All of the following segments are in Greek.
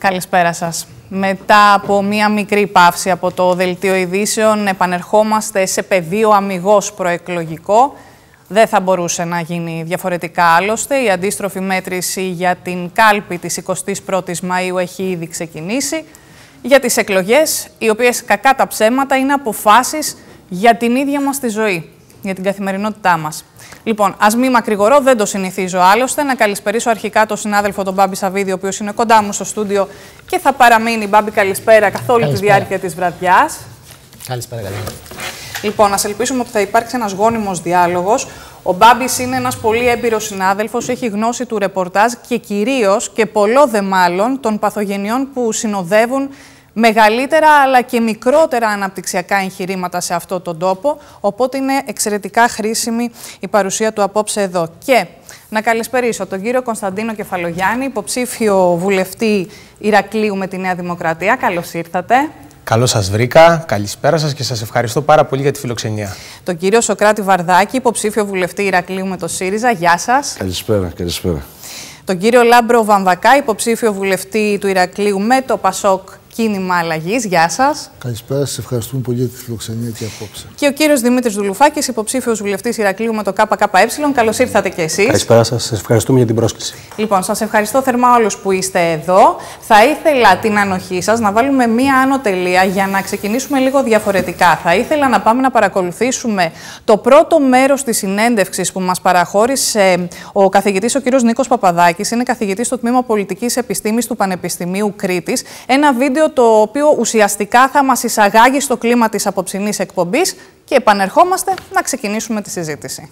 Καλησπέρα σας. Μετά από μία μικρή παύση από το Δελτίο Ειδήσεων, επανερχόμαστε σε πεδίο αμιγώς προεκλογικό. Δεν θα μπορούσε να γίνει διαφορετικά άλλωστε. Η αντίστροφη μέτρηση για την κάλπη της 21ης Μαΐου έχει ήδη ξεκινήσει. Για τις εκλογές, οι οποίες κακά τα ψέματα είναι αποφάσεις για την ίδια μας τη ζωή, για την καθημερινότητά μας. Λοιπόν, ας μην μακρηγορώ, δεν το συνηθίζω άλλωστε. Να καλησπερίσω αρχικά τον συνάδελφο τον Μπάμπη Σαββίδη, ο οποίος είναι κοντά μου στο στούντιο και θα παραμείνει. Μπάμπη, καλησπέρα καθ' όλη τη διάρκεια της βραδιάς. Καλησπέρα, καλησπέρα. Λοιπόν, ας ελπίσουμε ότι θα υπάρξει ένας γόνιμος διάλογος. Ο Μπάμπης είναι ένας πολύ έμπειρος συνάδελφος, έχει γνώση του ρεπορτάζ και κυρίως και πολλό δε μάλλον των παθογενειών που συνοδεύουν μεγαλύτερα αλλά και μικρότερα αναπτυξιακά εγχειρήματα σε αυτόν τον τόπο, οπότε είναι εξαιρετικά χρήσιμη η παρουσία του απόψε εδώ. Και να καλησπερίσω τον κύριο Κωνσταντίνο Κεφαλογιάννη, υποψήφιο βουλευτή Ηρακλείου με τη Νέα Δημοκρατία. Καλώς ήρθατε. Καλώς σας βρήκα, καλησπέρα σας και σας ευχαριστώ πάρα πολύ για τη φιλοξενία. Τον κύριο Σοκράτη Βαρδάκη, υποψήφιο βουλευτή Ηρακλείου με το ΣΥΡΙΖΑ. Γεια σας. Καλησπέρα, καλησπέρα. Τον κύριο Λάμπρο Βαμβακά, υποψήφιο βουλευτή του Ηρακλείου με το ΠΑΣΟΚ Κίνημα Αλλαγής. Γεια σας. Καλησπέρα, σας ευχαριστούμε πολύ για τη φιλοξενία και απόψε. Και ο κύριος Δημήτρης Δουλουφάκης, υποψήφιος βουλευτής Ηρακλείου με το ΚΚΕ. Καλώς ήρθατε και εσείς. Καλησπέρα σας, σας ευχαριστούμε για την πρόσκληση. Λοιπόν, σας ευχαριστώ θερμά όλους που είστε εδώ. Θα ήθελα την ανοχή σας να βάλουμε μία άνω τελεία για να ξεκινήσουμε λίγο διαφορετικά. Θα ήθελα να πάμε να παρακολουθήσουμε το πρώτο μέρος της συνέντευξης που μας παραχώρησε ο καθηγητής, ο κύριος Νίκος Παπαδάκης. Είναι καθηγητής στο Τμήμα Πολιτικής Επιστήμης του Πανεπιστημίου Κρήτης. Ένα βίντεο το οποίο ουσιαστικά θα μας εισαγάγει στο κλίμα της απόψινής εκπομπής και επανερχόμαστε να ξεκινήσουμε τη συζήτηση.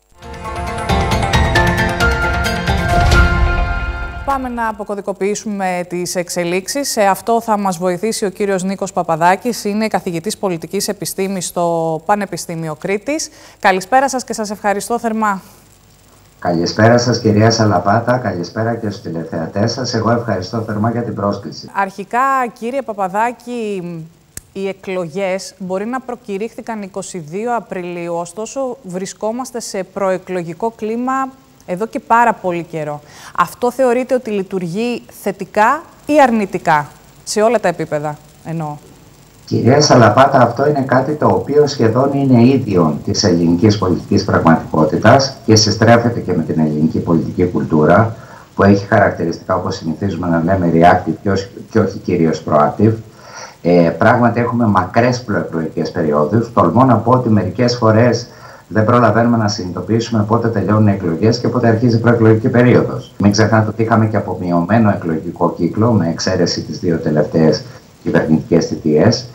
Πάμε να αποκωδικοποιήσουμε τις εξελίξεις. Σε αυτό θα μας βοηθήσει ο κύριος Νίκος Παπαδάκης. Είναι καθηγητής πολιτικής επιστήμης στο Πανεπιστήμιο Κρήτης. Καλησπέρα σας και σας ευχαριστώ θερμά. Καλησπέρα σας κυρία Σαλαπάτα, καλησπέρα και στους τηλεθεατές σας. Εγώ ευχαριστώ θερμά για την πρόσκληση. Αρχικά, κύριε Παπαδάκη, οι εκλογές μπορεί να προκηρύχθηκαν 22 Απριλίου, ωστόσο βρισκόμαστε σε προεκλογικό κλίμα εδώ και πάρα πολύ καιρό. Αυτό θεωρείτε ότι λειτουργεί θετικά ή αρνητικά, σε όλα τα επίπεδα εννοώ? Κυρία Σαλαπάτα, αυτό είναι κάτι το οποίο σχεδόν είναι ίδιο της ελληνικής πολιτικής πραγματικότητας και συστρέφεται και με την ελληνική πολιτική κουλτούρα που έχει χαρακτηριστικά, όπως συνηθίζουμε να λέμε, reactive και όχι κυρίως proactive. Πράγματι έχουμε μακρές προεκλογικές περιόδους. Τολμώ να πω ότι μερικές φορές δεν προλαβαίνουμε να συνειδητοποιήσουμε πότε τελειώνουν οι εκλογές και πότε αρχίζει η προεκλογική περίοδος. Μην ξεχνάτε ότι είχαμε και απομειωμένο εκλογικό κύκλο με εξαίρεση τις δύο τελευταίες κυβερνητικές θητείες.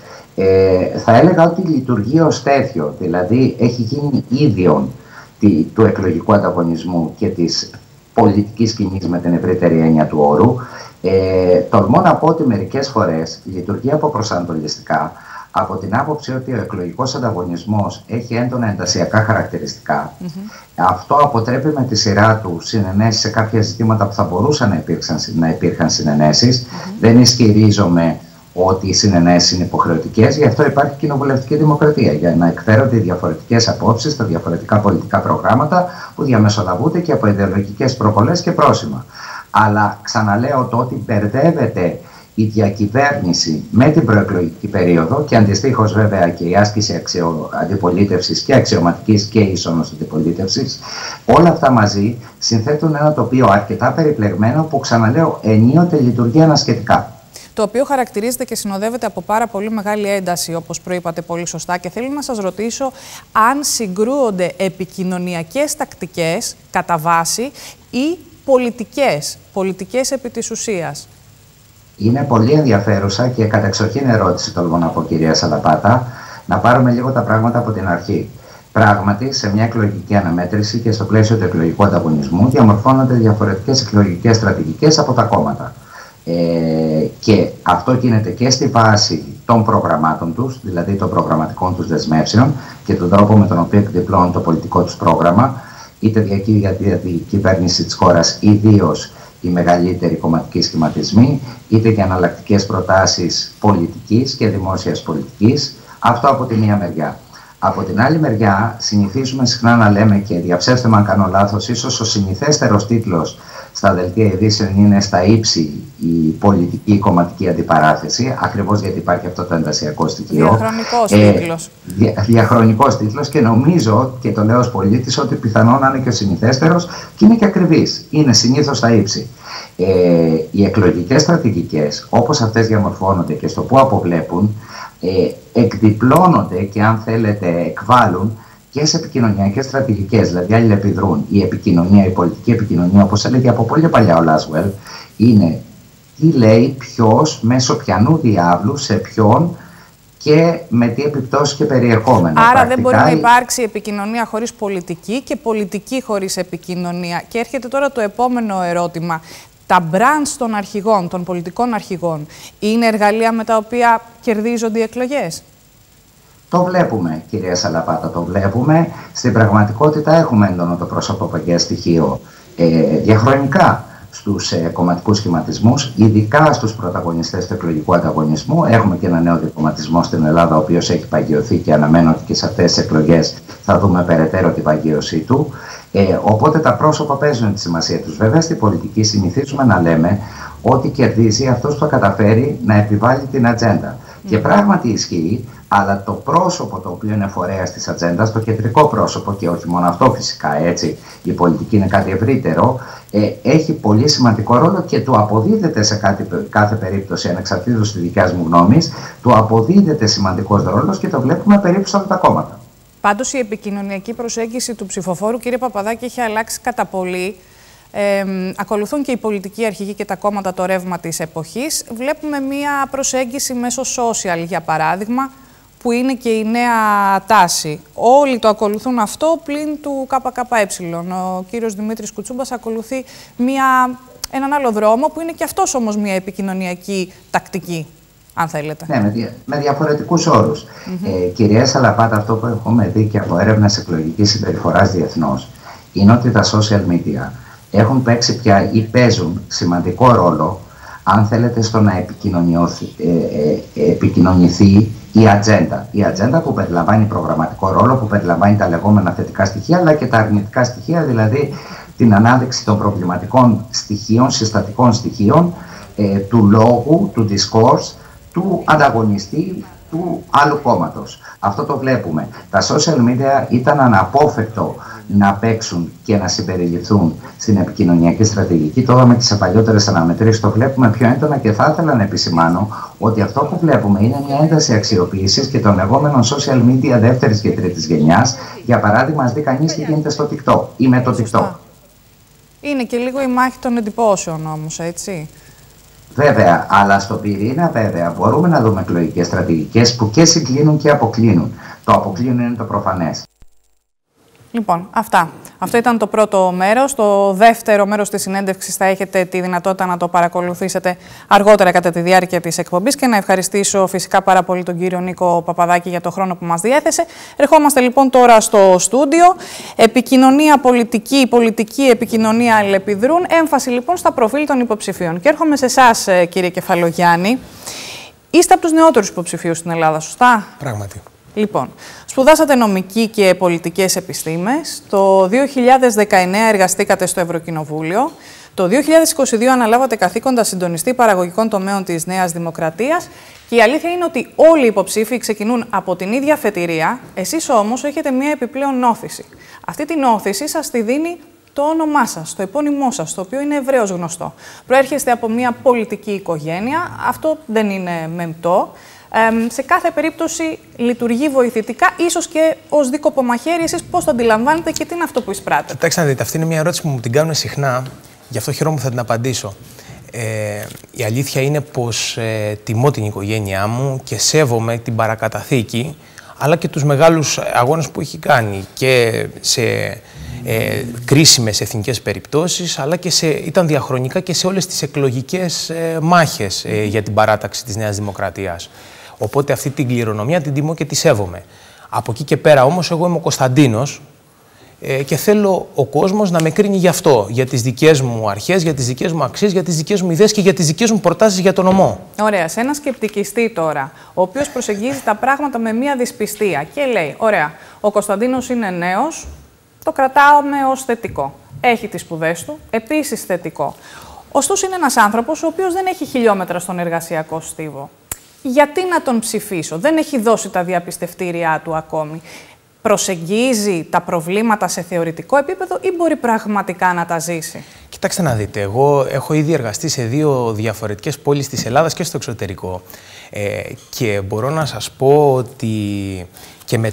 Θα έλεγα ότι λειτουργεί ως τέτοιο, δηλαδή έχει γίνει ίδιον του εκλογικού ανταγωνισμού και της πολιτικής σκηνής με την ευρύτερη έννοια του όρου. Τολμώ να πω ότι μερικές φορές λειτουργεί αποπροσανατολιστικά, από την άποψη ότι ο εκλογικός ανταγωνισμός έχει έντονα εντασιακά χαρακτηριστικά. Αυτό αποτρέπει με τη σειρά του συνενέσεις σε κάποια ζητήματα που θα μπορούσαν να υπήρχαν συνενέσεις. Δεν ισχυρίζομαι ότι οι συνενέσεις είναι υποχρεωτικές, γι' αυτό υπάρχει κοινοβουλευτική δημοκρατία, για να εκφέρονται οι διαφορετικές απόψεις, τα διαφορετικά πολιτικά προγράμματα που διαμεσολαβούνται και από ιδεολογικές προβολές και πρόσημα. Αλλά ξαναλέω το ότι μπερδεύεται η διακυβέρνηση με την προεκλογική περίοδο και αντιστοίχως βέβαια και η άσκηση αντιπολίτευσης και αξιωματικής και ίσονος αντιπολίτευσης, όλα αυτά μαζί συνθέτουν ένα τοπίο αρκετά περιπλεγμένο που, ξαναλέω, ενίοτε λειτουργεί ανασχετικά. Το οποίο χαρακτηρίζεται και συνοδεύεται από πάρα πολύ μεγάλη ένταση, όπως προείπατε πολύ σωστά. Και θέλω να σας ρωτήσω αν συγκρούονται επικοινωνιακές τακτικές κατά βάση ή πολιτικές επί της ουσίας. Είναι πολύ ενδιαφέρουσα και κατεξοχήν ερώτηση, τολμώ να πω, κυρία Σαλαπάτα. Να πάρουμε λίγο τα πράγματα από την αρχή. Πράγματι, σε μια εκλογική αναμέτρηση και στο πλαίσιο του εκλογικού ανταγωνισμού διαμορφώνονται διαφορετικές εκλογικές στρατηγικές από τα κόμματα. Και αυτό γίνεται και στη βάση των προγραμμάτων τους, δηλαδή των προγραμματικών τους δεσμεύσεων και τον τρόπο με τον οποίο εκδιπλώνουν το πολιτικό τους πρόγραμμα, είτε για την κυβέρνηση της χώρας, ιδίως οι μεγαλύτεροι κομματικοί σχηματισμοί, είτε και εναλλακτικές προτάσεις πολιτικής και δημόσιας πολιτικής. Αυτό από τη μία μεριά. Από την άλλη μεριά, συνηθίζουμε συχνά να λέμε, και διαψεύστε με αν κάνω λάθος, ίσως ο συνηθέστερος τίτλος στα δελτία ειδήσεων είναι στα ύψη η πολιτική, η κομματική αντιπαράθεση, ακριβώς γιατί υπάρχει αυτό το εντασσιακό στοιχείο. Διαχρονικός τίτλος. Διαχρονικός τίτλος, και νομίζω, και το λέω ως πολίτης, ότι πιθανόν να είναι και ο συνηθέστερος και είναι και ακριβής. Είναι συνήθως στα ύψη. Οι εκλογικές στρατηγικές, όπως αυτές διαμορφώνονται και στο που αποβλέπουν, εκδιπλώνονται και, αν θέλετε, εκβάλλουν και σε επικοινωνιακές στρατηγικές, δηλαδή αλληλεπιδρούν. Η επικοινωνία, η πολιτική επικοινωνία, όπως έλεγε από πολύ παλιά ο Λάσουελ, είναι τι λέει ποιος, μέσω ποιανού διάβλου, σε ποιον και με τι επιπτώσεις και περιεχόμενο. Άρα δεν μπορεί να υπάρξει επικοινωνία χωρίς πολιτική και πολιτική χωρίς επικοινωνία. Και έρχεται τώρα το επόμενο ερώτημα. Τα brands των αρχηγών, των πολιτικών αρχηγών, είναι εργαλεία με τα οποία κερδίζονται οι εκλογές? Το βλέπουμε, κυρία Σαλαπάτα, το βλέπουμε. Στην πραγματικότητα έχουμε έντονο το προσωποπαγές στοιχείο διαχρονικά στους κομματικούς σχηματισμούς, ειδικά στους πρωταγωνιστές του εκλογικού ανταγωνισμού. Έχουμε και ένα νέο διακομματισμό στην Ελλάδα, ο οποίος έχει παγιωθεί και αναμένω ότι και σε αυτές τις εκλογές θα δούμε περαιτέρω την παγίωσή του. Οπότε τα πρόσωπα παίζουν τη σημασία τους. Βέβαια, στην πολιτική συνηθίζουμε να λέμε ότι κερδίζει αυτός που θα καταφέρει να επιβάλλει την ατζέντα. Και πράγματι ισχύει, αλλά το πρόσωπο το οποίο είναι φορέας της ατζέντας, το κεντρικό πρόσωπο, και όχι μόνο αυτό φυσικά, έτσι, η πολιτική είναι κάτι ευρύτερο, έχει πολύ σημαντικό ρόλο και του αποδίδεται σε κάθε περίπτωση, ανεξαρτήτως της δικιάς μου γνώμης, του αποδίδεται σημαντικός ρόλος και το βλέπουμε περίπου σε όλα τα κόμματα. Πάντως η επικοινωνιακή προσέγγιση του ψηφοφόρου, κύριε Παπαδάκη, έχει αλλάξει κατά πολύ. Ακολουθούν και οι πολιτικοί αρχηγοί και τα κόμματα το ρεύμα της εποχής. Βλέπουμε μία προσέγγιση μέσω social, για παράδειγμα, που είναι και η νέα τάση. Όλοι το ακολουθούν αυτό πλην του ΚΚΕ. Ο κύριος Δημήτρης Κουτσούμπας ακολουθεί έναν άλλο δρόμο, που είναι και αυτός όμως μία επικοινωνιακή τακτική, αν θέλετε. Ναι, με διαφορετικούς όρους. Κυρία Σαλαπάτα, αυτό που έχουμε δει και από έρευνες εκλογικής συμπεριφοράς διεθνώς, είναι ότι τα social media έχουν παίξει πια ή παίζουν σημαντικό ρόλο, αν θέλετε, στο να επικοινωνηθεί η ατζέντα. Η ατζέντα που περιλαμβάνει προγραμματικό ρόλο, που περιλαμβάνει τα λεγόμενα θετικά στοιχεία, αλλά και τα αρνητικά στοιχεία, δηλαδή την ανάδειξη των προβληματικών στοιχείων, συστατικών στοιχείων, του λόγου, του discourse, του ανταγωνιστή, του άλλου κόμματος. Αυτό το βλέπουμε. Τα social media ήταν αναπόφευκτο να παίξουν και να συμπεριληφθούν στην επικοινωνιακή στρατηγική. Τώρα με τις παλιότερες αναμετρήσεις το βλέπουμε πιο έντονα και θα ήθελα να επισημάνω ότι αυτό που βλέπουμε είναι μια ένταση αξιοποίησης και των λεγόμενων social media δεύτερης και τρίτης γενιάς. Για παράδειγμα, ας δει κανείς τι γίνεται στο TikTok ή με το TikTok. Είναι και λίγο η μάχη των εντυπώσεων όμως, έτσι. Βέβαια, αλλά στον πυρήνα βέβαια μπορούμε να δούμε εκλογικές στρατηγικές που και συγκλίνουν και αποκλίνουν. Το αποκλίνουν είναι το προφανές. Λοιπόν, αυτά. Αυτό ήταν το πρώτο μέρος. Το δεύτερο μέρος της συνέντευξης θα έχετε τη δυνατότητα να το παρακολουθήσετε αργότερα κατά τη διάρκεια της εκπομπής, και να ευχαριστήσω φυσικά πάρα πολύ τον κύριο Νίκο Παπαδάκη για το χρόνο που μας διέθεσε. Ερχόμαστε λοιπόν τώρα στο στούντιο. Επικοινωνία πολιτική, πολιτική επικοινωνία αλληλεπιδρούν. Έμφαση λοιπόν στα προφίλ των υποψηφίων. Και έρχομαι σε εσάς, κύριε Κεφαλογιάννη. Είστε από τους νεότερους υποψηφίους στην Ελλάδα, σωστά? Πράγματι. Λοιπόν, σπουδάσατε νομική και πολιτικές επιστήμες. Το 2019 εργαστήκατε στο Ευρωκοινοβούλιο. Το 2022 αναλάβατε καθήκοντα συντονιστή παραγωγικών τομέων της Νέας Δημοκρατίας. Και η αλήθεια είναι ότι όλοι οι υποψήφοι ξεκινούν από την ίδια αφετηρία. Εσείς όμως έχετε μία επιπλέον όθηση. Αυτή την όθηση σας τη δίνει το όνομά σας, το επώνυμό σας, το οποίο είναι ευρέως γνωστό. Προέρχεστε από μία πολιτική οικογένεια. Αυτό δεν είναι μεμπτό. Σε κάθε περίπτωση λειτουργεί βοηθητικά, ίσως και ως δίκοπο μαχαίρι. Εσείς πώς το αντιλαμβάνετε και τι είναι αυτό που εισπράτετε? Κοιτάξτε να δείτε, αυτή είναι μια ερώτηση που μου την κάνουν συχνά, γι' αυτό χαίρομαι που θα την απαντήσω. Η αλήθεια είναι πως τιμώ την οικογένειά μου και σέβομαι την παρακαταθήκη, αλλά και τους μεγάλους αγώνες που έχει κάνει και σε κρίσιμες εθνικές περιπτώσεις, αλλά και ήταν διαχρονικά και σε όλες τις εκλογικές μάχες για την παράταξη της Νέας Δημοκρατίας. Οπότε αυτή την κληρονομιά την τιμώ και τη σέβομαι. Από εκεί και πέρα όμως εγώ είμαι ο Κωνσταντίνος και θέλω ο κόσμος να με κρίνει γι' αυτό, για τις δικές μου αρχές, για τις δικές μου αξίες, για τις δικές μου ιδέες και για τις δικές μου προτάσεις για τον ομό. Ωραία. Σε ένα σκεπτικιστή τώρα, ο οποίος προσεγγίζει τα πράγματα με μία δυσπιστία και λέει: ωραία, ο Κωνσταντίνος είναι νέος, το κρατάω ως θετικό. έχει τις σπουδές του, επίσης θετικό. Ωστόσο, είναι ένας άνθρωπος ο οποίος δεν έχει χιλιόμετρα στον εργασιακό στίβο. Γιατί να τον ψηφίσω? Δεν έχει δώσει τα διαπιστευτήριά του ακόμη. Προσεγγίζει τα προβλήματα σε θεωρητικό επίπεδο ή μπορεί πραγματικά να τα ζήσει? Κοιτάξτε να δείτε, εγώ έχω ήδη εργαστεί σε 2 διαφορετικές πόλεις της Ελλάδας και στο εξωτερικό. Και μπορώ να σας πω ότι και με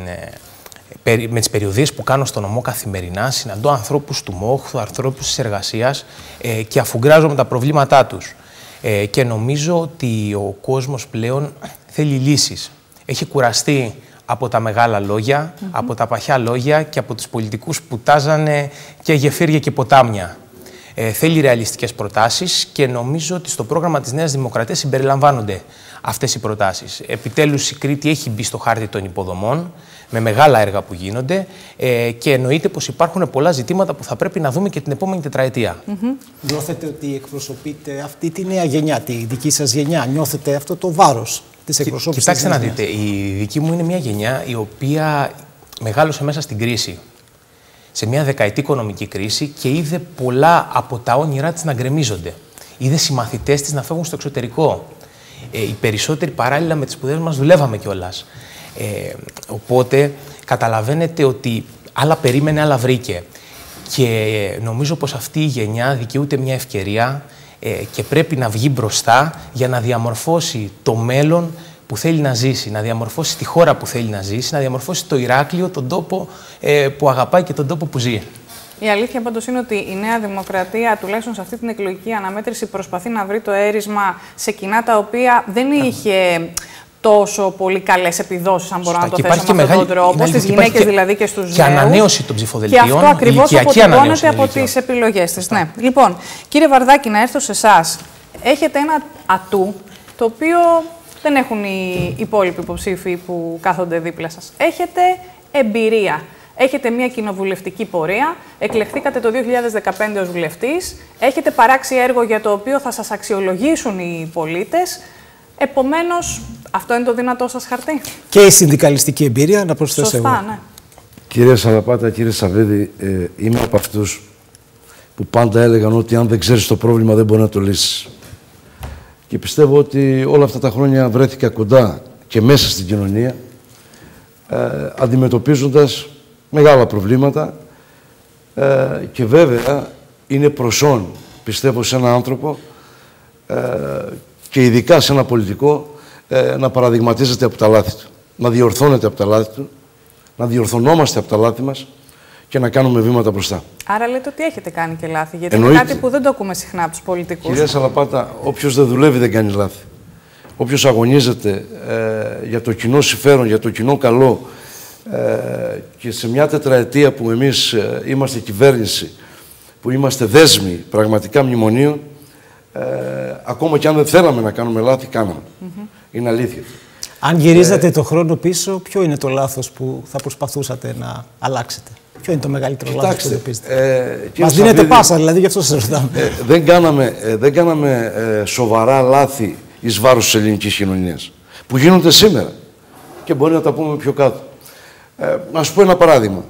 τις περιοδίες που κάνω στον νομό καθημερινά, συναντώ ανθρώπους του μόχθου, ανθρώπους της εργασίας και αφουγκράζομαι τα προβλήματά τους. Και νομίζω ότι ο κόσμος πλέον θέλει λύσεις. Έχει κουραστεί από τα μεγάλα λόγια, από τα παχιά λόγια και από τους πολιτικούς που τάζανε και γεφύρια και ποτάμια. Θέλει ρεαλιστικές προτάσεις και νομίζω ότι στο πρόγραμμα της Νέας Δημοκρατίας συμπεριλαμβάνονται αυτές οι προτάσεις. Επιτέλους η Κρήτη έχει μπει στο χάρτη των υποδομών, με μεγάλα έργα που γίνονται και εννοείται πως υπάρχουν πολλά ζητήματα που θα πρέπει να δούμε και την επόμενη τετραετία. Νιώθετε ότι εκπροσωπείτε αυτή τη νέα γενιά, τη δική σας γενιά? Νιώθετε αυτό το βάρος της εκπροσώπησης? Κοιτάξτε να δείτε, η δική μου είναι μια γενιά η οποία μεγάλωσε μέσα στην κρίση. Σε μια δεκαετή οικονομική κρίση και είδε πολλά από τα όνειρά της να γκρεμίζονται. Είδε συμμαθητές της να φεύγουν στο εξωτερικό. Οι περισσότεροι παράλληλα με τις σπουδές μας δουλεύαμε κιόλας. Οπότε καταλαβαίνετε ότι άλλα περίμενε, άλλα βρήκε. Και νομίζω πως αυτή η γενιά δικαιούται μια ευκαιρία και πρέπει να βγει μπροστά για να διαμορφώσει το μέλλον που θέλει να ζήσει, να διαμορφώσει τη χώρα που θέλει να ζήσει, να διαμορφώσει το Ηράκλειο, τον τόπο που αγαπάει και τον τόπο που ζει. Η αλήθεια πάντως είναι ότι η Νέα Δημοκρατία, τουλάχιστον σε αυτή την εκλογική αναμέτρηση, προσπαθεί να βρει το έρισμα σε κοινά τα οποία δεν είχε τόσο πολύ καλές επιδόσεις, αν μπορώ να το θέσω με αυτόν τον τρόπο, στις γυναίκες δηλαδή και στους νέους. Και ανανέωση των ψηφοδελτίων, και αυτό ακριβώς αποτυπώνεται από τις επιλογές της. Ναι. Λοιπόν, κύριε Βαρδάκη, να έρθω σε εσάς. Έχετε ένα ατού, το οποίο δεν έχουν οι υπόλοιποι υποψήφοι που κάθονται δίπλα σας. Έχετε εμπειρία. Έχετε μια κοινοβουλευτική πορεία, εκλεχθήκατε το 2015 ως βουλευτής, έχετε παράξει έργο για το οποίο θα σας αξιολογήσουν οι πολίτες. Επομένως, αυτό είναι το δυνατό σας χαρτί. Και η συνδικαλιστική εμπειρία, να προσθέσω εγώ. Σωστά, ναι. Κύριε Σαλαπάτα, κύριε Σαββίδη, είμαι από αυτούς που πάντα έλεγαν ότι αν δεν ξέρεις το πρόβλημα δεν μπορεί να το λύσεις. Και πιστεύω ότι όλα αυτά τα χρόνια βρέθηκα κοντά και μέσα στην κοινωνία, αντιμετωπίζοντας μεγάλα προβλήματα και βέβαια είναι προσόν, πιστεύω, σε έναν άνθρωπο και ειδικά σε ένα πολιτικό να παραδειγματίζεται από τα λάθη του, να διορθώνεται από τα λάθη του, να διορθωνόμαστε από τα λάθη μας και να κάνουμε βήματα μπροστά. Άρα λέτε ότι έχετε κάνει και λάθη, γιατί είναι κάτι που δεν το ακούμε συχνά από τους πολιτικούς. Κυρία Σαλαπάτα, όποιος δεν δουλεύει δεν κάνει λάθη. Όποιος αγωνίζεται για το κοινό συμφέρον, για το κοινό καλό και σε μια τετραετία που εμείς είμαστε κυβέρνηση, που είμαστε δέσμοι πραγματικά μνημονίων, ακόμα και αν δεν θέλαμε να κάνουμε λάθη, κάναμε. Είναι αλήθεια. Αν γυρίζατε το χρόνο πίσω, ποιο είναι το λάθος που θα προσπαθούσατε να αλλάξετε? Ποιο είναι το μεγαλύτερο λάθος που εντοπίζετε? Μας δίνετε πάσα, δηλαδή, γι' αυτό σας ρωτάμε. Δεν κάναμε σοβαρά λάθη εις βάρος της ελληνικής κοινωνίας, που γίνονται σήμερα και μπορεί να τα πούμε πιο κάτω. Να σου πω ένα παράδειγμα.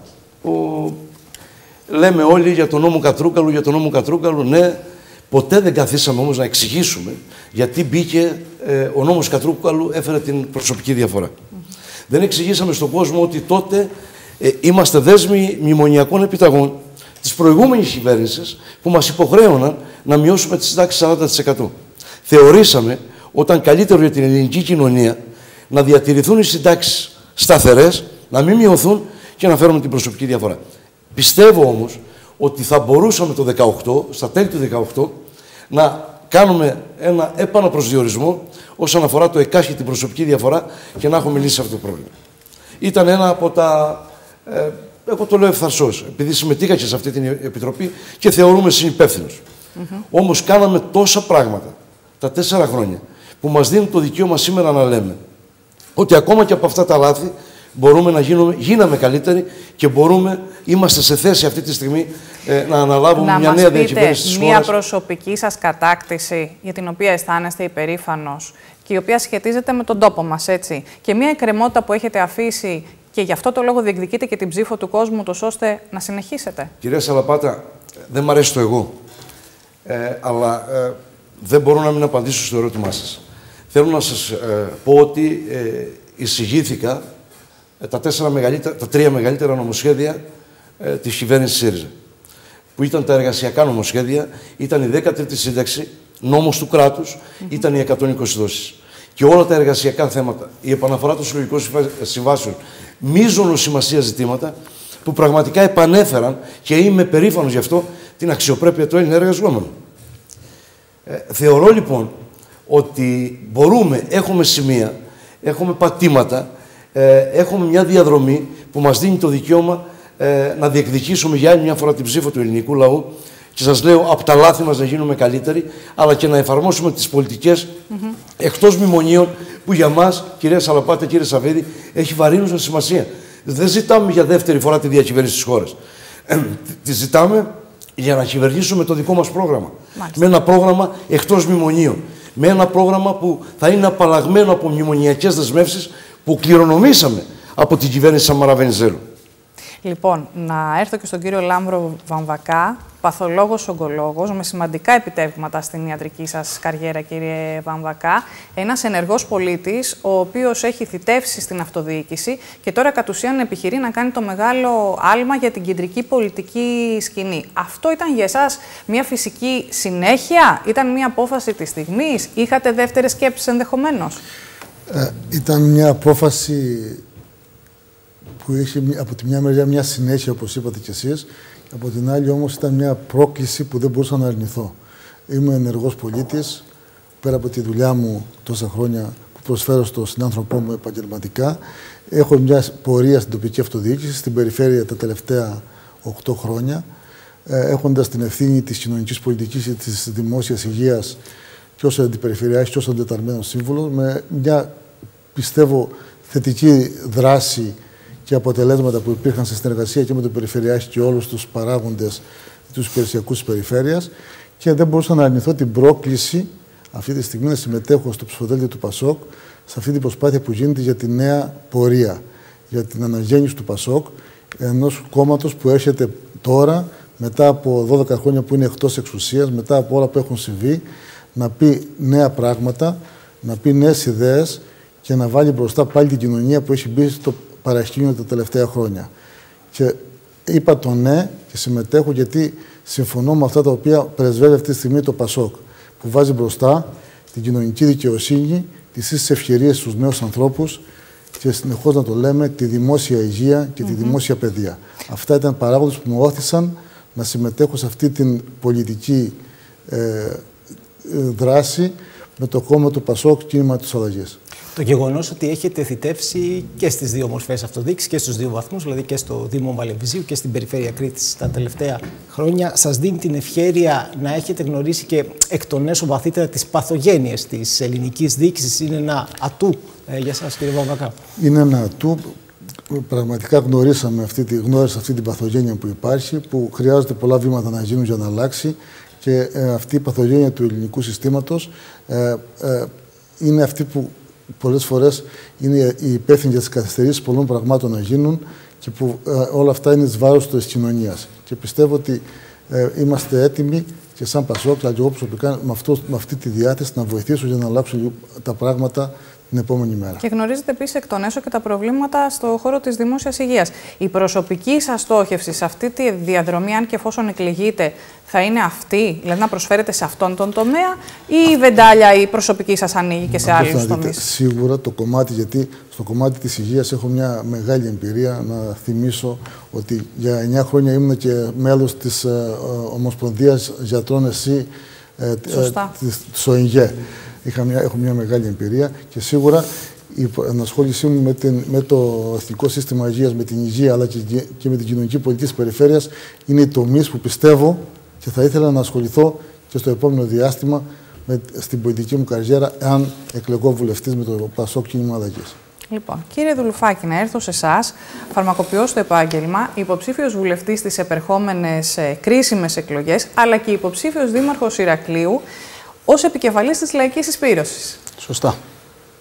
Λέμε όλοι για τον νόμο Κατρούγκαλου, για τον νόμο Κατρούγκαλου, ναι. Ποτέ δεν καθίσαμε όμως να εξηγήσουμε γιατί μπήκε ο νόμος Κατρούγκαλου, έφερε την προσωπική διαφορά. Δεν εξηγήσαμε στον κόσμο ότι τότε είμαστε δέσμοι μνημονιακών επιταγών της προηγούμενης κυβέρνησης που μας υποχρέωναν να μειώσουμε τις συντάξεις 40%. Θεωρήσαμε όταν καλύτερο για την ελληνική κοινωνία να διατηρηθούν οι συντάξεις σταθερές, να μην μειωθούν και να φέρουμε την προσωπική διαφορά. Πιστεύω όμως ότι θα μπορούσαμε το 18, στα τέλη του 18, να κάνουμε ένα επαναπροσδιορισμό όσον αφορά το εκάσχη την προσωπική διαφορά και να έχουμε λύσει αυτό το πρόβλημα. Ήταν ένα από τα... εγώ το λέω ευθαρσώς, επειδή συμμετείχα και σε αυτή την επιτροπή και θεωρούμε συνυπεύθυνος. Όμως κάναμε τόσα πράγματα τα 4 χρόνια που μας δίνουν το δικαίωμα σήμερα να λέμε ότι ακόμα και από αυτά τα λάθη μπορούμε να γίναμε καλύτεροι και είμαστε σε θέση αυτή τη στιγμή να αναλάβουμε μια νέα διακυβέρνηση της χώρας. Μια προσωπική σας κατάκτηση για την οποία αισθάνεστε υπερήφανος και η οποία σχετίζεται με τον τόπο μας, έτσι. Και μια εκκρεμότητα που έχετε αφήσει και γι' αυτό το λόγο διεκδικείτε και την ψήφο του κόσμου, τόσο ώστε να συνεχίσετε? Κυρία Σαλαπάτα, δεν μ' αρέσει το εγώ, αλλά δεν μπορώ να μην απαντήσω στο ερώτημά σας. Θέλω να σας πω ότι εισηγήθηκα τα 3 μεγαλύτερα νομοσχέδια της κυβέρνησης ΣΥΡΙΖΑ, που ήταν τα εργασιακά νομοσχέδια, ήταν η 13η σύνταξη, νόμος του κράτους, ήταν οι 120 δόσεις. Και όλα τα εργασιακά θέματα, η επαναφορά των συλλογικών συμβάσεων, μείζωνος σημασία ζητήματα που πραγματικά επανέφεραν, και είμαι περήφανος γι' αυτό, την αξιοπρέπεια του Έλληνα εργαζόμενου. Θεωρώ λοιπόν ότι μπορούμε, έχουμε σημεία, έχουμε πατήματα, έχουμε μια διαδρομή που μας δίνει το δικαίωμα να διεκδικήσουμε για άλλη μια φορά την ψήφο του ελληνικού λαού, και σας λέω, από τα λάθη μας να γίνουμε καλύτεροι, αλλά και να εφαρμόσουμε τις πολιτικές εκτός μνημονίων, που για μας, κυρία Σαλαπάτα, κύριε Σαββίδη, έχει βαρύνουσα σημασία. Δεν ζητάμε για δεύτερη φορά τη διακυβέρνηση της χώρας. Τη ζητάμε για να κυβερνήσουμε το δικό μας πρόγραμμα. Μάλιστα. Με ένα πρόγραμμα εκτός μνημονίων. Με ένα πρόγραμμα που θα είναι απαλλαγμένο από μνημονιακές δεσμεύσεις που κληρονομήσαμε από την κυβέρνηση Σαμαρά Βενιζέλου. Λοιπόν, να έρθω και στον κύριο Λάμπρο Βαμβακά, παθολόγος ογκολόγος, με σημαντικά επιτεύγματα στην ιατρική σας καριέρα, κύριε Βαμβακά. Ένας ενεργός πολίτης, ο οποίος έχει θητεύσει στην αυτοδιοίκηση και τώρα κατ' ουσίαν επιχειρεί να κάνει το μεγάλο άλμα για την κεντρική πολιτική σκηνή. Αυτό ήταν για εσάς μια φυσική συνέχεια, ήταν μια απόφαση της στιγμής, είχατε δεύτερες σκέψεις ενδεχομένως? Ήταν μια απόφαση που είχε από τη μια μεριά μια συνέχεια, όπως είπατε κι εσείς, από την άλλη όμως ήταν μια πρόκληση που δεν μπορούσα να αρνηθώ. Είμαι ενεργός πολίτης, πέρα από τη δουλειά μου τόσα χρόνια που προσφέρω στον συνάνθρωπό μου επαγγελματικά. Έχω μια πορεία στην τοπική αυτοδιοίκηση, στην περιφέρεια τα τελευταία 8 χρόνια, έχοντας την ευθύνη της κοινωνικής πολιτικής και της δημόσιας υγείας και ως αντιπεριφερειάρχης και ως αντεταλμένος σύμβουλος, με μια, πιστεύω, θετική δράση και αποτελέσματα που υπήρχαν σε συνεργασία και με τον Περιφερειάρχη και όλους τους παράγοντες τους υπηρεσιακούς της περιφέρειας, και δεν μπορούσα να αρνηθώ την πρόκληση αυτή τη στιγμή να συμμετέχω στο ψηφοδέλτιο του ΠΑΣΟΚ σε αυτή την προσπάθεια που γίνεται για τη νέα πορεία, για την αναγέννηση του ΠΑΣΟΚ, ενός κόμματος που έρχεται τώρα, μετά από 12 χρόνια που είναι εκτός εξουσίας, μετά από όλα που έχουν συμβεί, να πει νέα πράγματα, να πει νέες ιδέες και να βάλει μπροστά πάλι την κοινωνία που έχει μπει στο παρασκήνιο τα τελευταία χρόνια. Και είπα το ναι και συμμετέχω γιατί συμφωνώ με αυτά τα οποία πρεσβεύει αυτή τη στιγμή το ΠΑΣΟΚ, που βάζει μπροστά την κοινωνική δικαιοσύνη, τις ίσες ευκαιρίες στους νέους ανθρώπους και συνεχώς να το λέμε, τη δημόσια υγεία και τη δημόσια παιδεία. Αυτά ήταν παράγοντες που μου όθησαν να συμμετέχω σε αυτή την πολιτική δράση με το κόμμα του ΠΑΣΟΚ, κίνημα της αλλαγής. Το γεγονός ότι έχετε θητεύσει και στις δύο μορφές αυτοδιοίκησης και στους δύο βαθμούς, δηλαδή και στο Δήμο Μαλεβιζίου και στην Περιφέρεια Κρήτης τα τελευταία χρόνια, σας δίνει την ευχέρεια να έχετε γνωρίσει και εκ των έσω βαθύτερα τις παθογένειες της ελληνικής διοίκησης. Είναι ένα ατού για σας, κύριε Βαμβακά? Είναι ένα ατού. Πραγματικά γνώρισα αυτή την παθογένεια που υπάρχει, που χρειάζεται πολλά βήματα να γίνουν για να αλλάξει, και αυτή η παθογένεια του ελληνικού συστήματος είναι αυτή που πολλές φορές είναι η υπεύθυνη για τις καθυστερήσεις πολλών πραγμάτων να γίνουν, και που όλα αυτά είναι εις βάρος της κοινωνίας. Και πιστεύω ότι είμαστε έτοιμοι και σαν ΠΑΣΟΚ, αλλά και εγώ προσωπικά, με αυτή τη διάθεση να βοηθήσω για να αλλάξουν τα πράγματα την επόμενη μέρα. Και γνωρίζετε επίσης εκ των έσω και τα προβλήματα στον χώρο της δημόσιας υγείας. Η προσωπική σας στόχευση σε αυτή τη διαδρομή, αν και εφόσον εκλεγείτε, θα είναι αυτή, δηλαδή να προσφέρετε σε αυτόν τον τομέα, ή η βεντάλια η προσωπική σας ανοίγει και σε άλλους τομείς? Σίγουρα το κομμάτι, γιατί στο κομμάτι της υγείας έχω μια μεγάλη εμπειρία. Να θυμίσω ότι για 9 χρόνια ήμουν και μέλος της Ομοσπονδίας Γιατρών ΕΣΥ της ΟΕΝΓΕ. Έχω μια μεγάλη εμπειρία και σίγουρα η ενασχόλησή μου με το Εθνικό Σύστημα Υγείας, με την υγεία αλλά και με την κοινωνική πολιτική της περιφέρειας είναι οι τομείς που πιστεύω και θα ήθελα να ασχοληθώ και στο επόμενο διάστημα στην πολιτική μου καριέρα, αν εκλεγώ βουλευτής με το ΠΑΣΟΚ Κίνημα Αλλαγής. Λοιπόν, κύριε Δουλουφάκη, να έρθω σε εσάς, φαρμακοποιός στο επάγγελμα, υποψήφιος βουλευτής στις επερχόμενες κρίσιμες εκλογές, αλλά και υποψήφιος δήμαρχος Ηρακλείου, ως επικεφαλής της Λαϊκής Συσπήρωσης. Σωστά.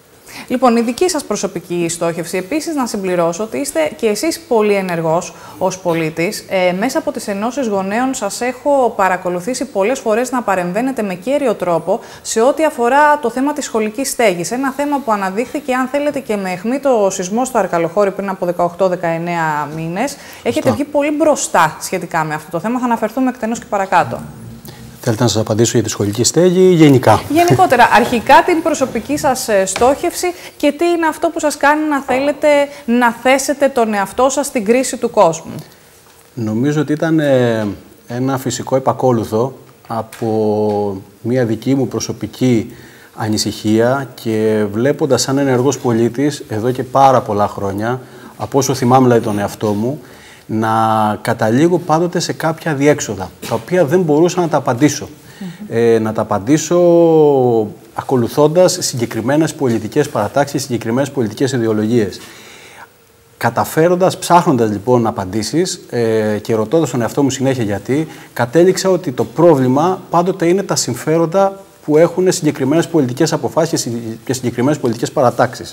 Λοιπόν, η δική σας προσωπική στόχευση, επίσης να συμπληρώσω ότι είστε και εσείς πολύ ενεργός ως πολίτης. Μέσα από τις ενώσεις γονέων σας έχω παρακολουθήσει πολλές φορές να παρεμβαίνετε με κέριο τρόπο σε ό,τι αφορά το θέμα της σχολικής στέγης. Ένα θέμα που αναδείχθηκε, αν θέλετε, και με αιχμή το σεισμό στο Αρκαλοχώρι πριν από 18-19 μήνες. Έχετε βγει πολύ μπροστά σχετικά με αυτό το θέμα. Θα αναφερθούμε εκτενώς και παρακάτω. Θέλετε να σας απαντήσω για τη σχολική στέγη ή γενικά? Γενικότερα, αρχικά την προσωπική σας στόχευση και τι είναι αυτό που σας κάνει να θέλετε να θέσετε τον εαυτό σας στην κρίση του κόσμου. Νομίζω ότι ήταν ένα φυσικό επακόλουθο από μια δική μου προσωπική ανησυχία και βλέποντας σαν ενεργός πολίτης εδώ και πάρα πολλά χρόνια, από όσο θυμάμαι δηλαδή τον εαυτό μου, να καταλήγω πάντοτε σε κάποια διέξοδα, τα οποία δεν μπορούσα να τα απαντήσω. Να τα απαντήσω ακολουθώντας συγκεκριμένες πολιτικές παρατάξεις, συγκεκριμένες πολιτικές ιδεολογίες. Καταφέροντας, ψάχνοντας λοιπόν απαντήσεις και ρωτώντας τον εαυτό μου συνέχεια γιατί, κατέληξα ότι το πρόβλημα πάντοτε είναι τα συμφέροντα που έχουν συγκεκριμένες πολιτικές αποφάσεις και συγκεκριμένες πολιτικές παρατάξεις.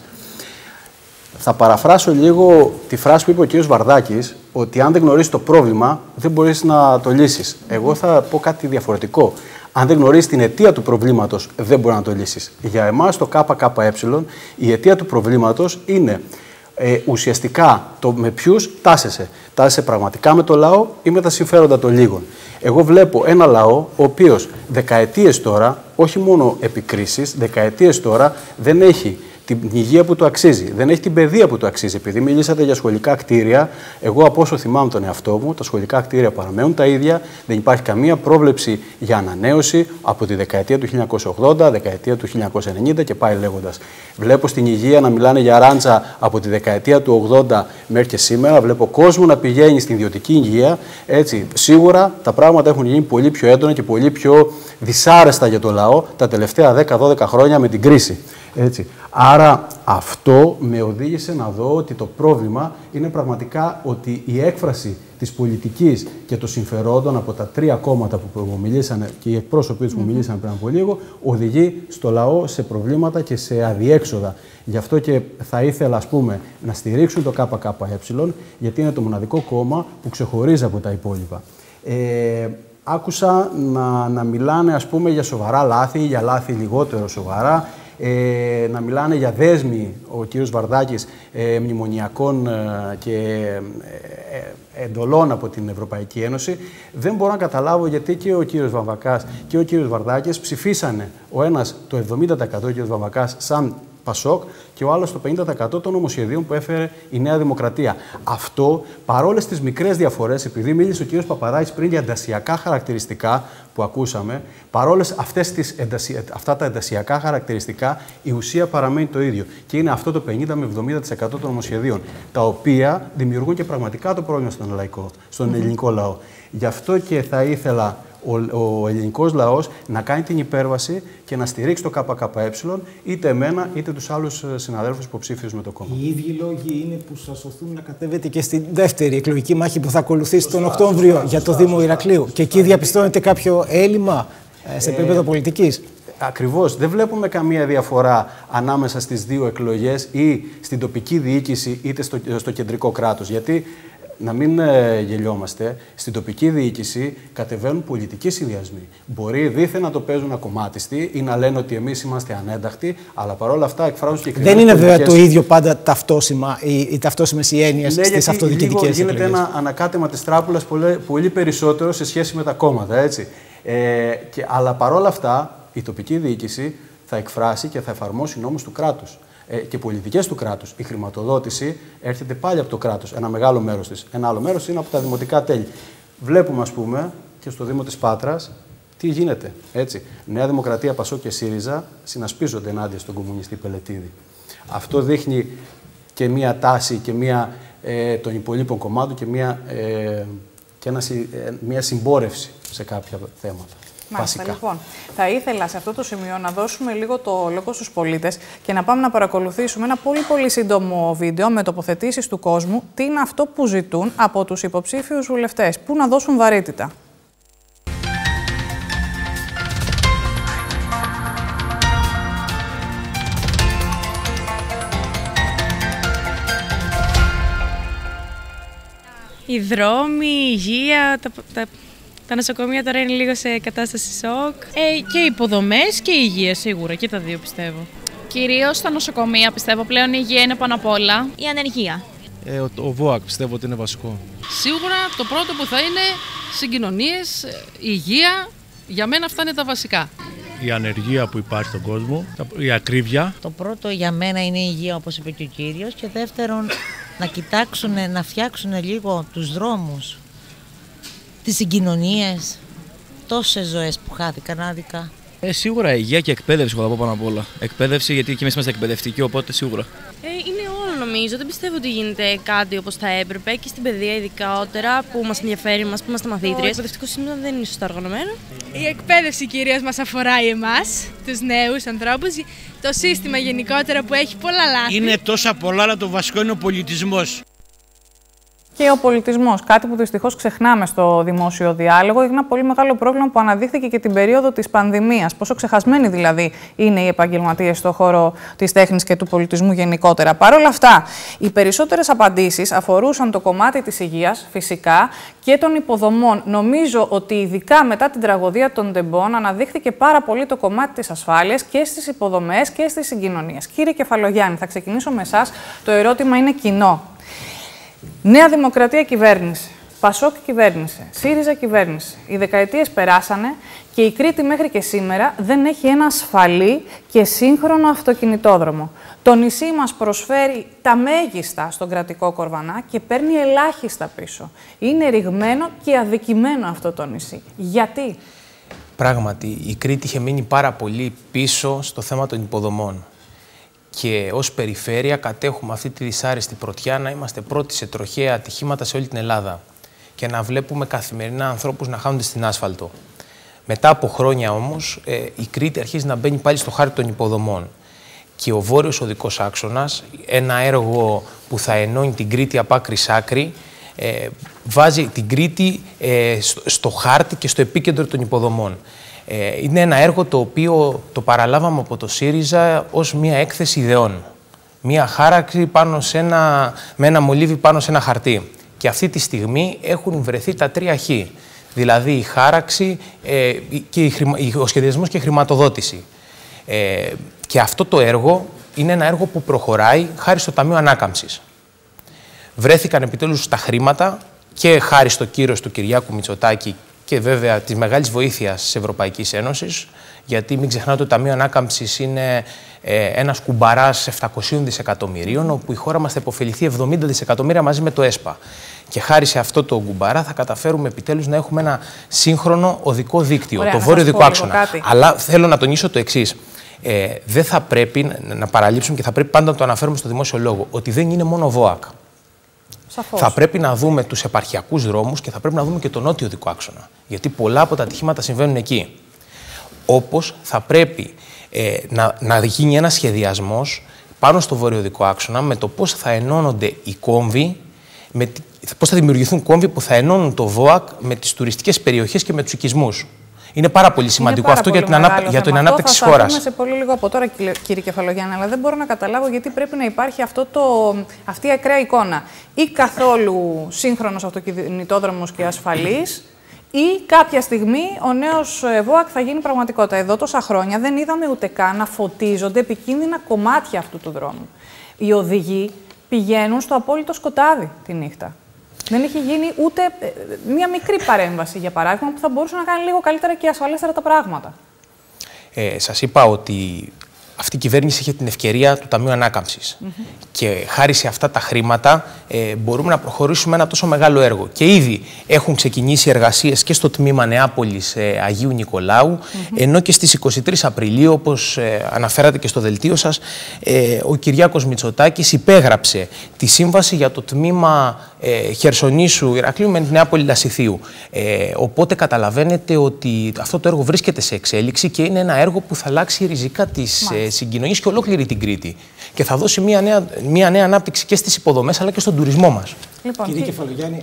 Θα παραφράσω λίγο τη φράση που είπε ο κ. Βαρδάκης, ότι αν δεν γνωρίσεις το πρόβλημα, δεν μπορείς να το λύσεις. Εγώ θα πω κάτι διαφορετικό. Αν δεν γνωρίσεις την αιτία του προβλήματος, δεν μπορεί να το λύσεις. Για εμάς το ΚΚΕ, η αιτία του προβλήματος είναι ουσιαστικά το με ποιους τάσεσαι. Τάσεσαι πραγματικά με το λαό ή με τα συμφέροντα των λίγων. Εγώ βλέπω ένα λαό ο οποίος δεκαετίες τώρα, όχι μόνο επικρίσεις, δεκαετίες τώρα δεν έχει την υγεία που του αξίζει, δεν έχει την παιδεία που του αξίζει. Επειδή μιλήσατε για σχολικά κτίρια, εγώ από όσο θυμάμαι τον εαυτό μου, τα σχολικά κτίρια παραμένουν τα ίδια, δεν υπάρχει καμία πρόβλεψη για ανανέωση από τη δεκαετία του 1980, δεκαετία του 1990 και πάει λέγοντας. Βλέπω στην υγεία να μιλάνε για ράντζα από τη δεκαετία του 80 μέχρι και σήμερα. Βλέπω κόσμο να πηγαίνει στην ιδιωτική υγεία. Έτσι, σίγουρα τα πράγματα έχουν γίνει πολύ πιο έντονα και πολύ πιο δυσάρεστα για το λαό τα τελευταία 10-12 χρόνια με την κρίση. Έτσι. Άρα αυτό με οδήγησε να δω ότι το πρόβλημα είναι πραγματικά ότι η έκφραση της πολιτικής και των συμφερόντων από τα τρία κόμματα που μου μιλήσανε και οι εκπρόσωποι τους που μιλήσαν πριν από λίγο οδηγεί στο λαό σε προβλήματα και σε αδιέξοδα. Γι' αυτό και θα ήθελα, ας πούμε, να στηρίξουν το ΚΚΕ, γιατί είναι το μοναδικό κόμμα που ξεχωρίζει από τα υπόλοιπα. Άκουσα να μιλάνε, ας πούμε, για σοβαρά λάθη ή για λάθη λιγότερο σοβαρά. Να μιλάνε για δέσμη ο κύριος Βαρδάκης μνημονιακών και εντολών από την Ευρωπαϊκή Ένωση. Δεν μπορώ να καταλάβω γιατί και ο κύριος Βαμβακάς και ο κύριος Βαρδάκης ψηφίσανε ο ένας το 70% ο κύριος Βαμβακάς σαν Πασόκ και ο άλλος το 50% των νομοσχεδίων που έφερε η Νέα Δημοκρατία. Αυτό, παρόλες τις μικρές διαφορές, επειδή μίλησε ο κύριος Παπαδάκης πριν για εντασσιακά χαρακτηριστικά που ακούσαμε, παρόλες αυτά τα εντασσιακά χαρακτηριστικά, η ουσία παραμένει το ίδιο. Και είναι αυτό το 50 με 70% των νομοσχεδίων, τα οποία δημιουργούν και πραγματικά το πρόβλημα στον ελληνικό λαό. Γι' αυτό και θα ήθελα ο ελληνικός λαός να κάνει την υπέρβαση και να στηρίξει το ΚΚΕ, είτε εμένα είτε τους άλλους συναδέλφους υποψήφιους με το κόμμα. Οι ίδιοι λόγοι είναι που σας οθούν να κατέβετε και στην δεύτερη εκλογική μάχη που θα ακολουθήσει τον Οκτώβριο για το Δήμο Ηρακλείου. Και εκεί διαπιστώνεται κάποιο έλλειμμα σε επίπεδο πολιτικής. Ακριβώς. Δεν βλέπουμε καμία διαφορά ανάμεσα στις δύο εκλογές ή στην τοπική διοίκηση είτε στο κεντρικό κράτος. Γιατί να μην γελιόμαστε, στην τοπική διοίκηση κατεβαίνουν πολιτικοί συνδυασμοί. Μπορεί δήθεν να το παίζουν ακομμάτιστοι ή να λένε ότι εμείς είμαστε ανένταχτοι, αλλά παρόλα αυτά εκφράζουν συγκεκριμένες. Δεν είναι βέβαια το ίδιο πάντα ταυτόσιμα οι ταυτόσιμες οι έννοιες στις αυτοδιοικητικές εκλογές. Γίνεται ένα ανακάτεμα της τράπουλας πολύ περισσότερο σε σχέση με τα κόμματα. Έτσι. Αλλά παρόλα αυτά η τοπική διοίκηση θα εκφράσει και θα εφαρμόσει νόμους του κράτους. Και πολιτικές του κράτους. Η χρηματοδότηση έρχεται πάλι από το κράτος, ένα μεγάλο μέρος της. Ένα άλλο μέρος είναι από τα δημοτικά τέλη. Βλέπουμε, ας πούμε, και στο Δήμο της Πάτρας τι γίνεται. Έτσι. Νέα Δημοκρατία, Πασόκ και ΣΥΡΙΖΑ συνασπίζονται ενάντια στον κομμουνιστή Πελετίδη. Αυτό δείχνει και μία τάση και των υπολείπων κομμάτων και μία συμπόρευση σε κάποια θέματα. Μάλιστα, λοιπόν, θα ήθελα σε αυτό το σημείο να δώσουμε λίγο το λόγο στους πολίτες και να πάμε να παρακολουθήσουμε ένα πολύ σύντομο βίντεο με τοποθετήσεις του κόσμου. Τι είναι αυτό που ζητούν από τους υποψήφιους βουλευτές, που να δώσουν βαρύτητα. Οι δρόμοι, η υγεία, τα νοσοκομεία τώρα είναι λίγο σε κατάσταση σοκ. Και οι υποδομές και η υγεία σίγουρα, και τα δύο πιστεύω. Κυρίως στα νοσοκομεία πιστεύω, πλέον η υγεία είναι πάνω απ' όλα. Η ανεργία. Ο ΒΟΑΚ πιστεύω ότι είναι βασικό. Σίγουρα το πρώτο που θα είναι συγκοινωνίες, υγεία, για μένα αυτά είναι τα βασικά. Η ανεργία που υπάρχει στον κόσμο, η ακρίβεια. Το πρώτο για μένα είναι η υγεία, όπως είπε και ο κύριος, και δεύτερον να κοιτάξουν, να φτιάξουν λίγο τους δρόμους, τις συγκοινωνίες, τόσες ζωές που χάθηκαν άδικα. Σίγουρα υγεία και εκπαίδευση, εγώ θα πω πάνω απ' όλα. Εκπαίδευση, γιατί και εμείς είμαστε εκπαιδευτικοί, οπότε σίγουρα. Είναι όλο νομίζω. Δεν πιστεύω ότι γίνεται κάτι όπως θα έπρεπε και στην παιδεία, ειδικότερα που μας ενδιαφέρει, που είμαστε μαθήτριες. Το εκπαιδευτικό σύστημα δεν είναι σωστά οργανωμένο. Η εκπαίδευση κυρίως μας αφορά εμάς, τους νέους ανθρώπους. Το σύστημα γενικότερα που έχει πολλά λάθη. Είναι τόσα πολλά, αλλά το βασικό είναι ο πολιτισμός. Και ο πολιτισμός, κάτι που δυστυχώς ξεχνάμε στο δημόσιο διάλογο, είναι ένα πολύ μεγάλο πρόβλημα που αναδείχθηκε και την περίοδο της πανδημίας. Πόσο ξεχασμένοι δηλαδή είναι οι επαγγελματίες στον χώρο της τέχνης και του πολιτισμού γενικότερα. Παρ' όλα αυτά, οι περισσότερες απαντήσεις αφορούσαν το κομμάτι της υγείας, φυσικά, και των υποδομών. Νομίζω ότι ειδικά μετά την τραγωδία των Ντεμπών αναδείχθηκε πάρα πολύ το κομμάτι της ασφάλειας και στις υποδομές και στις συγκοινωνίες. Κύριε Κεφαλογιάννη, θα ξεκινήσω με εσάς. Το ερώτημα είναι κοινό. Νέα Δημοκρατία κυβέρνησε, Πασόκ κυβέρνησε, ΣΥΡΙΖΑ κυβέρνησε. Οι δεκαετίες περάσανε και η Κρήτη μέχρι και σήμερα δεν έχει ένα ασφαλή και σύγχρονο αυτοκινητόδρομο. Το νησί μας προσφέρει τα μέγιστα στον κρατικό κορβανά και παίρνει ελάχιστα πίσω. Είναι ρηγμένο και αδικημένο αυτό το νησί. Γιατί? Πράγματι, η Κρήτη είχε μείνει πάρα πολύ πίσω στο θέμα των υποδομών. Και ως περιφέρεια κατέχουμε αυτή τη δυσάρεστη πρωτιά να είμαστε πρώτοι σε τροχαία ατυχήματα σε όλη την Ελλάδα και να βλέπουμε καθημερινά ανθρώπους να χάνονται στην άσφαλτο. Μετά από χρόνια όμως, η Κρήτη αρχίζει να μπαίνει πάλι στο χάρτη των υποδομών. Και ο Βόρειος Οδικός Άξονας, ένα έργο που θα ενώνει την Κρήτη από άκρη σ' άκρη, βάζει την Κρήτη στο χάρτη και στο επίκεντρο των υποδομών. Είναι ένα έργο το οποίο το παραλάβαμε από το ΣΥΡΙΖΑ ως μια έκθεση ιδεών. Μια χάραξη πάνω με ένα μολύβι πάνω σε ένα χαρτί. Και αυτή τη στιγμή έχουν βρεθεί τα 3 χ. Δηλαδή η χάραξη, ο σχεδιασμός και η χρηματοδότηση. Και αυτό το έργο είναι ένα έργο που προχωράει χάρη στο Ταμείο Ανάκαμψης. Βρέθηκαν επιτέλους τα χρήματα και χάρη στο κύρος του Κυριάκου Μητσοτάκη και βέβαια της μεγάλης βοήθειας της Ευρωπαϊκής Ένωσης, γιατί μην ξεχνάτε ότι το Ταμείο Ανάκαμψης είναι ένας κουμπαράς 700 δισεκατομμυρίων, όπου η χώρα μας θα υποφεληθεί 70 δισεκατομμύρια μαζί με το ΕΣΠΑ. Και χάρη σε αυτό το κουμπαρά θα καταφέρουμε επιτέλους να έχουμε ένα σύγχρονο οδικό δίκτυο, το Βόρειο Οδικό Άξονα. Αλλά θέλω να τονίσω το εξής. Δεν θα πρέπει να παραλείψουμε και θα πρέπει πάντα να το αναφέρουμε στο δημόσιο λόγο, ότι δεν είναι μόνο ΒΟΑΚ. Σαφώς. Θα πρέπει να δούμε τους επαρχιακούς δρόμους και θα πρέπει να δούμε και τον νότιο οδικό άξονα. Γιατί πολλά από τα ατυχήματα συμβαίνουν εκεί. Όπως θα πρέπει να γίνει ένας σχεδιασμός πάνω στο βόρειο οδικό άξονα με το πώς θα ενώνονται οι κόμβοι, πώς θα δημιουργηθούν κόμβοι που θα ενώνουν το ΒΟΑΚ με τις τουριστικές περιοχές και με τους οικισμούς. Είναι πάρα πολύ σημαντικό αυτό για την ανάπτυξη της χώρας. Θα δούμε σε πολύ λίγο από τώρα, κύριε Κεφαλογιάννη, αλλά δεν μπορώ να καταλάβω γιατί πρέπει να υπάρχει αυτή η ακραία εικόνα. Ή καθόλου σύγχρονος αυτοκινητόδρομος και ασφαλής, ή κάποια στιγμή ο νέος ΒΟΑΚ θα γίνει πραγματικότητα. Εδώ τόσα χρόνια δεν είδαμε ούτε καν να φωτίζονται επικίνδυνα κομμάτια αυτού του δρόμου. Οι οδηγοί πηγαίνουν στο απόλυτο σκοτάδι τη νύχτα. Δεν έχει γίνει ούτε μία μικρή παρέμβαση, για παράδειγμα, που θα μπορούσε να κάνει λίγο καλύτερα και ασφαλέστερα τα πράγματα. Σας είπα ότι αυτή η κυβέρνηση είχε την ευκαιρία του Ταμείου Ανάκαμψης. Και χάρη σε αυτά τα χρήματα μπορούμε να προχωρήσουμε ένα τόσο μεγάλο έργο. Και ήδη έχουν ξεκινήσει εργασίες και στο τμήμα Νεάπολης Αγίου Νικολάου, ενώ και στις 23 Απριλίου, όπως αναφέρατε και στο δελτίο σας, ο Κυριάκος Μητσοτάκης υπέγραψε τη σύμβαση για το τμήμα Χερσονήσου Ηρακλείου με την Νεάπολη Λασιθίου. Οπότε καταλαβαίνετε ότι αυτό το έργο βρίσκεται σε εξέλιξη και είναι ένα έργο που θα αλλάξει ριζικά τις συγκοινωνίες και ολόκληρη την Κρήτη. Και θα δώσει μια νέα ανάπτυξη και στις υποδομές αλλά και στον τουρισμό μας. Λοιπόν, κύριε Κεφαλογιάννη,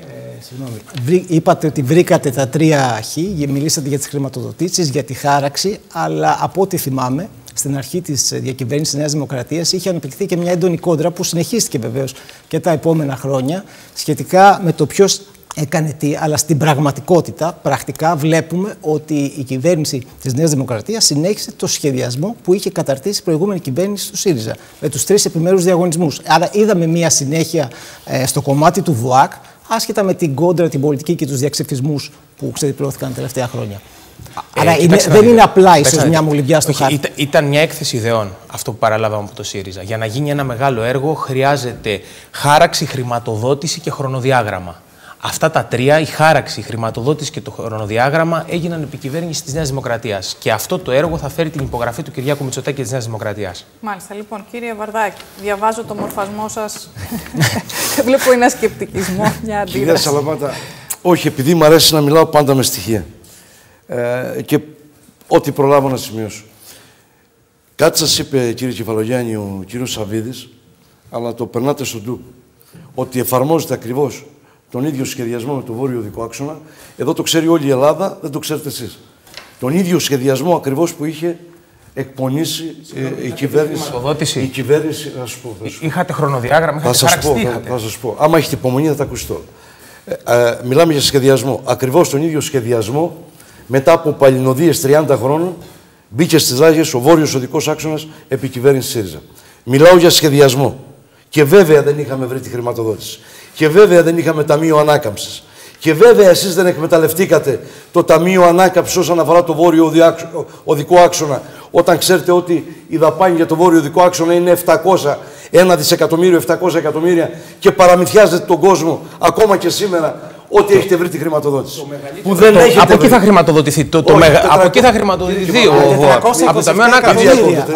είπατε ότι βρήκατε τα 3 χ, μιλήσατε για τις χρηματοδοτήσεις, για τη χάραξη, αλλά από ό,τι θυμάμαι, στην αρχή της διακυβέρνησης της Νέας Δημοκρατίας είχε αναπτυχθεί και μια έντονη κόντρα που συνεχίστηκε βεβαίως και τα επόμενα χρόνια σχετικά με το ποιος έκανε τι, αλλά στην πραγματικότητα, πρακτικά βλέπουμε ότι η κυβέρνηση της Νέας Δημοκρατίας συνέχισε το σχεδιασμό που είχε καταρτήσει η προηγούμενη κυβέρνηση του ΣΥΡΙΖΑ, με τους 3 επιμέρους διαγωνισμούς. Άρα είδαμε μια συνέχεια στο κομμάτι του ΒΟΑΚ, άσχετα με την κόντρα, την πολιτική και τους διαξυφισμούς που ξεδιπλώθηκαν τα τελευταία χρόνια. Άρα δεν είναι απλά ίσως μια μολυβιά στο χάρτη. Ήταν μια έκθεση ιδεών αυτό που παραλάβαμε από το ΣΥΡΙΖΑ. Για να γίνει ένα μεγάλο έργο χρειάζεται χάραξη, χρηματοδότηση και χρονοδιάγραμμα. Αυτά τα τρία, η χάραξη, η χρηματοδότηση και το χρονοδιάγραμμα, έγιναν επικυβέρνηση της Νέας Δημοκρατίας. Και αυτό το έργο θα φέρει την υπογραφή του Κυριάκου Μητσοτάκη και της Νέας Δημοκρατίας. Μάλιστα. Λοιπόν, κύριε Βαρδάκη, διαβάζω το μορφασμό σας. Βλέπω ένα σκεπτικισμό, μια αντίδραση. Κυρία Σαλαπάτα, όχι, επειδή μου αρέσει να μιλάω πάντα με στοιχεία. Και ό,τι προλάβω να σημειώσω. Κάτι σας είπε, κύριε Κεφαλογιάννη, ο κύριος Σαββίδης, αλλά το περνάτε στον ντου. Ότι εφαρμόζεται ακριβώς τον ίδιο σχεδιασμό με το βόρειο οδικό άξονα. Εδώ το ξέρει όλη η Ελλάδα, δεν το ξέρετε εσείς. Τον ίδιο σχεδιασμό ακριβώς που είχε εκπονήσει η κυβέρνηση. Η κυβέρνηση, θα σου πω. Είχατε χρονοδιάγραμμα, είχατε χαρακτή. Θα σας πω. Άμα έχετε υπομονή θα τα ακουστώ. Μιλάμε για σχεδιασμό. Ακριβώς τον ίδιο σχεδιασμό, μετά από παλινοδίες 30 χρόνων, μπήκε στις Ράγες ο βόρειος οδικός άξονας επί κυβέρνηση ΣΥΡΙΖΑ. Μιλάω για σχεδιασμό. Και βέβαια δεν είχαμε βρει τη χρηματοδότηση. Και βέβαια δεν είχαμε ταμείο ανάκαμψης. Και βέβαια εσείς δεν εκμεταλλευτήκατε το ταμείο ανάκαμψης όσον αφορά το βόρειο οδικό άξονα, όταν ξέρετε ότι η δαπάνη για το βόρειο οδικό άξονα είναι 1 δισεκατομμύριο, 700 εκατομμύρια και παραμυθιάζετε τον κόσμο ακόμα και σήμερα ότι έχετε βρει τη χρηματοδότηση. Που δεν έχετε από εκεί θα χρηματοδοτηθεί από εκεί θα χρηματοδοτηθεί από το ταμείο ανάκαμψης.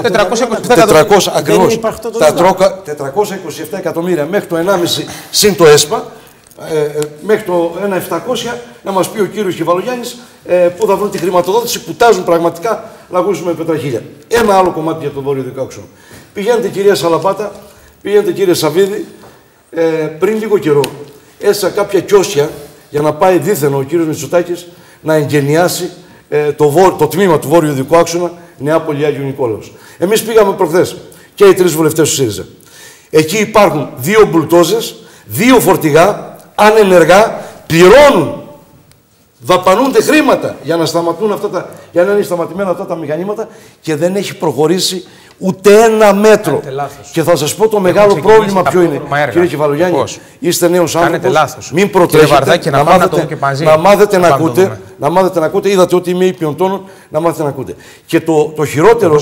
427 εκατομμύρια μέχρι το 1,5 συν το ΕΣΠΑ, μέχρι το 1,700 να μας πει ο κύριος Κεφαλογιάννης που θα βρουν τη χρηματοδότηση που τάζουν πραγματικά λαγούς με πετραχίλια. Ένα άλλο κομμάτι για το βόρειο οδικό άξονα. Πηγαίνετε, κυρία Σαλαπάτα, πηγαίνετε, κύριε Σαββίδη, πριν λίγο καιρό έστειλα κάποια κιόσια για να πάει δίθεν ο κύριος Μητσοτάκης να εγκαινιάσει το τμήμα του βόρειου οδικού άξονα Νεάπολη Άγιο Νικόλαος. Εμείς πήγαμε προχθές και οι 3 βουλευτές του ΣΥΡΙΖΑ. Εκεί υπάρχουν 2 μπουλτόζες, 2 φορτηγά, ανενεργά, πληρώνουν, δαπανούνται χρήματα για να σταματούν για να είναι σταματημένα αυτά τα μηχανήματα και δεν έχει προχωρήσει ούτε ένα μέτρο. Και θα σας πω το μεγάλο πρόβλημα ποιο είναι. Κύριε Κεφαλογιάννη, είστε νέος άνθρωπος. Μην προτρέχετε να μάθετε να ακούτε. Είδατε ότι είμαι ήπιον τόνων, να μάθετε να ακούτε. Και το χειρότερο,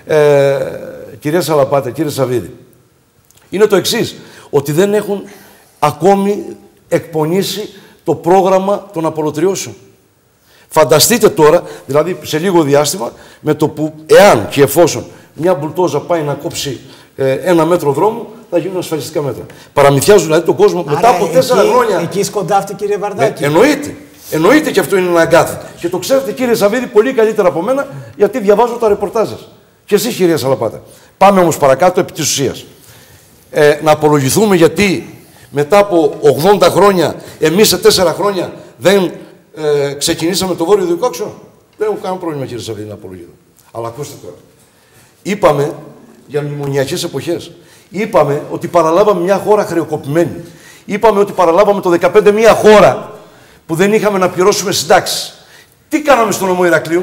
κυρία Σαλαπάτα, κύριε Σαββίδη, είναι το εξής. Ότι δεν έχουν ακόμη εκπονήσει το πρόγραμμα των απολωτριώσεων. Φανταστείτε τώρα, δηλαδή σε λίγο διάστημα, με το που εάν και εφόσον μια μπουλτόζα πάει να κόψει 1 μέτρο δρόμου, θα γίνουν ασφαλιστικά μέτρα. Παραμυθιάζουν δηλαδή τον κόσμο μετά από 4 χρόνια. Εκεί σκοντάφτει, κύριε Βαρδάκη. Εννοείται και αυτό είναι ένα αγκάθι. Και το ξέρετε, κύριε Σαββίδη, πολύ καλύτερα από μένα, γιατί διαβάζω τα ρεπορτάζ σας. Και εσείς, κυρία Σαλαπάτα. Πάμε όμως παρακάτω επί της ουσίας. Να απολογηθούμε γιατί μετά από 80 χρόνια, εμείς σε 4 χρόνια δεν ξεκινήσαμε το βόρειο οδικό άξονα. Δεν έχω κανένα πρόβλημα, κύριε Σαββίδη, να απολογηθώ. Αλλά ακούστε τώρα. Είπαμε για μνημονιακές εποχές. Είπαμε ότι παραλάβαμε μια χώρα χρεοκοπημένη. Είπαμε ότι παραλάβαμε το 2015 μια χώρα που δεν είχαμε να πληρώσουμε συντάξεις. Τι κάναμε στο νομό Ηρακλείου?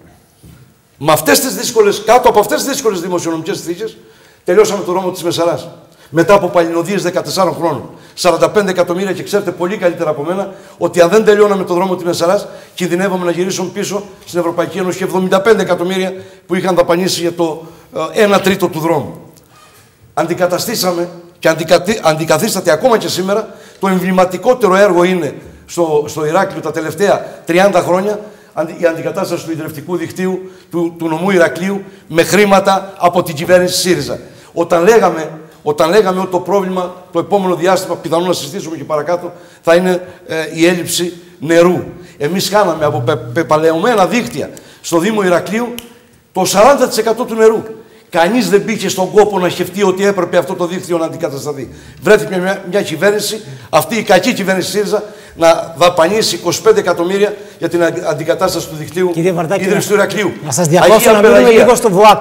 Με αυτές τις δύσκολες, κάτω από αυτές τις δύσκολες δημοσιονομικές συνθήκες, τελειώσαμε το δρόμο της Μεσαράς. Μετά από παλινοδίες 14 χρόνων. 45 εκατομμύρια και ξέρετε πολύ καλύτερα από μένα ότι αν δεν τελειώναμε το δρόμο της Μεσαράς, κινδυνεύαμε να γυρίσουμε πίσω στην Ευρωπαϊκή Ένωση και 75 εκατομμύρια που είχαν δαπανίσει για το 1 τρίτο του δρόμου. Αντικαταστήσαμε και αντικαθίσταται ακόμα και σήμερα. Το εμβληματικότερο έργο είναι στο Ηράκλειο τα τελευταία 30 χρόνια η αντικατάσταση του ιδρευτικού δικτύου του νομού Ηρακλείου με χρήματα από την κυβέρνηση ΣΥΡΙΖΑ. Όταν λέγαμε ότι το πρόβλημα το επόμενο διάστημα, πιθανόν να συζητήσουμε και παρακάτω, θα είναι η έλλειψη νερού. Εμείς χάναμε από πεπαλαιωμένα δίκτυα στο Δήμο Ηρακλείου το 40% του νερού. Κανείς δεν μπήκε στον κόπο να σκεφτεί ότι έπρεπε αυτό το δίκτυο να αντικατασταθεί. Βρέθηκε μια κυβέρνηση, αυτή η κακή κυβέρνηση ΣΥΡΙΖΑ, να δαπανίσει 25 εκατομμύρια για την αντικατάσταση του δικτύου ίδρυυσης του Ηρακλείου. Να σας διακόψω να μείνουμε λίγο στο ΒΟΑΚ.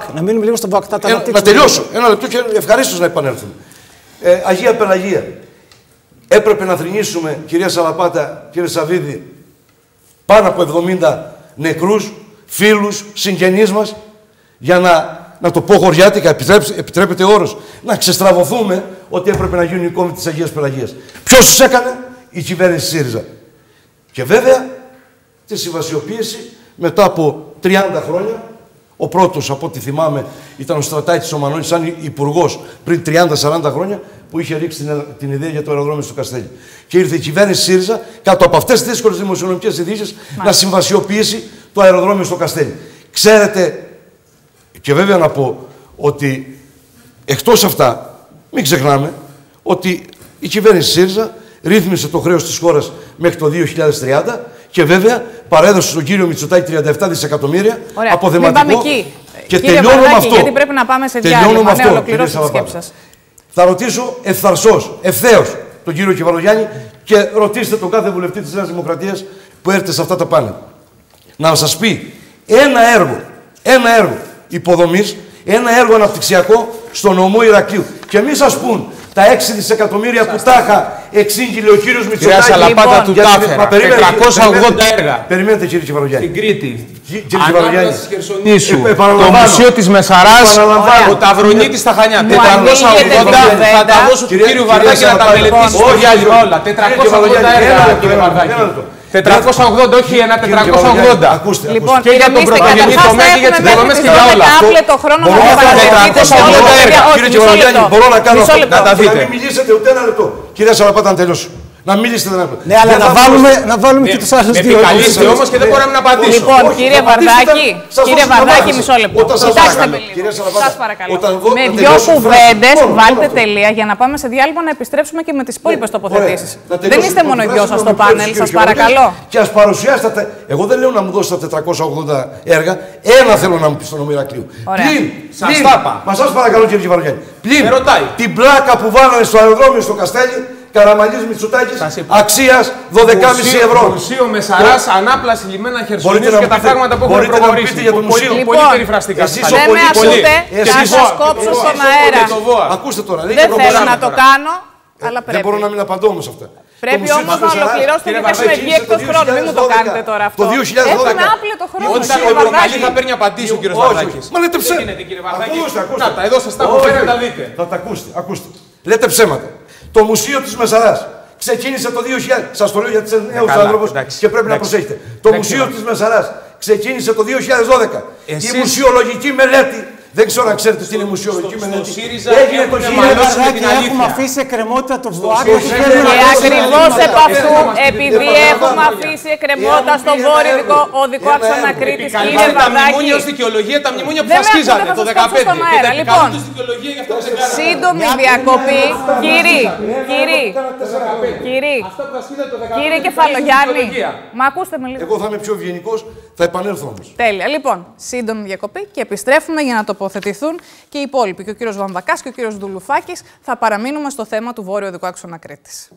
Να τελειώσω. Ένα λεπτό και ευχαρίστως να επανέλθουμε. Αγία Πελαγία. έπρεπε να θρηνήσουμε, κυρία Σαλαπάτα, κύριε Σαββίδη, πάνω από 70 νεκρούς, φίλους, συγγενείς μας, για να το πω χωριάτικα, επιτρέπεται ο όρος, να ξεστραβωθούμε ότι έπρεπε να γίνουν οι κόμβοι της Αγίας Πελαγίας. Ποιος τους έκανε? Η κυβέρνηση ΣΥΡΙΖΑ. Και βέβαια, τη συμβασιοποίηση μετά από 30 χρόνια, ο πρώτος, από ό,τι θυμάμαι, ήταν ο Στρατάκης ο Μανώλης, σαν υπουργός πριν 30-40 χρόνια, που είχε ρίξει την ιδέα για το αεροδρόμιο στο Καστέλι. Και ήρθε η κυβέρνηση ΣΥΡΙΖΑ, κάτω από αυτές τις δύσκολες δημοσιονομικές συνθήκες, να συμβασιοποιήσει το αεροδρόμιο στο Καστέλι. Ξέρετε, και βέβαια να πω ότι εκτός αυτά, μην ξεχνάμε ότι η κυβέρνηση ΣΥΡΙΖΑ ρύθμισε το χρέος της χώρας μέχρι το 2030 και βέβαια παρέδωσε στον κύριο Μητσοτάκη 37 δισεκατομμύρια αποθεματικό. Μην πάμε εκεί. Και κύριε τελειώνω με αυτό. Γιατί πρέπει να πάμε σε διάλειμμα. Ναι, ολοκληρώστε τη σκέψη σας. Θα ρωτήσω ευθέως τον κύριο Κεφαλογιάννη και ρωτήστε τον κάθε βουλευτή της Νέας Δημοκρατίας που έρχεται σε αυτά τα πάνελ. Να σας πει ένα έργο υποδομής, ένα έργο αναπτυξιακό στο νομό Ηρακλείου. Και μη σας πούν τα 6 δισεκατομμύρια που τάχα εξήγηλε ο κύριος Μητσοτάκης. Κυρία Σαλαπάτα του τάφερα. 480 έργα. Περιμένετε κύριε Κεφαλογιάννη. Στην Κρήτη. Ανάπλαση της Χερσονήσου. Το Μουσείο της Μεσαράς. Ο Ταυρονίτης στα Χανιά. 480 θα τα δώσω του κύριου Βαρδάκη να τα μελετήσει στο διάλειμμα όλα. 480 έργα κύριε Βαρδάκη. 480, όχι ένα 480. Ακούστε. Λοιπόν, και για τον πρωτογενή τομέα και για τις υποδομές και για όλα. 480 έργα. Κύριε Κεφαλογιάννη, μπορώ να κάνω αυτό. Να τα δείτε. Να μην μιλήσετε ούτε ένα λεπτό. Κυρία Σαλαπάτα, να τελειώσω. Να μιλήσετε ένα λεπτό. Ναι, αλλά να βάλουμε και τους άλλους δύο. Επικαλείστε όμως και δεν μπορούμε να απαντήσουμε. Λοιπόν, κύριε Βαρδάκη, μισό λεπτό. Κοιτάξτε με λίγο. Σας παρακαλώ. Με δυο κουβέντες βάλτε τελεία για να πάμε σε διάλειμμα να επιστρέψουμε και με τις υπόλοιπες τοποθετήσεις. Δεν είστε μόνο οι δυο σας στο πάνελ, σας παρακαλώ. Και ας παρουσιάσετε. Εγώ δεν λέω να μου δώσετε 480 έργα. Ένα θέλω να μου πει στο νομό Ηρακλείου. Πλην. Μα σας παρακαλώ κύριε Κεφαλογιάννη. Πλην την πλάκα που βάλανε στο αεροδρόμιο στο Καστέλι. Καραμανλής Μητσοτάκης, αξίας 12,5 ευρώ. Μουσείο Μεσαράς, ανάπλαση λιμένα Χερσονήσου και τα πράγματα που έχουν προχωρήσει. Για το μουσείο. Πολύ περιφραστικά. Δεν με ακούτε, θα σας κόψω στον αέρα. Ακούστε τώρα. Δεν θέλω να το κάνω, αλλά πρέπει. Δεν μπορώ να μην απαντώ όμως αυτά. Πρέπει όμως να ολοκληρώσετε γιατί έχουμε βγει εκτός χρόνου. Μην μου το κάνετε τώρα αυτό. Έχουμε άπλετο χρόνο. Όταν ο Προκαλή θα παίρνει απαντήσει ο κύριος Βαρδάκης. Μα λέτε ψέματα. Να τα, εδώ σας τα έχω φέρει να τα δείτε. Θα τα ακούστε. Λέτε ψέματα. Το Μουσείο της Μεσαράς ξεκίνησε το 2000. Σας το λέω γιατί είστε νέος άνθρωπος και πρέπει να προσέχετε. Το Μουσείο της Μεσαράς ξεκίνησε το 2012. Η μουσιολογική μελέτη. Δεν ξέρω αν ξέρετε τι είναι η μουσιολογική μελέτη. Έγινε το 2000. Έχουμε αφήσει εκκρεμότητα το ΒΟΑΚ. Και ακριβώς επ' αυτού, επειδή έχουμε αφήσει εκκρεμότητα στο βόρειο οδικό άξονα Κρήτης, κύριε Τα μνημόνια Βαρδάκη. ως δικαιολογία, τα μνημόνια που φασκίζανε το 2015. Λοιπόν, σύντομη διακοπή. Κύριε Κεφαλογιάννη, μα ακούστε με λίγο. Εγώ θα είμαι πιο ευγενικός, θα επανέλθω όμως. Τέλεια. Λοιπόν, σύντομη διακοπή και επιστρέφουμε για να τοποθετηθούν και οι υπόλοιποι. Και ο κύριος Βαμβακάς και ο κύριος Δουλουφάκης. Θα παραμείνουμε στο θέμα του βόρειο οδικού άξονα Κρήτης.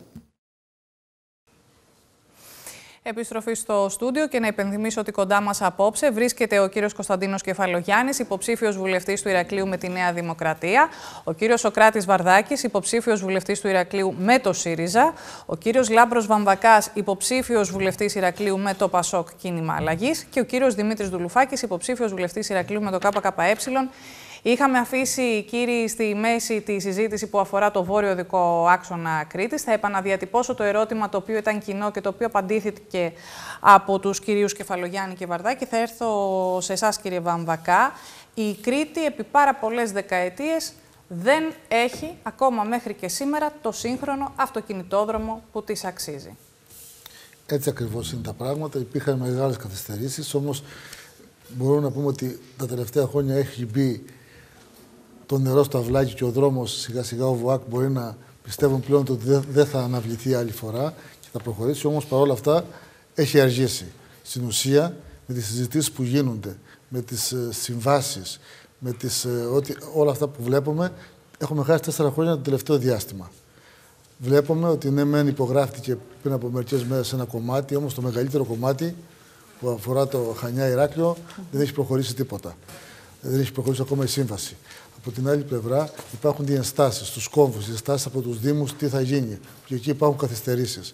Επιστροφή στο στούντιο και να υπενθυμίσω ότι κοντά μας απόψε βρίσκεται ο κύριος Κωνσταντίνος Κεφαλογιάννης, υποψήφιος βουλευτής του Ηρακλείου με τη Νέα Δημοκρατία, ο κύριος Σοκράτης Βαρδάκης, υποψήφιος βουλευτής του Ηρακλείου με το ΣΥΡΙΖΑ, ο κύριος Λάμπρος Βαμβακάς, υποψήφιος βουλευτής Ηρακλείου με το ΠΑΣΟΚ Κίνημα Αλλαγής και ο κύριος Δημήτρης Δουλουφάκης, υποψήφιος βουλευτής Ηρακλείου με το ΚΚΕ. Είχαμε αφήσει, κύριοι, στη μέση τη συζήτηση που αφορά το βόρειο οδικό άξονα Κρήτης. Θα επαναδιατυπώσω το ερώτημα το οποίο ήταν κοινό και το οποίο απαντήθηκε από τους κυρίους Κεφαλογιάννη και Βαρδάκη. Θα έρθω σε εσάς, κύριε Βαμβακά. Η Κρήτη επί πάρα πολλές δεκαετίες δεν έχει ακόμα μέχρι και σήμερα το σύγχρονο αυτοκινητόδρομο που της αξίζει. Έτσι ακριβώς είναι τα πράγματα. Υπήρχαν μεγάλες καθυστερήσεις, όμως μπορούμε να πούμε ότι τα τελευταία χρόνια έχει μπει το νερό στο αυλάκι και ο δρόμος σιγά σιγά ο ΒΟΑΚ μπορεί να πιστεύουν πλέον ότι δεν θα αναβληθεί άλλη φορά και θα προχωρήσει, όμως παρόλα αυτά έχει αργήσει. Στην ουσία, με τις συζητήσεις που γίνονται, με τις συμβάσεις, με όλα αυτά που βλέπουμε, έχουμε χάσει 4 χρόνια το τελευταίο διάστημα. Βλέπουμε ότι ναι, μεν υπογράφτηκε πριν από μερικές μέρες ένα κομμάτι, όμως το μεγαλύτερο κομμάτι που αφορά το Χανιά Ηράκλειο δεν έχει προχωρήσει τίποτα. Δεν έχει προχωρήσει ακόμα η σύμβαση. Από Από την άλλη πλευρά υπάρχουν διενστάσεις στους κόμβους, διενστάσεις από τους Δήμους, τι θα γίνει. Και εκεί υπάρχουν καθυστερήσεις.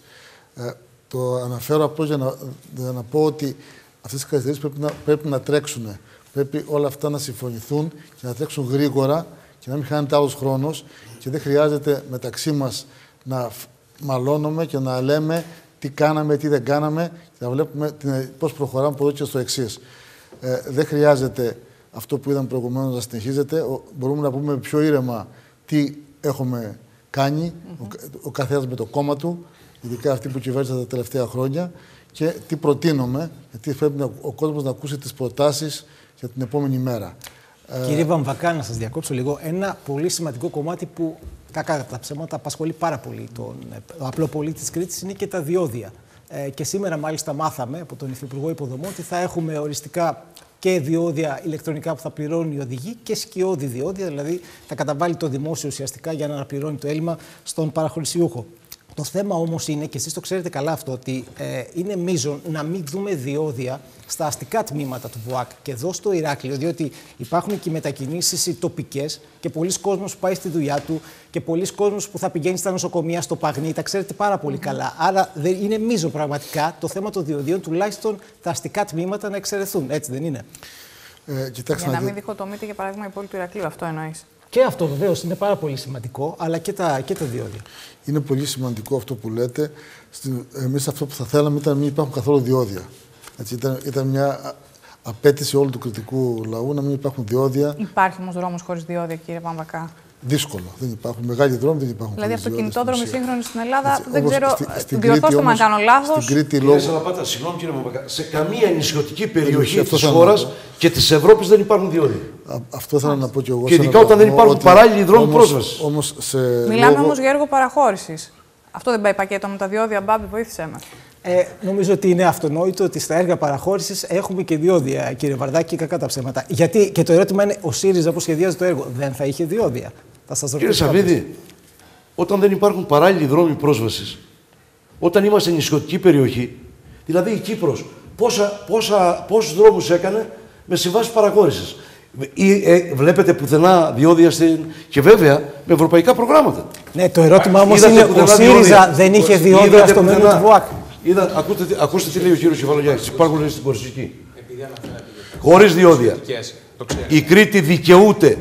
Το αναφέρω απλώς για να πω ότι αυτές οι καθυστερήσεις πρέπει να τρέξουν. Πρέπει όλα αυτά να συμφωνηθούν και να τρέξουν γρήγορα και να μην χάνεται άλλος χρόνος και δεν χρειάζεται μεταξύ μας να μαλώνουμε και να λέμε τι κάναμε, τι δεν κάναμε και να βλέπουμε πώς προχωράμε από εδώ και στο εξής. Δεν χρειάζεται αυτό που είδαμε προηγουμένως να συνεχίζεται. Μπορούμε να πούμε πιο ήρεμα τι έχουμε κάνει, ο καθένας με το κόμμα του, ειδικά αυτοί που κυβέρνησαν τα τελευταία χρόνια, και τι προτείνουμε, γιατί πρέπει ο κόσμος να ακούσει τις προτάσεις για την επόμενη μέρα. Κύριε Βαμβακά, να σας διακόψω λίγο. Ένα πολύ σημαντικό κομμάτι που, κακά τα ψέματα, απασχολεί πάρα πολύ τον απλό πολίτη της Κρήτης είναι και τα διόδια. Και σήμερα, μάλιστα, μάθαμε από τον Υφυπουργό Υποδομών ότι θα έχουμε οριστικά και διόδια ηλεκτρονικά που θα πληρώνουν οι οδηγοί και σκιώδη διόδια, δηλαδή θα καταβάλει το δημόσιο ουσιαστικά για να αναπληρώνει το έλλειμμα στον παραχωρησιούχο. Το θέμα όμως είναι, και εσείς το ξέρετε καλά αυτό, ότι είναι μείζον να μην δούμε διόδια στα αστικά τμήματα του ΒΟΑΚ και εδώ στο Ηράκλειο, διότι υπάρχουν και οι μετακινήσεις οι τοπικές και πολλοί κόσμος που πάει στη δουλειά του και πολλοί κόσμος που θα πηγαίνει στα νοσοκομεία, στο Παγνί, τα ξέρετε πάρα πολύ καλά. Άρα είναι μείζον πραγματικά το θέμα των διοδίων, τουλάχιστον τα αστικά τμήματα να εξαιρεθούν. Έτσι δεν είναι? Για να μην διχοτομείται, για παράδειγμα, η πόλη του Ηρακλείου, αυτό εννοείς? Και αυτό βεβαίως είναι πάρα πολύ σημαντικό, αλλά και τα διόδια. Είναι πολύ σημαντικό αυτό που λέτε. Εμείς αυτό που θα θέλαμε ήταν να μην υπάρχουν καθόλου διόδια. Έτσι, ήταν μια απέτηση όλου του κρητικού λαού να μην υπάρχουν διόδια. Υπάρχει όμως δρόμος χωρίς διόδια, κύριε Βαμβακά? Δύσκολο. Δεν υπάρχουν. Μεγάλοι δρόμοι δεν υπάρχουν. Δηλαδή, αυτοκινητόδρομοι σύγχρονοι στην Ελλάδα, δεν ξέρω. Διορθώστε με αν κάνω λάθος. Κύριε Σαλαπάτα, συγγνώμη κύριε Βαμβακά, σε καμία νησιωτική περιοχή της χώρας και της Ευρώπης δεν υπάρχουν διόδια. Αυτό θέλω να πω και εγώ. Και ειδικά όταν δεν υπάρχουν παράλληλοι δρόμοι πρόσβασης. Μιλάμε όμως για έργο παραχώρησης. Αυτό δεν πάει πακέτο με τα διόδια, Μπάμπη, βοήθησέ με. Νομίζω ότι είναι αυτονόητο ότι στα έργα παραχώρησης έχουμε και διόδια, κύριε Βαρδάκη, κακά τα ψέματα. Γιατί, και το ερώτημα είναι, ο ΣΥΡΙΖΑ που σχεδιάζει το έργο δεν θα είχε διόδια? Θα σας κύριε Σαββίδη, όταν δεν υπάρχουν παράλληλοι δρόμοι πρόσβασης, όταν είμαστε νησιωτική περιοχή, δηλαδή η Κύπρος, πόσους δρόμους έκανε με συμβάσεις παραχώρησης? Βλέπετε πουθενά διόδια και βέβαια με ευρωπαϊκά προγράμματα. Ναι, το ερώτημα όμως είναι, ο ΣΥΡΙΖΑ δεν είχε διόδια στο μέλλον του ΒΟΑΚ? Ακούστε τι λέει ο κύριος Κεφαλογιάκης. Υπάρχουν στην Κορσική. Χωρίς διόδια. Η Κρήτη δικαιούται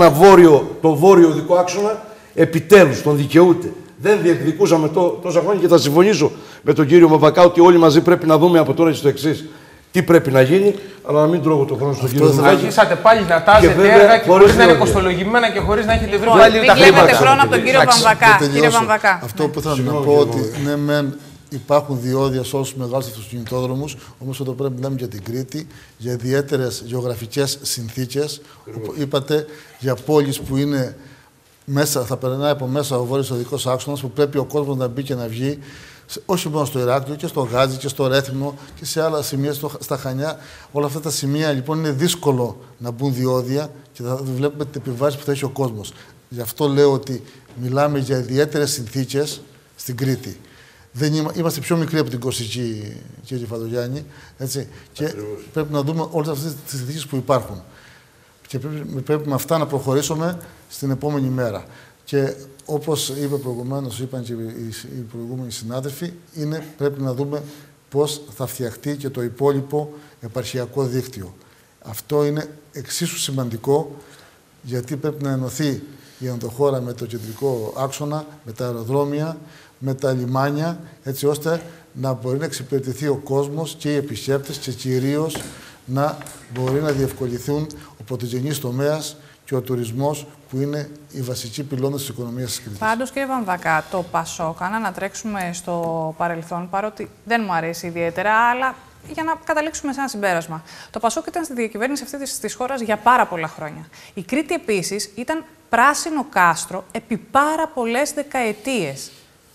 το βόρειο οδικό άξονα, επιτέλους τον δικαιούται. Δεν διεκδικούσαμε τόσα χρόνια και θα συμφωνήσω με τον κύριο Βαμβακά ότι όλοι μαζί πρέπει να δούμε από τώρα στο εξής. Τι πρέπει να γίνει, αλλά να μην τρώγω το χρόνο στον κύριο Βαμβακά. Αρχίσατε πάλι να τάζετε έργα και χωρίς να είναι κοστολογημένα και χωρίς να έχετε βρει πάλι τα χρήματα. Μην χρόνο από τον κύριο Βαμβακά. Κύριε Βαμβακά. Αυτό που θέλω να πω ότι ναι, μεν υπάρχουν διόδια σε όλους τους μεγάλους αυτοκινητόδρομους, όμως εδώ πρέπει να μιλάμε για την Κρήτη, για ιδιαίτερες γεωγραφικές συνθήκες. Είπατε για πόλεις που είναι μέσα, θα περνάει από μέσα ο βόρειος οδικός άξονας, που πρέπει ο κόσμος να μπει και να βγει, όχι μόνο στο Ηράκλειο, και στο Γάζι και στο Ρέθυμνο και σε άλλα σημεία, στα Χανιά. Όλα αυτά τα σημεία λοιπόν είναι δύσκολο να μπουν διόδια και θα βλέπουμε τις επιβάσεις που θα έχει ο κόσμος. Γι' αυτό λέω ότι μιλάμε για ιδιαίτερες συνθήκες στην Κρήτη. Είμαστε πιο μικροί από την Κορσική, κύριε Κεφαλογιάννη, έτσι, και πρέπει να δούμε όλες αυτές τις συνθήκες που υπάρχουν. Και πρέπει με αυτά να προχωρήσουμε στην επόμενη μέρα. Και όπως είπε προηγουμένως, είπαν και οι προηγούμενοι συνάδελφοι, πρέπει να δούμε πώς θα φτιαχτεί και το υπόλοιπο επαρχιακό δίκτυο. Αυτό είναι εξίσου σημαντικό, γιατί πρέπει να ενωθεί η ενδοχώρα με το κεντρικό άξονα, με τα αεροδρόμια, με τα λιμάνια, έτσι ώστε να μπορεί να εξυπηρετηθεί ο κόσμος και οι επισκέπτες και κυρίως να μπορεί να διευκολυθούν ο πρωτογενής τομέας και ο τουρισμός, που είναι οι βασικοί πυλώνες της οικονομίας της Κρήτης. Πάντως, κύριε Βαμβακά, το ΠΑΣΟΚ, να τρέξουμε στο παρελθόν, παρότι δεν μου αρέσει ιδιαίτερα, αλλά για να καταλήξουμε σε ένα συμπέρασμα. Το ΠΑΣΟΚ ήταν στη διακυβέρνηση αυτή της χώρας για πάρα πολλά χρόνια. Η Κρήτη επίσης ήταν πράσινο κάστρο επί πάρα πολλές δεκαετίες.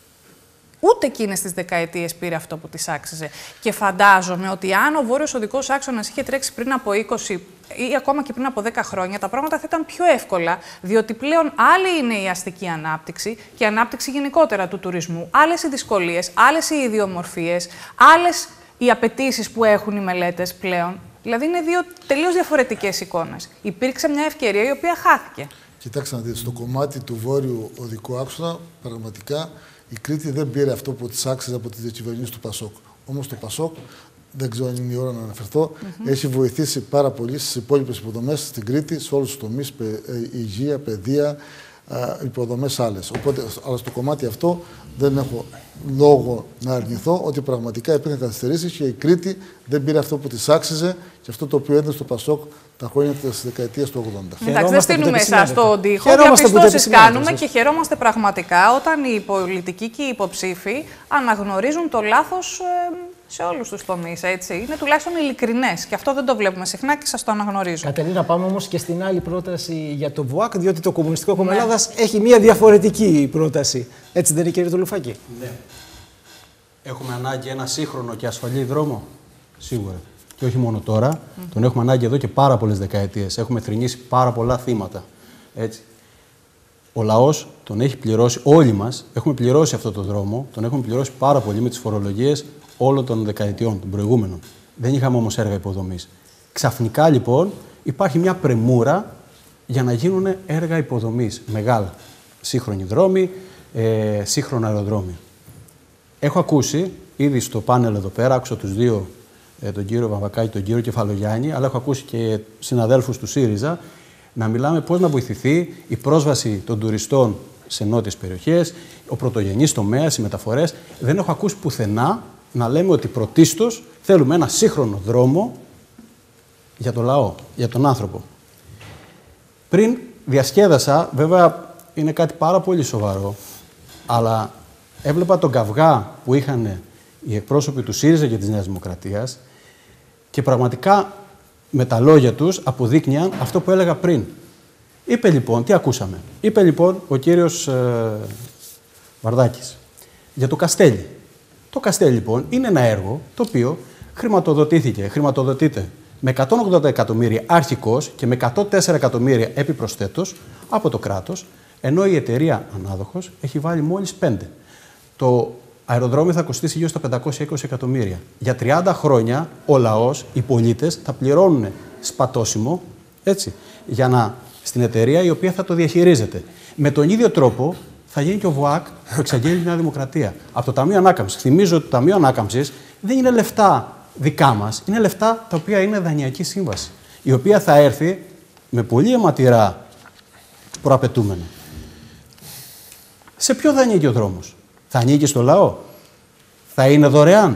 Ούτε εκείνες τις δεκαετίες πήρε αυτό που της άξιζε. Και φαντάζομαι ότι αν ο βόρειος οδικός άξονας είχε τρέξει πριν από 20 ή ακόμα και πριν από 10 χρόνια, τα πράγματα θα ήταν πιο εύκολα, διότι πλέον άλλη είναι η αστική ανάπτυξη και η ανάπτυξη γενικότερα του τουρισμού, άλλες οι δυσκολίες, άλλες οι ιδιομορφίες, άλλες οι απαιτήσεις που έχουν οι μελέτες πλέον. Δηλαδή είναι δύο τελείως διαφορετικές εικόνες. Υπήρξε μια ευκαιρία η οποία χάθηκε. Κοιτάξτε να δείτε, στο κομμάτι του βόρειου οδικού άξονα, πραγματικά η Κρήτη δεν πήρε αυτό που της άξιζε από τις διακυβερνήσεις του ΠΑΣΟΚ. Όμως το ΠΑΣΟΚ, δεν ξέρω αν είναι η ώρα να αναφερθώ, έχει βοηθήσει πάρα πολύ στις υπόλοιπες υποδομές στην Κρήτη, σε όλους τους τομείς, υγεία, παιδεία, υποδομές άλλες. Οπότε, αλλά στο κομμάτι αυτό δεν έχω λόγο να αρνηθώ ότι πραγματικά υπήρχαν καθυστερήσεις και η Κρήτη δεν πήρε αυτό που της άξιζε και αυτό το οποίο έδωσε στο ΠΑΣΟΚ τα χρόνια της δεκαετίας του 80. Εντάξει, δεν στείλουμε εσάς στον τοίχο, διαπιστώσεις κάνουμε και χαιρόμαστε πραγματικά όταν οι πολιτικοί και οι υποψήφοι αναγνωρίζουν το λάθος σε όλους τους τομείς, έτσι. Είναι τουλάχιστον ειλικρινές και αυτό δεν το βλέπουμε συχνά και σας το αναγνωρίζω. Κατερίνα, πάμε όμως και στην άλλη πρόταση για το ΒΟΑΚ, διότι το Κομμουνιστικό Κόμμα Ελλάδας έχει μια διαφορετική πρόταση. Έτσι δεν είναι, κύριε Τολουφάκη? Ναι. Έχουμε ανάγκη ένα σύγχρονο και ασφαλή δρόμο, σίγουρα. Και όχι μόνο τώρα, τον έχουμε ανάγκη εδώ και πάρα πολλές δεκαετίες. Έχουμε θρηνήσει πάρα πολλά θύματα. Έτσι. Ο λαός τον έχει πληρώσει, όλοι μας έχουμε πληρώσει αυτό το δρόμο, τον έχουμε πληρώσει πάρα πολύ με τις φορολογίες όλων των δεκαετιών, των προηγούμενων. Δεν είχαμε όμως έργα υποδομής. Ξαφνικά λοιπόν υπάρχει μια πρεμούρα για να γίνουν έργα υποδομής μεγάλα. Σύγχρονοι δρόμοι, σύγχρονα αεροδρόμια. Έχω ακούσει ήδη στο πάνελ εδώ πέρα, άκουσα τους δύο, τον κύριο Βαμβακάκη και τον κύριο Κεφαλογιάννη, αλλά έχω ακούσει και συναδέλφους του ΣΥΡΙΖΑ, να μιλάμε πώς να βοηθηθεί η πρόσβαση των τουριστών σε νότιες περιοχές, ο πρωτογενής τομέας, οι μεταφορές. Δεν έχω ακούσει πουθενά να λέμε ότι πρωτίστως θέλουμε ένα σύγχρονο δρόμο για τον λαό, για τον άνθρωπο. Πριν διασκέδασα, βέβαια είναι κάτι πάρα πολύ σοβαρό, αλλά έβλεπα τον καυγά που είχαν οι εκπρόσωποι του ΣΥΡΙΖΑ και της Νέας Δημοκρατίας και πραγματικά με τα λόγια τους αποδείκνυαν αυτό που έλεγα πριν. Είπε λοιπόν, τι ακούσαμε, είπε λοιπόν ο κύριος Βαρδάκης για το Καστέλι. Το Καστέλι λοιπόν είναι ένα έργο το οποίο χρηματοδοτείται με 180 εκατομμύρια αρχικώς και με 104 εκατομμύρια επιπροσθέτως από το κράτος, ενώ η εταιρεία ανάδοχος έχει βάλει μόλις 5. Το αεροδρόμιο θα κοστίσει γύρω στα 520 εκατομμύρια. Για 30 χρόνια ο λαός, οι πολίτες θα πληρώνουν σπατώσιμο, έτσι, στην εταιρεία η οποία θα το διαχειρίζεται. Με τον ίδιο τρόπο θα γίνει και ο ΒΟΑΚ που εξαγγέλει η Νέα Δημοκρατία. Από το Ταμείο Ανάκαμψης. Θυμίζω ότι το Ταμείο Ανάκαμψης δεν είναι λεφτά δικά μας, είναι λεφτά τα οποία είναι δανειακή σύμβαση, η οποία θα έρθει με πολύ αιματηρά προαπαιτούμενα. Σε ποιο θα ανήκει ο δρόμος? Θα ανήκει στο λαό? Θα είναι δωρεάν?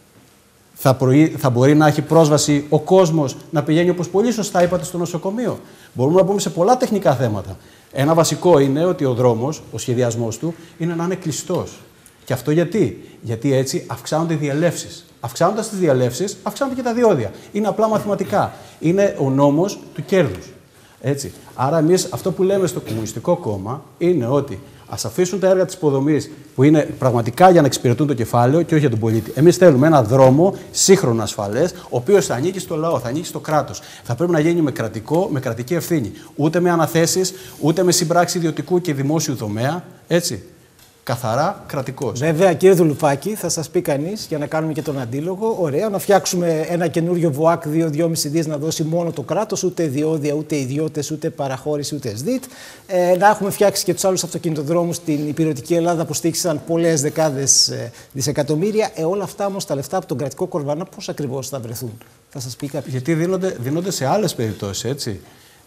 Θα μπορεί να έχει πρόσβαση ο κόσμος να πηγαίνει, όπως πολύ σωστά είπατε, στο νοσοκομείο? Μπορούμε να πούμε σε πολλά τεχνικά θέματα. Ένα βασικό είναι ότι ο δρόμος, ο σχεδιασμός του, είναι να είναι κλειστός. Και αυτό γιατί? Γιατί έτσι αυξάνονται οι διελεύσεις. Αυξάνοντας τις διελεύσεις, αυξάνονται και τα διόδια. Είναι απλά μαθηματικά. Είναι ο νόμος του κέρδους. Έτσι. Άρα, εμείς αυτό που λέμε στο Κομμουνιστικό Κόμμα είναι ότι ας αφήσουν τα έργα της υποδομής που είναι πραγματικά για να εξυπηρετούν το κεφάλαιο και όχι για τον πολίτη. Εμείς θέλουμε ένα δρόμο σύγχρονο, ασφαλές, ο οποίος θα ανήκει στο λαό, θα ανήκει στο κράτος. Θα πρέπει να γίνει με κρατική ευθύνη. Ούτε με αναθέσεις, ούτε με συμπράξη ιδιωτικού και δημόσιου τομέα. Έτσι. Καθαρά κρατικός. Βέβαια, κύριε Δουλουφάκη, θα σας πει κανείς, για να κάνουμε και τον αντίλογο, ωραία, να φτιάξουμε ένα καινούριο ΒΟΑΚ 2-2,5 δις να δώσει μόνο το κράτος, ούτε διόδια, ούτε ιδιώτες, ούτε παραχώρηση, ούτε ΣΔΙΤ. Να έχουμε φτιάξει και τους άλλους αυτοκινητοδρόμους στην υπηρετική Ελλάδα που στήχησαν πολλές δεκάδες δισεκατομμύρια. Όλα αυτά όμως τα λεφτά από τον κρατικό κορβανά πώς ακριβώς θα βρεθούν? Θα σας πει κάποιος. Γιατί δίνονται σε άλλες περιπτώσεις, έτσι.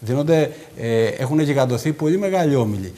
Έχουν γιγαντωθεί πολύ μεγάλοι όμιλοι.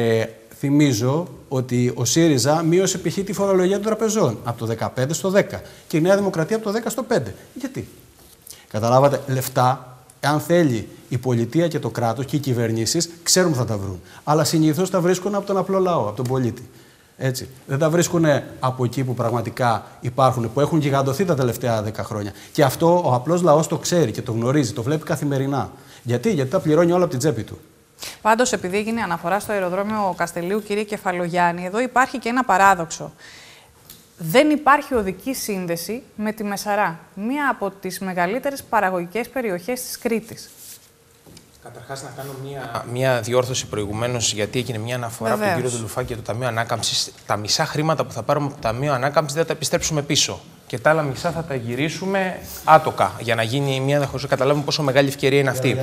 Θυμίζω ότι ο ΣΥΡΙΖΑ μείωσε π.χ. τη φορολογία των τραπεζών από το 15 στο 10 και η Νέα Δημοκρατία από το 10 στο 5. Γιατί? Καταλάβατε, λεφτά, αν θέλει η πολιτεία και το κράτος και οι κυβερνήσεις, ξέρουν που θα τα βρουν. Αλλά συνήθως τα βρίσκουν από τον απλό λαό, από τον πολίτη. Έτσι. Δεν τα βρίσκουν από εκεί που πραγματικά υπάρχουν, που έχουν γιγαντωθεί τα τελευταία 10 χρόνια. Και αυτό ο απλός λαός το ξέρει και το γνωρίζει, το βλέπει καθημερινά. Γιατί τα πληρώνει όλα από την τσέπη του. Πάντως, επειδή έγινε αναφορά στο αεροδρόμιο Καστελίου, κύριε Κεφαλογιάννη, εδώ υπάρχει και ένα παράδοξο. Δεν υπάρχει οδική σύνδεση με τη Μεσαρά, μία από τις μεγαλύτερες παραγωγικές περιοχές της Κρήτης. Καταρχάς, να κάνω μία διόρθωση προηγουμένως, γιατί έγινε μια αναφορά από τον κύριο Δουλουφάκη για το Ταμείο Ανάκαμψης. Τα μισά χρήματα που θα πάρουμε από το Ταμείο Ανάκαμψης δεν θα τα επιστρέψουμε πίσω. και τα άλλα μισά θα τα γυρίσουμε άτοκα για να γίνει μια διαχωρισή. Καταλάβουμε πόσο μεγάλη ευκαιρία είναι αυτή.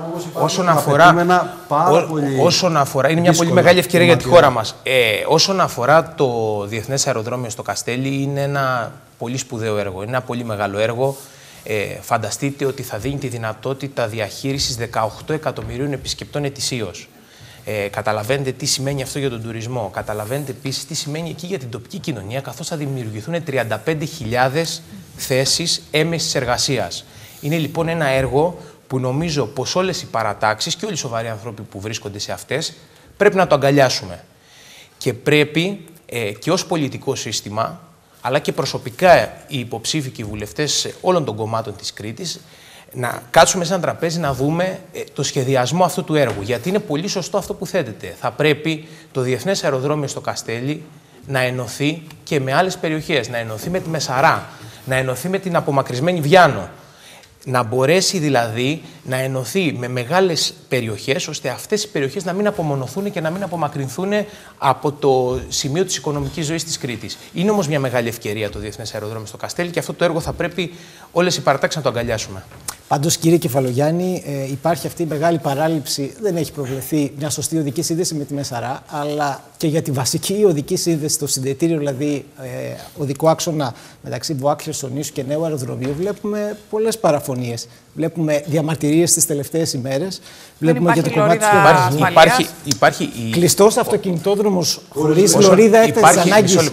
Όσον αφορά, είναι μια πολύ μεγάλη ευκαιρία για τη χώρα μας. Όσον αφορά το Διεθνές Αεροδρόμιο στο Καστέλι, είναι ένα πολύ σπουδαίο έργο. Είναι ένα πολύ μεγάλο έργο. Φανταστείτε ότι θα δίνει τη δυνατότητα διαχείρισης 18 εκατομμυρίων επισκεπτών ετησίως. Καταλαβαίνετε τι σημαίνει αυτό για τον τουρισμό. Καταλαβαίνετε επίσης τι σημαίνει εκεί για την τοπική κοινωνία, καθώς θα δημιουργηθούν 35.000 θέσεις έμεσης εργασίας. Είναι λοιπόν ένα έργο που νομίζω πως όλες οι παρατάξεις και όλοι οι σοβαροί άνθρωποι που βρίσκονται σε αυτές πρέπει να το αγκαλιάσουμε. Και πρέπει και ως πολιτικό σύστημα, αλλά και προσωπικά οι υποψήφοι και οι βουλευτές όλων των κομμάτων της Κρήτης, να κάτσουμε σε ένα τραπέζι να δούμε το σχεδιασμό αυτού του έργου. Γιατί είναι πολύ σωστό αυτό που θέτεται. Θα πρέπει το Διεθνές Αεροδρόμιο στο Καστέλι να ενωθεί και με άλλες περιοχές. Να ενωθεί με τη Μεσαρά, να ενωθεί με την απομακρυσμένη Βιάνο. Να μπορέσει δηλαδή να ενωθεί με μεγάλες περιοχές, ώστε αυτές οι περιοχές να μην απομονωθούν και να μην απομακρυνθούν από το σημείο της οικονομικής ζωής της Κρήτης. Είναι όμως μια μεγάλη ευκαιρία το Διεθνές Αεροδρόμιο στο Καστέλι και αυτό το έργο θα πρέπει όλες οι παρατάξεις να το αγκαλιάσουμε. Πάντως, κύριε Κεφαλογιάννη, υπάρχει αυτή η μεγάλη παράληψη. Δεν έχει προβλεφθεί μια σωστή οδική σύνδεση με τη Μεσαρά, αλλά και για τη βασική οδική σύνδεση, το συνδετήριο, δηλαδή οδικό άξονα μεταξύ Βοάκ, Χερσονήσου και Νέου Αεροδρομίου, βλέπουμε πολλές παραφωνίες. Βλέπουμε διαμαρτυρίες τις τελευταίες ημέρες. Βλέπουμε για το κομμάτι του σχεδιασμού. Κλειστός αυτοκινητόδρομος χωρίς λωρίδα έκτακτης ανάγκης.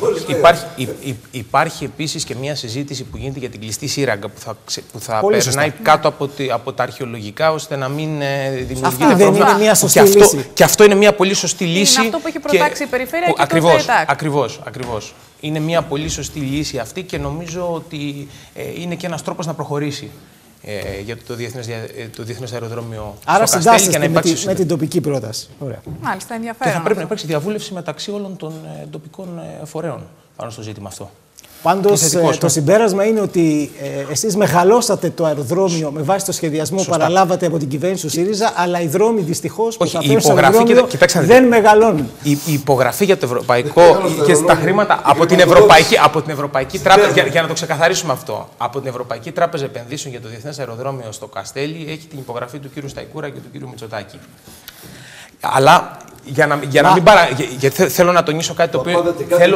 Υπάρχει επίσης και μια συζήτηση που γίνεται για την κλειστή σύραγγα που θα περνάει κάτω από τα αρχαιολογικά, ώστε να μην δημιουργείται αυτό δεν είναι μια σωστή λύση. Και αυτό είναι μια πολύ σωστή λύση. Είναι αυτό που έχει προτάξει η Περιφέρεια και το ΕΤΑΚ. Ακριβώς. Είναι μια πολύ σωστή λύση αυτή και νομίζω ότι είναι και ένας τρόπος να προχωρήσει για το Διεθνές Αεροδρόμιο στο Καστέλι και να υπάρξει με την τοπική πρόταση. Ωραία. Μάλιστα, ενδιαφέρον. Και θα πρέπει να υπάρξει διαβούλευση μεταξύ όλων των τοπικών φορέων πάνω στο ζήτημα αυτό. Πάντως, το συμπέρασμα είναι ότι εσείς μεγαλώσατε το αεροδρόμιο με βάση το σχεδιασμό που παραλάβατε από την κυβέρνηση του ΣΥΡΙΖΑ, αλλά οι δρόμοι δυστυχώς που θα φέρουν στο αεροδρόμιο δεν μεγαλώνουν. Η υπογραφή για το ευρωπαϊκό και τα χρήματα από την Ευρωπαϊκή Τράπεζα, για να το ξεκαθαρίσουμε αυτό, από την Ευρωπαϊκή Τράπεζα Επενδύσεων για το Διεθνές Αεροδρόμιο στο Καστέλι έχει την υπογραφή του κ. Σταϊκούρα και του κ. Μητσοτάκη. Αλλά γιατί θέλω να τονίσω κάτι το οποίο.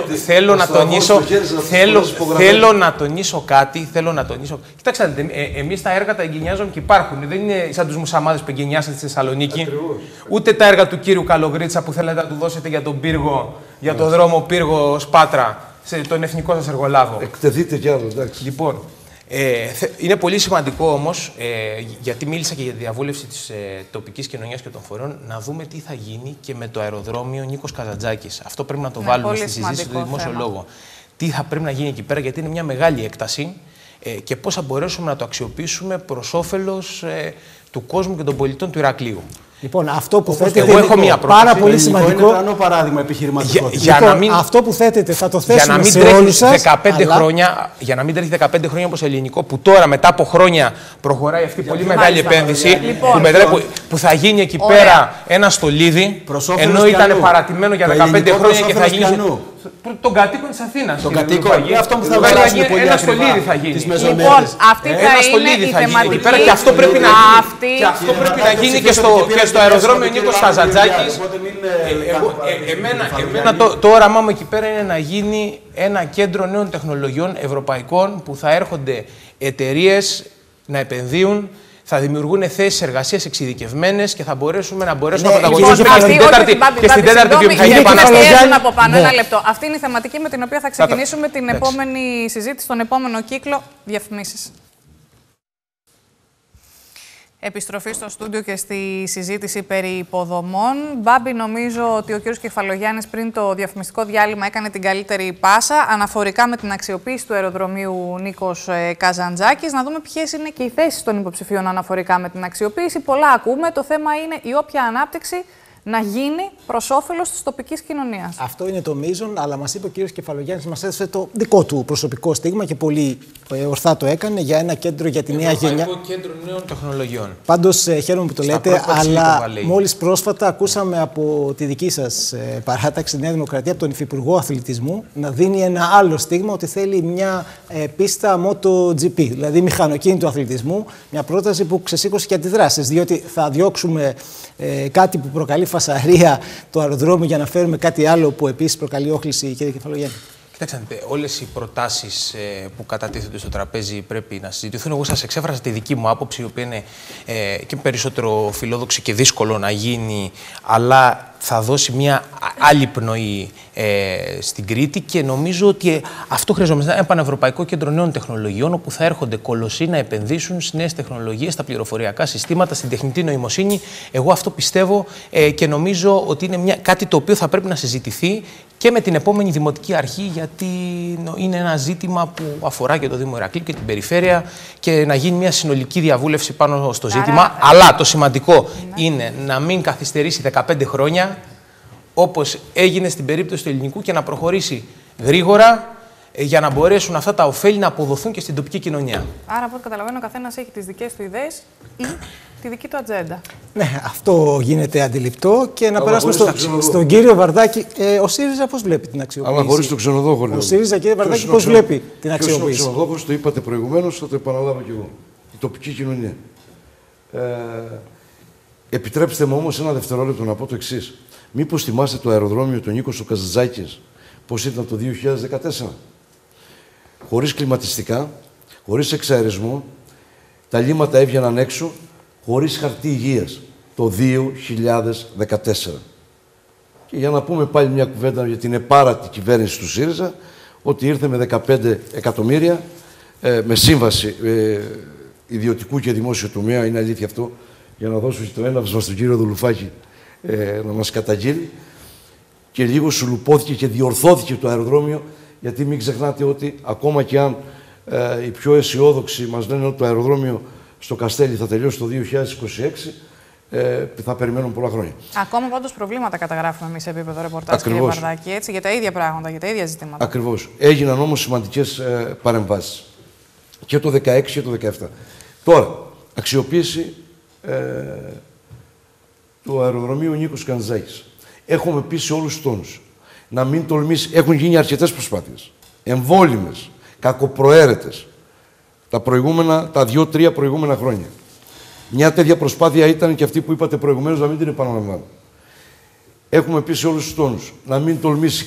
Θέλω να τονίσω κάτι. Κοιτάξτε, εμείς τα έργα τα εγκαινιάζουμε και υπάρχουν. Δεν είναι σαν τους μουσαμάδες που εγκαινιάσαν στη Θεσσαλονίκη. Ούτε τα έργα του κύριου Καλογρίτσα που θέλετε να του δώσετε για τον πύργο, για το δρόμο Πύργο Σπάτρα, τον εθνικό σας εργολάβο. Εκτεθείτε κι άλλο, εντάξει. Λοιπόν, είναι πολύ σημαντικό όμως, γιατί μίλησα και για τη διαβούλευση της τοπικής κοινωνίας και των φορέων, να δούμε τι θα γίνει και με το αεροδρόμιο Νίκος Καζαντζάκης. Αυτό πρέπει να το βάλουμε στη συζήτηση του δημόσιου λόγου. Τι θα πρέπει να γίνει εκεί πέρα, γιατί είναι μια μεγάλη έκταση και πώς θα μπορέσουμε να το αξιοποιήσουμε προς όφελος του κόσμου και των πολιτών του Ηρακλείου. Λοιπόν, αυτό που θέτετε είναι πάρα πολύ σημαντικό. Είναι ένα παράδειγμα επιχειρηματικό. Αυτό που θέτετε θα το θέσουμε σε όλους σας. Για να μην τρέχει 15 χρόνια όπως ελληνικό, που τώρα μετά από χρόνια προχωράει αυτή η πολύ μεγάλη επένδυση, που θα γίνει εκεί πέρα ένα στολίδι, ενώ ήταν παρατημένο για 15 χρόνια και θα γίνει των κατοίκων της Αθήνας. Των κατοίκων. Αυτό που θα βγάλει ένα στολίδι θα γίνει. Λοιπόν, αυτή θα είναι η θεματική. Και αυτό πρέπει να γίνει και στο αεροδρόμιο Νίκος Καζαντζάκης. Εμένα το όραμά μου εκεί πέρα είναι να γίνει ένα κέντρο νέων τεχνολογιών ευρωπαϊκών που θα έρχονται εταιρείες να επενδύουν, θα δημιουργούν θέσεις εργασίας εξειδικευμένες και θα μπορέσουμε να πρωταγωνιστούμε και στην τέταρτη βιομηχανία επανάσταση. Από πάνω, ένα λεπτό. Αυτή είναι η θεματική με την οποία θα ξεκινήσουμε την επόμενη συζήτηση, τον επόμενο κύκλο διαφημίσεις. Επιστροφή στο στούντιο και στη συζήτηση περί υποδομών. Μπάμπη, νομίζω ότι ο κ. Κεφαλογιάννης πριν το διαφημιστικό διάλειμμα έκανε την καλύτερη πάσα αναφορικά με την αξιοποίηση του αεροδρομίου Νίκος Καζαντζάκης. Να δούμε ποιες είναι και οι θέσεις των υποψηφίων αναφορικά με την αξιοποίηση. Πολλά ακούμε. Το θέμα είναι η όποια ανάπτυξη να γίνει προς όφελος της τοπικής κοινωνίας. Αυτό είναι το μείζον, αλλά μας είπε ο κύριος Κεφαλογιάννης, μας έδωσε το δικό του προσωπικό στίγμα και πολύ ορθά το έκανε για ένα κέντρο για τη νέα γενιά. Ευρωπαϊκό Κέντρο Νέων Τεχνολογιών. Πάντως χαίρομαι που το λέτε, αλλά μόλις πρόσφατα ακούσαμε από τη δική σας παράταξη, τη Νέα Δημοκρατία, από τον Υφυπουργό Αθλητισμού, να δίνει ένα άλλο στίγμα, ότι θέλει μια πίστα MotoGP, δηλαδή μηχανοκίνητου αθλητισμού, μια πρόταση που ξεσήκωσε και αντιδράσεις, διότι θα διώξουμε κάτι που προκαλεί φασαρία το αεροδρόμιο για να φέρουμε κάτι άλλο που επίσης προκαλεί όχληση, κύριε Κεφαλογιάννη. Κοιτάξτε, όλες οι προτάσεις που κατατίθενται στο τραπέζι πρέπει να συζητηθούν. Εγώ σας εξέφρασα τη δική μου άποψη, η οποία είναι και περισσότερο φιλόδοξη και δύσκολο να γίνει, αλλά θα δώσει μια άλλη πνοή στην Κρήτη και νομίζω ότι αυτό χρειαζόμαστε. Ένα πανευρωπαϊκό κέντρο νέων τεχνολογιών, όπου θα έρχονται κολοσσοί να επενδύσουν στις νέες τεχνολογίες, στα πληροφοριακά συστήματα, στην τεχνητή νοημοσύνη. Εγώ αυτό πιστεύω και νομίζω ότι είναι κάτι το οποίο θα πρέπει να συζητηθεί και με την επόμενη Δημοτική Αρχή, γιατί είναι ένα ζήτημα που αφορά και το Δήμο Ηρακλείου και την περιφέρεια και να γίνει μια συνολική διαβούλευση πάνω στο ζήτημα. Αλλά το σημαντικό είναι να μην καθυστερήσει 15 χρόνια, όπως έγινε στην περίπτωση του ελληνικού, και να προχωρήσει γρήγορα για να μπορέσουν αυτά τα ωφέλη να αποδοθούν και στην τοπική κοινωνία. Άρα, από ό,τι καταλαβαίνω, ο καθένας έχει τις δικές του ιδέες ή τη δική του ατζέντα. Ναι, αυτό γίνεται αντιληπτό. Και να περάσουμε στον κύριο Βαρδάκη. Ο ΣΥΡΙΖΑ πώς βλέπει την αξιοποίηση? Αλλά χωρίς το ξενοδόχο. Ο ΣΥΡΙΖΑ, κύριε Βαρδάκη, πώς βλέπει την αξιοποίηση? Ο ξενοδόχος, το είπατε προηγουμένως, θα το επαναλάβω κι εγώ. Η τοπική κοινωνία. Επιτρέψτε μου όμως ένα δευτερόλεπτο να πω το εξής. Μήπως θυμάστε το αεροδρόμιο του Νίκος ο Καζαντζάκης, πώς ήταν το 2014? Χωρίς κλιματιστικά, χωρίς εξαερισμό, τα λίμματα έβγαιναν έξω, χωρίς χαρτί υγείας, το 2014. Και για να πούμε πάλι μια κουβέντα για την επάρατη κυβέρνηση του ΣΥΡΙΖΑ, ότι ήρθε με 15 εκατομμύρια, με σύμβαση ιδιωτικού και δημόσιου τομέα, είναι αλήθεια αυτό, για να δώσω το έναυσμα στον κύριο Δουλουφάκη να μας καταγγείλει, και λίγο σουλουπώθηκε και διορθώθηκε το αεροδρόμιο, γιατί μην ξεχνάτε ότι ακόμα και αν οι πιο αισιόδοξοι μας λένε ότι το αεροδρόμιο στο Καστέλι θα τελειώσει το 2026, θα περιμένουν πολλά χρόνια. Ακόμα πάντως προβλήματα καταγράφουμε εμείς σε επίπεδο ρεπορτάζ, κύριε Βαρδάκη, έτσι, για τα ίδια πράγματα, για τα ίδια ζητήματα. Ακριβώς. Έγιναν όμως σημαντικές παρεμβάσεις. Και το 2016 και το 2017. Τώρα, αξιοποίηση του αεροδρομίου Νίκος Καζαντζάκης. Έχουμε πει σε όλους τους τόνους να μην τολμήσει. Έχουν γίνει αρκετές προσπάθειες. Εμβόλυμες, κακοπροαίρετες. Τα 2-3 προηγούμενα χρόνια. Μια τέτοια προσπάθεια ήταν και αυτή που είπατε προηγουμένως, να μην την επαναλαμβάνω. Έχουμε πει σε όλους τους τόνους να μην τολμήσει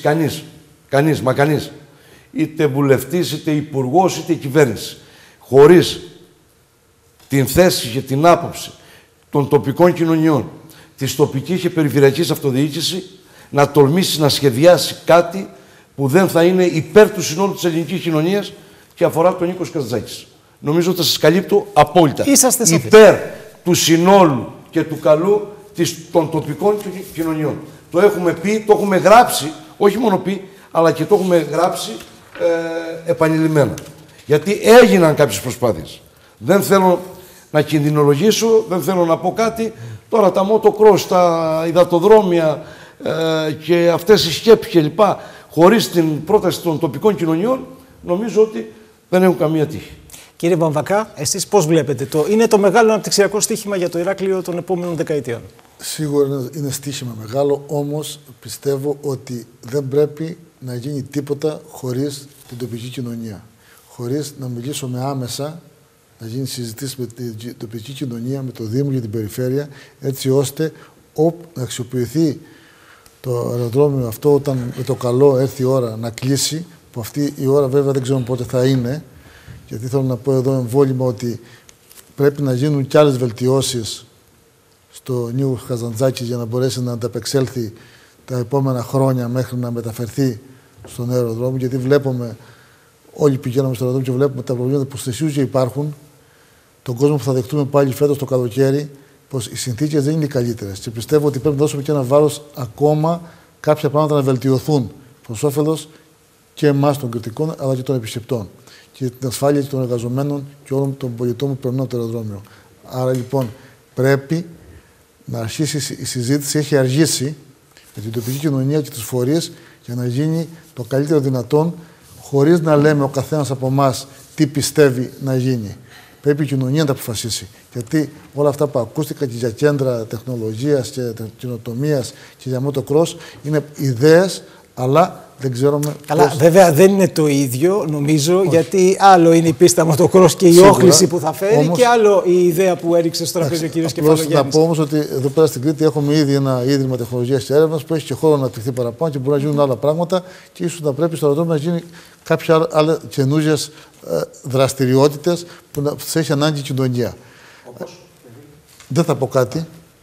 κανείς, είτε βουλευτής, είτε υπουργός, είτε κυβέρνηση, χωρίς την θέση και την άποψη των τοπικών κοινωνιών, της τοπικής και περιφερειακής αυτοδιοίκησης, να τολμήσει να σχεδιάσει κάτι που δεν θα είναι υπέρ του συνόλου της ελληνικής κοινωνίας και αφορά τον Νίκο Καζαντζάκη. Νομίζω ότι θα σας καλύπτω απόλυτα. Υπέρ του συνόλου και του καλού των τοπικών κοινωνιών. Το έχουμε πει, το έχουμε γράψει, όχι μόνο πει, αλλά και το έχουμε γράψει επανειλημμένα. Γιατί έγιναν κάποιες προσπάθειες. Δεν θέλω να κινδυνολογήσω, δεν θέλω να πω κάτι. Τώρα τα motocross, τα υδατοδρόμια και αυτές οι σκέψεις κλπ. Χωρίς την πρόταση των τοπικών κοινωνιών, νομίζω ότι δεν έχουν καμία τύχη. Κύριε Βαμβακά, εσείς πώς βλέπετε είναι το μεγάλο αναπτυξιακό στοίχημα για το Ηράκλειο των επόμενων δεκαετιών? Σίγουρα είναι στοίχημα μεγάλο, όμως πιστεύω ότι δεν πρέπει να γίνει τίποτα χωρίς την τοπική κοινωνία. Χωρίς να μιλήσουμε άμεσα, να γίνει συζητήσεις με την τοπική κοινωνία, με το Δήμο και την Περιφέρεια, έτσι ώστε να αξιοποιηθεί το αεροδρόμιο αυτό όταν με το καλό έρθει η ώρα να κλείσει, που αυτή η ώρα βέβαια δεν ξέρουμε πότε θα είναι, γιατί θέλω να πω εδώ εμβόλυμα ότι πρέπει να γίνουν κι άλλες βελτιώσεις στο Νίκο Καζαντζάκη για να μπορέσει να ανταπεξέλθει τα επόμενα χρόνια μέχρι να μεταφερθεί στον αεροδρόμιο, γιατί βλέπουμε, όλοι πηγαίνουμε στο αεροδρόμιο και βλέπουμε τα προβλήματα που στοιχείως και υπάρχουν, τον κόσμο που θα δεχτούμε πάλι φέτος το καλοκαίρι, πως οι συνθήκες δεν είναι οι καλύτερες. Και πιστεύω ότι πρέπει να δώσουμε και ένα βάρος ακόμα κάποια πράγματα να βελτιωθούν προς όφελος και εμάς των κριτικών αλλά και των επισκεπτών. Και την ασφάλεια των εργαζομένων και όλων των πολιτών που περνούν από το αεροδρόμιο. Άρα λοιπόν πρέπει να αρχίσει η συζήτηση, έχει αργήσει με την τοπική κοινωνία και τους φορείς για να γίνει το καλύτερο δυνατόν, χωρίς να λέμε ο καθένας από εμάς τι πιστεύει να γίνει. Πρέπει η κοινωνία να τα αποφασίσει. Γιατί όλα αυτά που ακούστηκαν και για κέντρα τεχνολογίας και καινοτομίας και για motocross είναι ιδέες, αλλά δεν ξέρουμε. Αλλά βέβαια δεν είναι το ίδιο, νομίζω, γιατί άλλο είναι η πίστα motocross και η όχληση που θα φέρει, όμως, και άλλο η ιδέα που έριξε στο τραπέζι ο κ. Κεφαλογιάννης. Να πω όμως ότι εδώ πέρα στην Κρήτη έχουμε ήδη ένα ίδρυμα τεχνολογίας και έρευνας που έχει και χώρο να αναπτυχθεί παραπάνω και μπορεί να γίνουν άλλα πράγματα και ίσως να πρέπει στο αεροδρόμιο να γίνει κάποια άλλα καινούργιες δραστηριότητες που να έχει ανάγκη η κοινωνία. Δεν θα πω κάτι.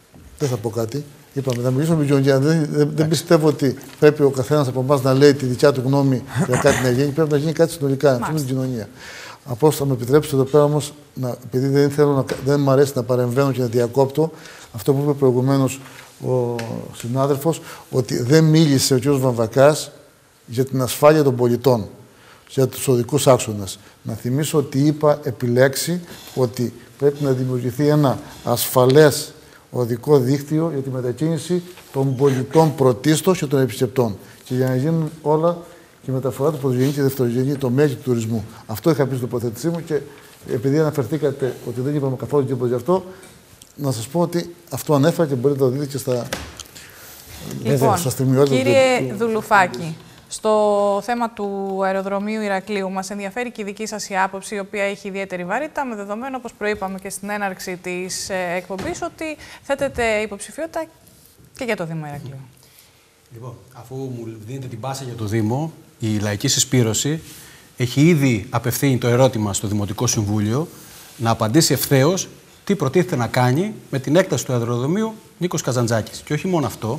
Είπαμε, να μιλήσουμε με την κοινωνία. Δεν πιστεύω ότι πρέπει ο καθένας από εμάς να λέει τη δικιά του γνώμη για κάτι να γίνει. Πρέπει να γίνει κάτι συνολικά, να πούμε την κοινωνία. Απλώς θα με επιτρέψετε εδώ πέρα όμως, επειδή δεν μου αρέσει να παρεμβαίνω και να διακόπτω, αυτό που είπε προηγουμένως ο συνάδελφος, ότι δεν μίλησε ο κ. Βαμβακάς για την ασφάλεια των πολιτών, για τους οδικούς άξονες. Να θυμίσω ότι είπα επιλέξει ότι πρέπει να δημιουργηθεί ένα ασφαλές οδικό δίκτυο για τη μετακίνηση των πολιτών πρωτίστως και των επισκεπτών. Και για να γίνουν όλα και η μεταφορά του πρωτογενή και δευτερογενή τομέα και του τουρισμού. Αυτό είχα πει στην τοποθέτησή μου και επειδή αναφερθήκατε ότι δεν είπαμε καθόλου τίποτα γι' αυτό, να σας πω ότι αυτό ανέφερα και μπορείτε να το δείτε και στα στιγμιότητα. Κύριε Δουλουφάκη, στο θέμα του αεροδρομίου Ηρακλείου, μας ενδιαφέρει και η δική σας η άποψη, η οποία έχει ιδιαίτερη βαρύτητα, με δεδομένο, όπως προείπαμε και στην έναρξη της εκπομπής, ότι θέτεται υποψηφιότητα και για το Δήμο Ηρακλείου. Λοιπόν, αφού μου δίνετε την πάσα για το Δήμο, η Λαϊκή Συσπήρωση έχει ήδη απευθύνει το ερώτημα στο Δημοτικό Συμβούλιο να απαντήσει ευθέως τι προτίθεται να κάνει με την έκταση του αεροδρομίου Νίκος Καζαντζάκης. Και όχι μόνο αυτό,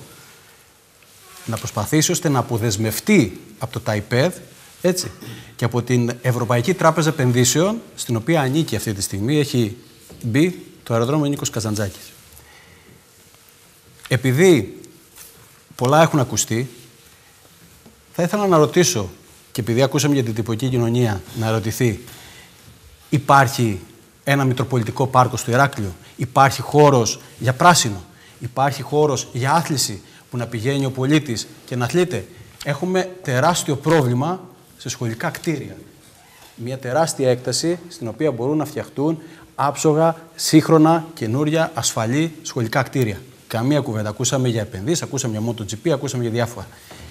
να προσπαθήσει ώστε να αποδεσμευτεί από το ΤΑΙΠΕΔ, έτσι, και από την Ευρωπαϊκή Τράπεζα Επενδύσεων, στην οποία ανήκει αυτή τη στιγμή, έχει μπει το αεροδρόμιο Νίκος Καζαντζάκης. Επειδή πολλά έχουν ακουστεί, θα ήθελα να ρωτήσω, και επειδή ακούσαμε για την τυπική κοινωνία, να ρωτηθεί, υπάρχει ένα μητροπολιτικό πάρκο στο Ηράκλειο, υπάρχει χώρος για πράσινο, υπάρχει χώρος για άθληση, που να πηγαίνει ο πολίτης και να αθλείται. Έχουμε τεράστιο πρόβλημα σε σχολικά κτίρια. Μια τεράστια έκταση στην οποία μπορούν να φτιαχτούν άψογα, σύγχρονα, καινούρια, ασφαλή σχολικά κτίρια. Καμία κουβέντα. Ακούσαμε για επενδύσεις, ακούσαμε για MotoGP, ακούσαμε για διάφορα.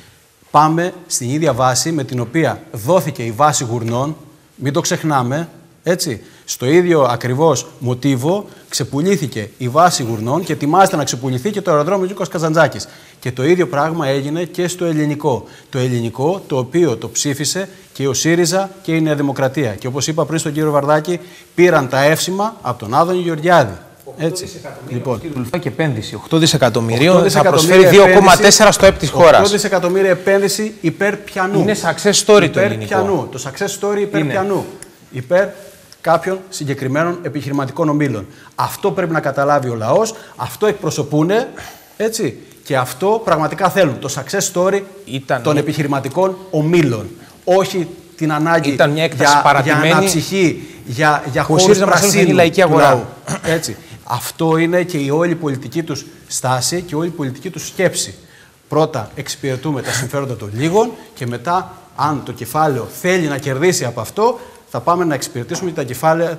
Πάμε στην ίδια βάση με την οποία δόθηκε η βάση Γουρνών, μην το ξεχνάμε, έτσι. Στο ίδιο ακριβώς μοτίβο ξεπουλήθηκε η βάση Γουρνών και ετοιμάζεται να ξεπουληθεί και το αεροδρόμιο Νίκος Καζαντζάκης. Και το ίδιο πράγμα έγινε και στο ελληνικό. Το ελληνικό, το οποίο το ψήφισε και ο ΣΥΡΙΖΑ και η Νέα Δημοκρατία. Και όπως είπα πριν στον κύριο Βαρδάκη, πήραν τα εύσημα από τον Άδωνη Γεωργιάδη. Έτσι. Λοιπόν, και επένδυση 8 δισεκατομμυρίων θα προσφέρει 2,4 στο ΕΠ της χώρας. 8 δισεκατομμύρια επένδυση υπέρ πιανού. Είναι success story το ελληνικό. Πιανού. Το success story υπέρ πιανού. Υπέρ κάποιων συγκεκριμένων επιχειρηματικών ομίλων. Αυτό πρέπει να καταλάβει ο λαός, αυτό εκπροσωπούν, έτσι, και αυτό πραγματικά θέλουν. Το success story των επιχειρηματικών ομίλων. Όχι την ανάγκη για αναψυχή, για χώρους πρασίνου του λαού. Έτσι. Αυτό είναι και η όλη πολιτική τους στάση και η όλη πολιτική τους σκέψη. Πρώτα εξυπηρετούμε τα συμφέροντα των λίγων και μετά, αν το κεφάλαιο θέλει να κερδίσει από αυτό, θα πάμε να εξυπηρετήσουμε τα κεφάλαια,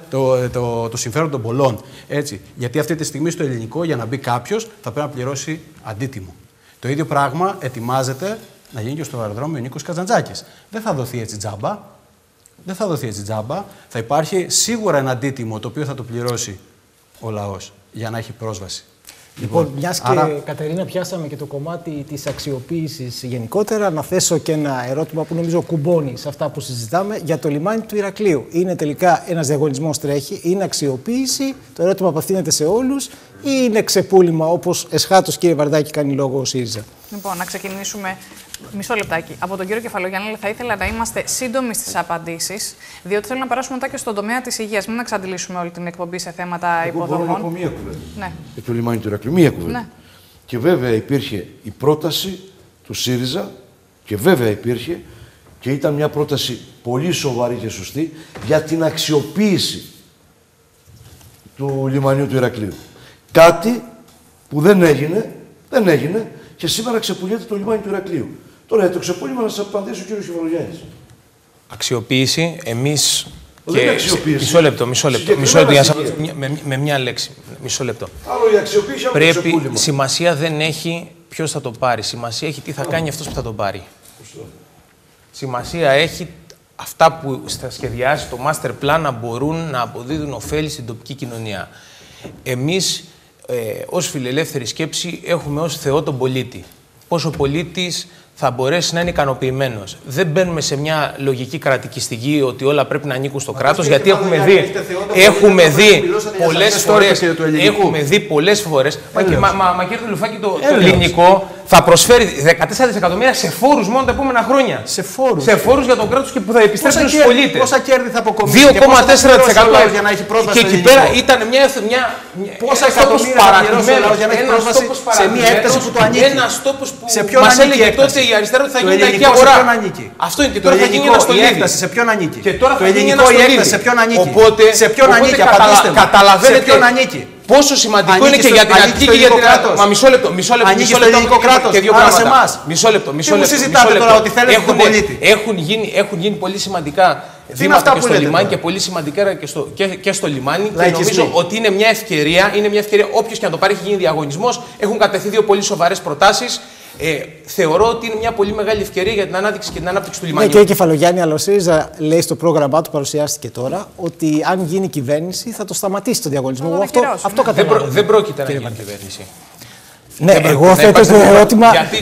το συμφέρον των πολλών. Έτσι. Γιατί αυτή τη στιγμή στο ελληνικό, για να μπει κάποιος, θα πρέπει να πληρώσει αντίτιμο. Το ίδιο πράγμα ετοιμάζεται να γίνει και στο αεροδρόμιο Νίκος Καζαντζάκης. Δεν θα δοθεί έτσι τζάμπα. Δεν θα δοθεί έτσι τζάμπα. Θα υπάρχει σίγουρα ένα αντίτιμο το οποίο θα το πληρώσει ο λαός για να έχει πρόσβαση. Λοιπόν, μιας και Κατερίνα πιάσαμε και το κομμάτι της αξιοποίησης γενικότερα, να θέσω και ένα ερώτημα που νομίζω κουμπώνει σε αυτά που συζητάμε για το λιμάνι του Ηρακλείου. Είναι τελικά ένας διαγωνισμός τρέχει, είναι αξιοποίηση, το ερώτημα απευθύνεται σε όλους ή είναι ξεπούλημα όπως εσχάτως κύριε Βαρδάκη κάνει λόγο ο ΣΥΡΙΖΑ? Λοιπόν, να ξεκινήσουμε μισό λεπτάκι. Από τον κύριο Κεφαλογιάννη θα ήθελα να είμαστε σύντομοι στις απαντήσεις, διότι θέλω να περάσουμε μετά και στον τομέα της υγείας. Μην εξαντλήσουμε όλη την εκπομπή σε θέματα υποδομών. Μπορώ να πω μία κουβέντα. Ναι. Για το λιμάνι του Ηρακλείου. Μία κουβέντα. Ναι. Και βέβαια υπήρχε η πρόταση του ΣΥΡΙΖΑ και βέβαια υπήρχε και ήταν μια πρόταση πολύ σοβαρή και σωστή για την αξιοποίηση του λιμανιού του Ηρακλείου. Κάτι που δεν έγινε και σήμερα ξεπουλιέται το λιμάνι του Ηρακλείου. Τώρα για το ξεπούλημα να σας απαντήσει ο κύριος Κεφαλογιάννης. Αξιοποίηση, εμείς. Δεν είναι αξιοποίηση. Μισό λεπτό. Με μια λέξη. Μισό λεπτό. Άλλο η αξιοποίηση, άλλο το ξεπούλημα. Σημασία δεν έχει ποιος θα το πάρει. Σημασία έχει τι θα κάνει αυτός που θα το πάρει. Σημασία έχει αυτά που θα σχεδιάσει το master plan να μπορούν να αποδίδουν ωφέλη στην τοπική κοινωνία. Εμείς, ως φιλελεύθερη σκέψη, έχουμε ως Θεό τον πολίτη. Πώς ο πολίτης θα μπορέσει να είναι ικανοποιημένος. Δεν μπαίνουμε σε μια λογική κρατικιστική ότι όλα πρέπει να ανήκουν στο κράτος, γιατί έχουμε δει πολλές φορές. Μα κύριε Δουλουφάκη, το ελληνικό θα προσφέρει 14 δισεκατομμύρια σε φόρους μόνο τα επόμενα χρόνια. Σε φόρους για το κράτος και που θα επιστρέψουν στους πολίτες. Πόσα κέρδη θα αποκομίσει 2,4% για να έχει πρόσβαση. Και εκεί πέρα ήταν μια πόσα εκατομμύρια θα πληρώσει ο λαός για να έχει πρόσβαση σε μια έκταση που του ανήκει. Ένας τόπος που μας έλεγε τότε η αριστερά ότι θα γίνει τα οικία αγορά. Αυτό είναι και τώρα θα γίνει ένα στολίδι. Σε ποιον ανήκει. Και τώρα το θα γίνει ένα ελληνικό η στολίδι. έκταση σε ποιον ανήκει. Οπότε καταλαβαίνετε πόσο σημαντικό είναι και για την Αττική και για την Ελλάδα. Μα μισό λεπτό. Ανήκει στο ελληνικό κράτος. Και δύο πράγματα. Μισό λεπτό. Τι μου συζητάτε τώρα ότι θέλετε τον πολίτη. Έχουν γίνει πολύ σημαντικά βήματα και στο λιμάνι και πολύ σημαντικά και στο λιμάνι. Και νομίζω ότι είναι μια ευκαιρία. Όποιος και να το πάρει, έχει γίνει διαγωνισμός. Έχουν κατευθεί δύο πολύ σοβαρές προτάσεις. Θεωρώ ότι είναι μια πολύ μεγάλη ευκαιρία για την ανάδειξη και την ανάπτυξη του λιμανιού. Κύριε Κεφαλογιάννη, αλλά ο ΣΥΡΙΖΑ λέει στο πρόγραμμά του, παρουσιάστηκε τώρα, ότι αν γίνει κυβέρνηση θα το σταματήσει το διαγωνισμό. Αυτό καταλαβαίνω. Δεν πρόκειται να γίνει κυβέρνηση. Ναι, εγώ θέτω το ερώτημα. Γιατί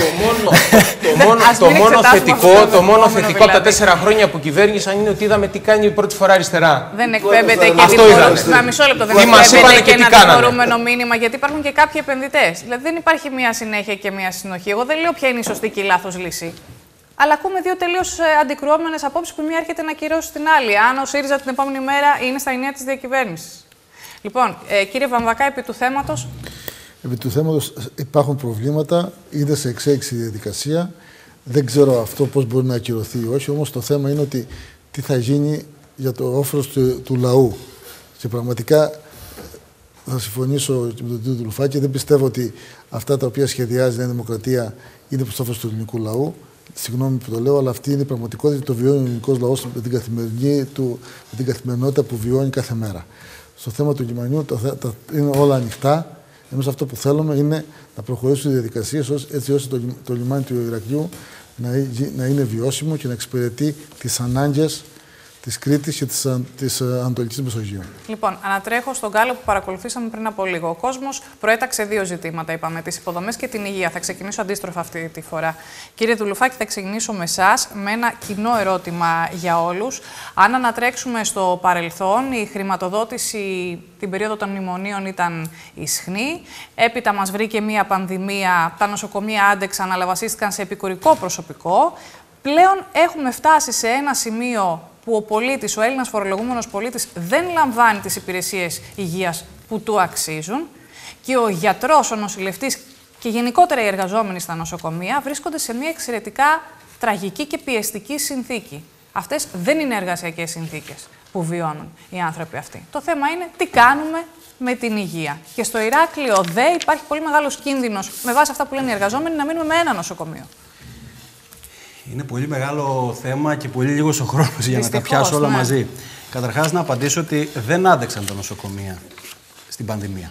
το μόνο θετικό από τα 4 χρόνια που κυβέρνησαν είναι ότι είδαμε τι κάνει η πρώτη φορά αριστερά. Δεν εκπέμπεται και μισό λεπτό, δεν εκπέμπεται και ένα τιμωρούμενο μήνυμα, γιατί υπάρχουν και κάποιοι επενδυτές. Δηλαδή δεν υπάρχει μία συνέχεια και μία συνοχή. Εγώ δεν λέω ποια είναι η σωστή και η λάθος λύση. Αλλά ακούμε δύο τελείως αντικρουόμενες απόψεις που μία έρχεται να κυρώσει την άλλη. Αν ο ΣΥΡΙΖΑ την επόμενη μέρα είναι στα ενία της διακυβέρνησης. Λοιπόν, κύριε Βαμβακά, επί του θέματος. Επί του θέματος υπάρχουν προβλήματα, είναι σε εξέλιξη διαδικασία. Δεν ξέρω αυτό πώς μπορεί να ακυρωθεί ή όχι, όμως το θέμα είναι ότι τι θα γίνει για το όφελος του λαού. Και πραγματικά θα συμφωνήσω με τον κύριο Δουλουφάκη, δεν πιστεύω ότι αυτά τα οποία σχεδιάζει η Νέα Δημοκρατία είναι προς όφελος του ελληνικού λαού. Συγγνώμη που το λέω, αλλά αυτή είναι η πραγματικότητα, το βιώνει ο ελληνικός λαός με την καθημερινότητα που βιώνει κάθε μέρα. Στο θέμα του λιμανιού είναι όλα ανοιχτά. Εμείς αυτό που θέλουμε είναι να προχωρήσουν οι διαδικασίες έτσι ώστε το λιμάνι του Ηρακλείου να είναι βιώσιμο και να εξυπηρετεί τις ανάγκες της Κρήτης και της Ανατολικής Μεσογείου. Λοιπόν, ανατρέχω στον κάλο που παρακολουθήσαμε πριν από λίγο. Ο κόσμος προέταξε δύο ζητήματα, είπαμε, τις υποδομές και την υγεία. Θα ξεκινήσω αντίστροφα αυτή τη φορά. Κύριε Δουλουφάκη, θα ξεκινήσω με εσάς, με ένα κοινό ερώτημα για όλους. Αν ανατρέξουμε στο παρελθόν, η χρηματοδότηση την περίοδο των μνημονίων ήταν ισχνή. Έπειτα μας βρήκε μία πανδημία, τα νοσοκομεία άντεξαν, αλλά βασίστηκαν σε επικουρικό προσωπικό. Πλέον έχουμε φτάσει σε ένα σημείο που ο πολίτης, ο Έλληνας φορολογούμενος πολίτης, δεν λαμβάνει τις υπηρεσίες υγείας που του αξίζουν και ο γιατρός, ο νοσηλευτής και γενικότερα οι εργαζόμενοι στα νοσοκομεία βρίσκονται σε μια εξαιρετικά τραγική και πιεστική συνθήκη. Αυτές δεν είναι εργασιακές συνθήκες που βιώνουν οι άνθρωποι αυτοί. Το θέμα είναι τι κάνουμε με την υγεία. Και στο Ηράκλειο υπάρχει πολύ μεγάλος κίνδυνος, με βάση αυτά που λένε οι εργαζόμενοι, να μείνουμε με ένα νοσοκομείο. Είναι πολύ μεγάλο θέμα και πολύ λίγος ο χρόνος για να τα πιάσω όλα μαζί. Καταρχάς, να απαντήσω ότι δεν άντεξαν τα νοσοκομεία στην πανδημία.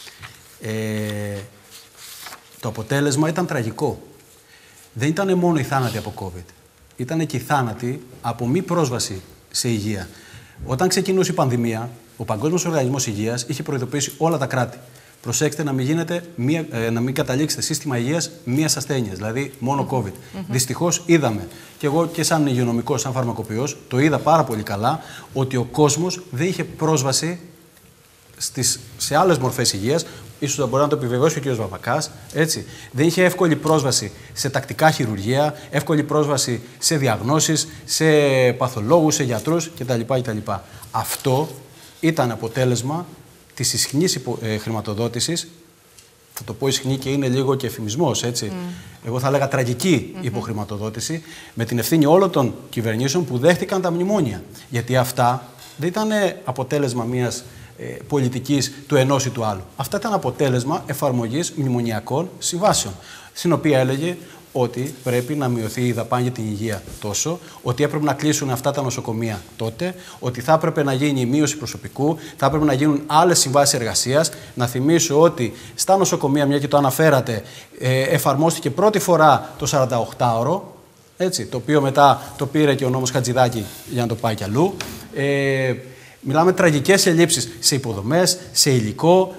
Το αποτέλεσμα ήταν τραγικό. Δεν ήταν μόνο οι θάνατοι από COVID. Ήταν και οι θάνατοι από μη πρόσβαση σε υγεία. Όταν ξεκινούσε η πανδημία, ο Παγκόσμιος Οργανισμός Υγείας είχε προειδοποιήσει όλα τα κράτη. Προσέξτε να μην καταλήξετε σύστημα υγείας μίας ασθένειας, δηλαδή μόνο COVID. Δυστυχώς είδαμε, και εγώ και σαν υγειονομικός, σαν φαρμακοποιός, το είδα πάρα πολύ καλά, ότι ο κόσμος δεν είχε πρόσβαση σε άλλες μορφές υγείας. Ίσως θα μπορεί να το επιβεβαιώσει ο κ. Βαμβακάς, έτσι. Δεν είχε εύκολη πρόσβαση σε τακτικά χειρουργεία, εύκολη πρόσβαση σε διαγνώσεις, σε παθολόγους, σε γιατρούς κτλ. Αυτό ήταν αποτέλεσμα της ισχνής χρηματοδότησης, θα το πω ισχνή και είναι λίγο και εφημισμός, έτσι. Εγώ θα έλεγα τραγική υποχρηματοδότηση, με την ευθύνη όλων των κυβερνήσεων που δέχτηκαν τα μνημόνια. Γιατί αυτά δεν ήταν αποτέλεσμα μιας πολιτικής του ενός ή του άλλου. Αυτά ήταν αποτέλεσμα εφαρμογής μνημονιακών συμβάσεων, στην οποία έλεγε ότι πρέπει να μειωθεί η δαπάνη για την υγεία τόσο, ότι έπρεπε να κλείσουν αυτά τα νοσοκομεία τότε, ότι θα έπρεπε να γίνει η μείωση προσωπικού, θα έπρεπε να γίνουν άλλες συμβάσεις εργασίας. Να θυμίσω ότι στα νοσοκομεία, μια και το αναφέρατε, εφαρμόστηκε πρώτη φορά το 48ωρο, έτσι, το οποίο μετά το πήρε και ο νόμος Χατζηδάκη για να το πάει κι αλλού. Μιλάμε τραγικές ελλείψεις σε υποδομές, σε υλικό.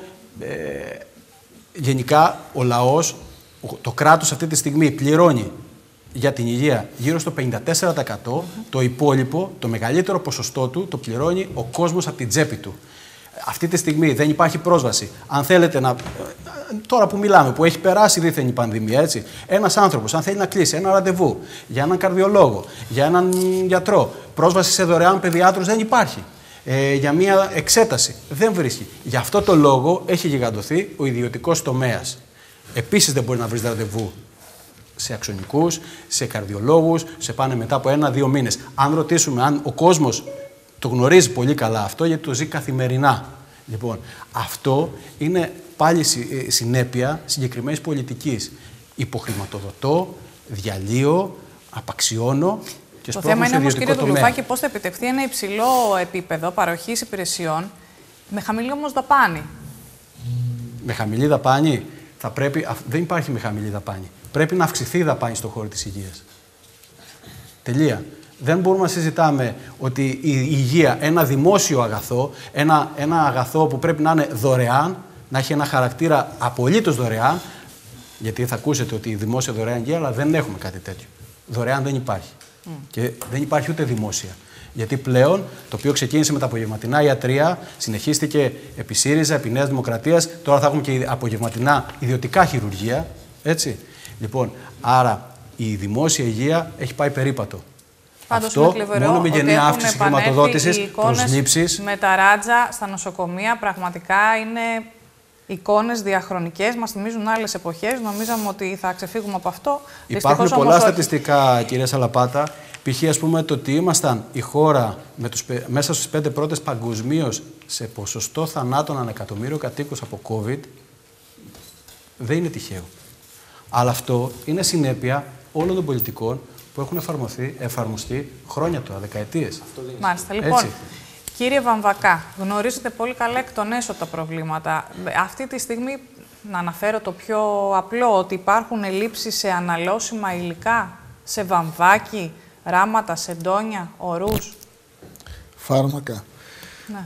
Γενικά ο λαός, το κράτος αυτή τη στιγμή πληρώνει για την υγεία γύρω στο 54%, το υπόλοιπο, το μεγαλύτερο ποσοστό του, το πληρώνει ο κόσμος από την τσέπη του. Αυτή τη στιγμή δεν υπάρχει πρόσβαση. Αν θέλετε να... Τώρα που μιλάμε, που έχει περάσει δίθεν η πανδημία, έτσι, ένας άνθρωπος, αν θέλει να κλείσει ένα ραντεβού για έναν καρδιολόγο, για έναν γιατρό, πρόσβαση σε δωρεάν παιδιάτρους δεν υπάρχει. Για μια εξέταση δεν βρίσκει. Γι' αυτό το λόγο έχει γιγαντωθεί ο ιδιωτικός τομέας. Επίσης δεν μπορεί να βρεις ραντεβού σε αξονικούς, σε καρδιολόγους, σε πάνε μετά από 1-2 μήνες. Αν ρωτήσουμε αν ο κόσμος το γνωρίζει πολύ καλά αυτό, γιατί το ζει καθημερινά. Λοιπόν, αυτό είναι πάλι συνέπεια συγκεκριμένης πολιτικής. Υποχρηματοδοτώ, διαλύω, απαξιώνω και το θέμα είναι όμως, κύριε τομέα. Δουλουφάκη, πώς θα επιτευχθεί ένα υψηλό επίπεδο παροχής υπηρεσιών με χαμηλή όμως δαπάνη. Με χαμηλή δαπάνη θα πρέπει, δεν υπάρχει με χαμηλή δαπάνη. Πρέπει να αυξηθεί η δαπάνη στον χώρο της υγείας. Τελεία. Δεν μπορούμε να συζητάμε ότι η υγεία, ένα δημόσιο αγαθό, ένα αγαθό που πρέπει να είναι δωρεάν, να έχει ένα χαρακτήρα απολύτως δωρεάν, γιατί θα ακούσετε ότι η δημόσια δωρεάν υγεία, αλλά δεν έχουμε κάτι τέτοιο. Δωρεάν δεν υπάρχει. Και δεν υπάρχει ούτε δημόσια. Γιατί πλέον το οποίο ξεκίνησε με τα απογευματινά ιατρία, συνεχίστηκε επί ΣΥΡΙΖΑ, επί Νέας Δημοκρατίας, τώρα θα έχουμε και απογευματινά ιδιωτικά χειρουργεία. Έτσι. Λοιπόν, άρα η δημόσια υγεία έχει πάει περίπατο. Πάντως αυτό μόνο με γενναία αύξηση χρηματοδότησης, προσλήψεις. Με τα ράτζα στα νοσοκομεία πραγματικά είναι εικόνες διαχρονικές, μας θυμίζουν άλλες εποχές. Νομίζαμε ότι θα ξεφύγουμε από αυτό. Υπάρχουν πολλά στατιστικά, κυρία Σαλαπάτα. Π.χ. ας πούμε το ότι ήμασταν η χώρα μέσα στους 5 πρώτες παγκοσμίως σε ποσοστό θανάτων ανά εκατομμύριο κατοίκους από COVID, δεν είναι τυχαίο. Αλλά αυτό είναι συνέπεια όλων των πολιτικών που έχουν εφαρμοστεί χρόνια τώρα, δεκαετίες. Μάλιστα. Λοιπόν, κύριε Βαμβακά, γνωρίζετε πολύ καλά εκ των έσω τα προβλήματα. Αυτή τη στιγμή, να αναφέρω το πιο απλό, ότι υπάρχουν ελλείψεις σε αναλώσιμα υλικά, σε βαμβάκι, ράματα, σεντόνια, ορούς. Φάρμακα. Ναι.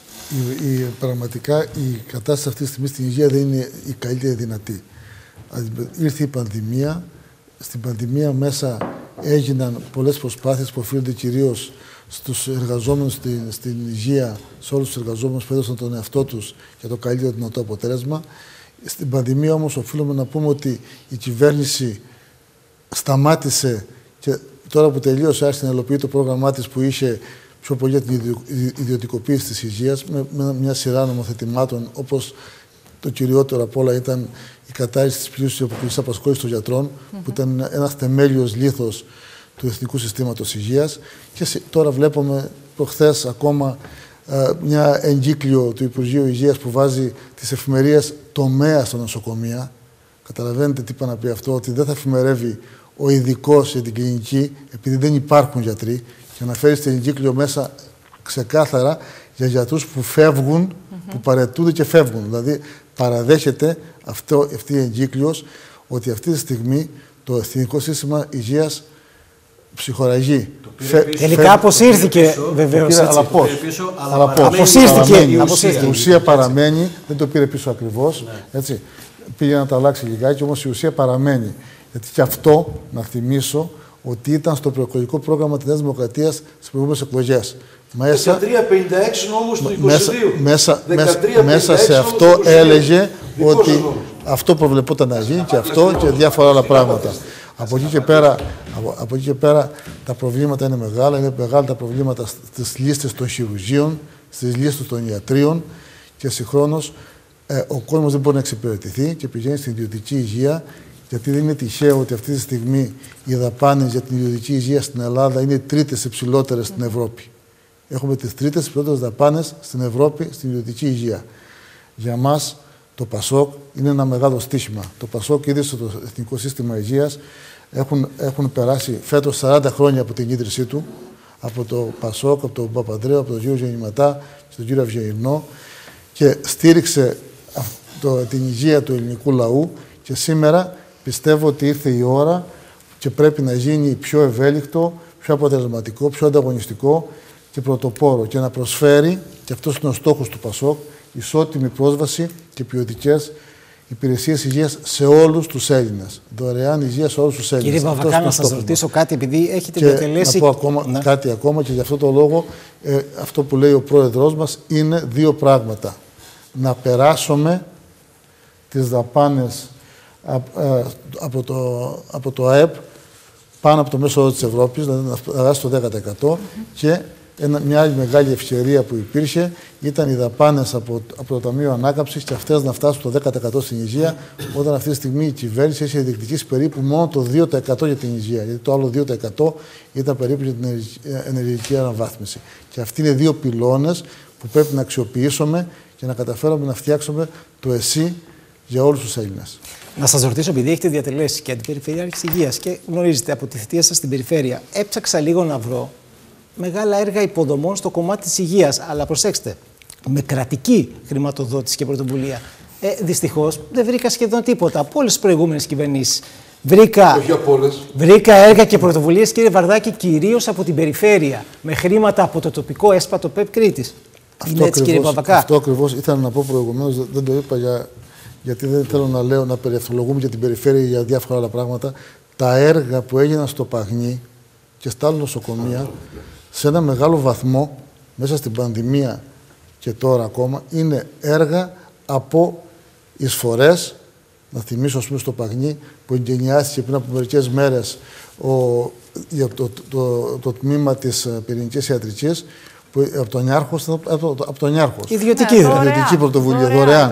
Πραγματικά η κατάσταση αυτή τη στιγμή στην υγεία δεν είναι η καλύτερη δυνατή. Ήρθε η πανδημία. Στην πανδημία μέσα έγιναν πολλές προσπάθειες που οφείλονται κυρίως στους εργαζόμενους στην υγεία, σε όλους τους εργαζόμενους που έδωσαν τον εαυτό τους για το καλύτερο δυνατό αποτέλεσμα. Στην πανδημία όμως οφείλουμε να πούμε ότι η κυβέρνηση σταμάτησε και τώρα που τελείωσε άρχισε να υλοποιεί το πρόγραμμά της που είχε πιο πολύ για την ιδιωτικοποίηση της υγείας με μια σειρά νομοθετημάτων, όπως το κυριότερο απ' όλα ήταν η κατάργηση της πλήρους υποχρεωτικής απασχόλησης των γιατρών, που ήταν ένας θεμέλιος λίθος του Εθνικού Συστήματος Υγείας. Και τώρα βλέπουμε προχθές ακόμα μια εγκύκλιο του Υπουργείου Υγείας που βάζει τις εφημερίες τομέα στα νοσοκομεία. Καταλαβαίνετε τι είπα να πει αυτό, ότι δεν θα εφημερεύει ο ειδικός για την κλινική, επειδή δεν υπάρχουν γιατροί, και να φέρει στην εγκύκλιο μέσα ξεκάθαρα για γιατρούς που φεύγουν, που παραιτούνται και φεύγουν. Δηλαδή, παραδέχεται αυτή η εγκύκλιος ότι αυτή τη στιγμή το Εθνικό Σύστημα Υγείας ψυχοραγεί. Τελικά αποσύρθηκε βεβαίως. Αλλά πώς. Αποσύρθηκε. Η ουσία παραμένει, δεν το πήρε πίσω ακριβώς. Έτσι. Πήγε να το αλλάξει λιγάκι, όμως η ουσία παραμένει. Γιατί και αυτό, να θυμίσω, ότι ήταν στο προεκλογικό πρόγραμμα της Νέας Δημοκρατίας στις προηγούμενες εκλογές. 13-56 νόμους του 22. Μέσα σε αυτό έλεγε ότι αυτό προβλεπόταν να γίνει και αυτό και διάφορα άλλα πράγματα. Από εκεί και πέρα τα προβλήματα είναι μεγάλα. Είναι μεγάλα τα προβλήματα στις λίστες των χειρουργείων, στις λίστες των ιατρίων και συγχρόνως ο κόσμος δεν μπορεί να εξυπηρετηθεί και πηγαίνει στην ιδιωτική υγεία. Γιατί δεν είναι τυχαίο ότι αυτή τη στιγμή οι δαπάνες για την ιδιωτική υγεία στην Ελλάδα είναι τρίτες υψηλότερες στην Ευρώπη. Έχουμε τις τρίτες υψηλότερες δαπάνες στην Ευρώπη στην ιδιωτική υγεία. Για μας το ΠΑΣΟΚ είναι ένα μεγάλο στοίχημα. Το ΠΑΣΟΚ ίδρυσε το Εθνικό Σύστημα Υγείας. Έχουν περάσει φέτος 40 χρόνια από την ίδρυσή του, από το ΠΑΣΟΚ, από τον Παπανδρέου, από τον κύριο Γεννηματά, στον κύριο Αυγερινό, και στήριξε την υγεία του ελληνικού λαού, και σήμερα πιστεύω ότι ήρθε η ώρα και πρέπει να γίνει πιο ευέλικτο, πιο αποτελεσματικό, πιο ανταγωνιστικό και πρωτοπόρο, και να προσφέρει, και αυτός είναι ο στόχος του ΠΑΣΟΚ, ισότιμη πρόσβαση και ποιοτικές υπηρεσίες υγείας σε όλους τους Έλληνες. Δωρεάν υγεία σε όλους τους Έλληνες. Κύριε Βαβακά, να σας ρωτήσω κάτι, επειδή έχετε διατελέσει... Να πω κάτι ακόμα, και γι' αυτό το λόγο αυτό που λέει ο πρόεδρός μας είναι δύο πράγματα. Να περάσουμε τις δαπάνες από το ΑΕΠ πάνω από το μέσο όρο της Ευρώπης, δηλαδή να περάσει το 10%, και μια άλλη μεγάλη ευκαιρία που υπήρχε ήταν οι δαπάνες από το Ταμείο Ανάκαμψης, και αυτές να φτάσουν το 10% στην υγεία, όταν αυτή τη στιγμή η κυβέρνηση έχει διεκδικήσει περίπου μόνο το 2% για την υγεία. Γιατί το άλλο 2% ήταν περίπου για την ενεργειακή αναβάθμιση. Και αυτοί είναι δύο πυλώνες που πρέπει να αξιοποιήσουμε και να καταφέρουμε να φτιάξουμε το ΕΣΥ για όλους τους Έλληνες. Να σας ρωτήσω, επειδή έχετε διατελέσει και αντιπεριφερειάρχης υγείας και γνωρίζετε από τη θητεία σας στην περιφέρεια, έψαξα λίγο να βρω μεγάλα έργα υποδομών στο κομμάτι της υγείας. Αλλά προσέξτε, με κρατική χρηματοδότηση και πρωτοβουλία. Δυστυχώς δεν βρήκα σχεδόν τίποτα από όλες τις προηγούμενες κυβερνήσεις. Βρήκα έργα και πρωτοβουλίες, κύριε Βαρδάκη, κυρίως από την περιφέρεια, με χρήματα από το τοπικό ΕΣΠΑ, το ΠΕΠ Κρήτης. Αυτό ακριβώς ήθελα να πω προηγουμένως, δεν το είπα γιατί δεν θέλω να λέω, να περιευθολογούμε για την περιφέρεια για διάφορα άλλα πράγματα. Τα έργα που έγιναν στο Παγνί και στα άλλα νοσοκομεία, σε ένα μεγάλο βαθμό, μέσα στην πανδημία και τώρα ακόμα, είναι έργα από εισφορές. Να θυμίσω, ας πούμε, στο Παγνί, που εγκαινιάστηκε πριν από μερικές μέρες το τμήμα της πυρηνικής ιατρικής, από τον Νιάρχος, ιδιωτική πρωτοβουλία, δωρεάν.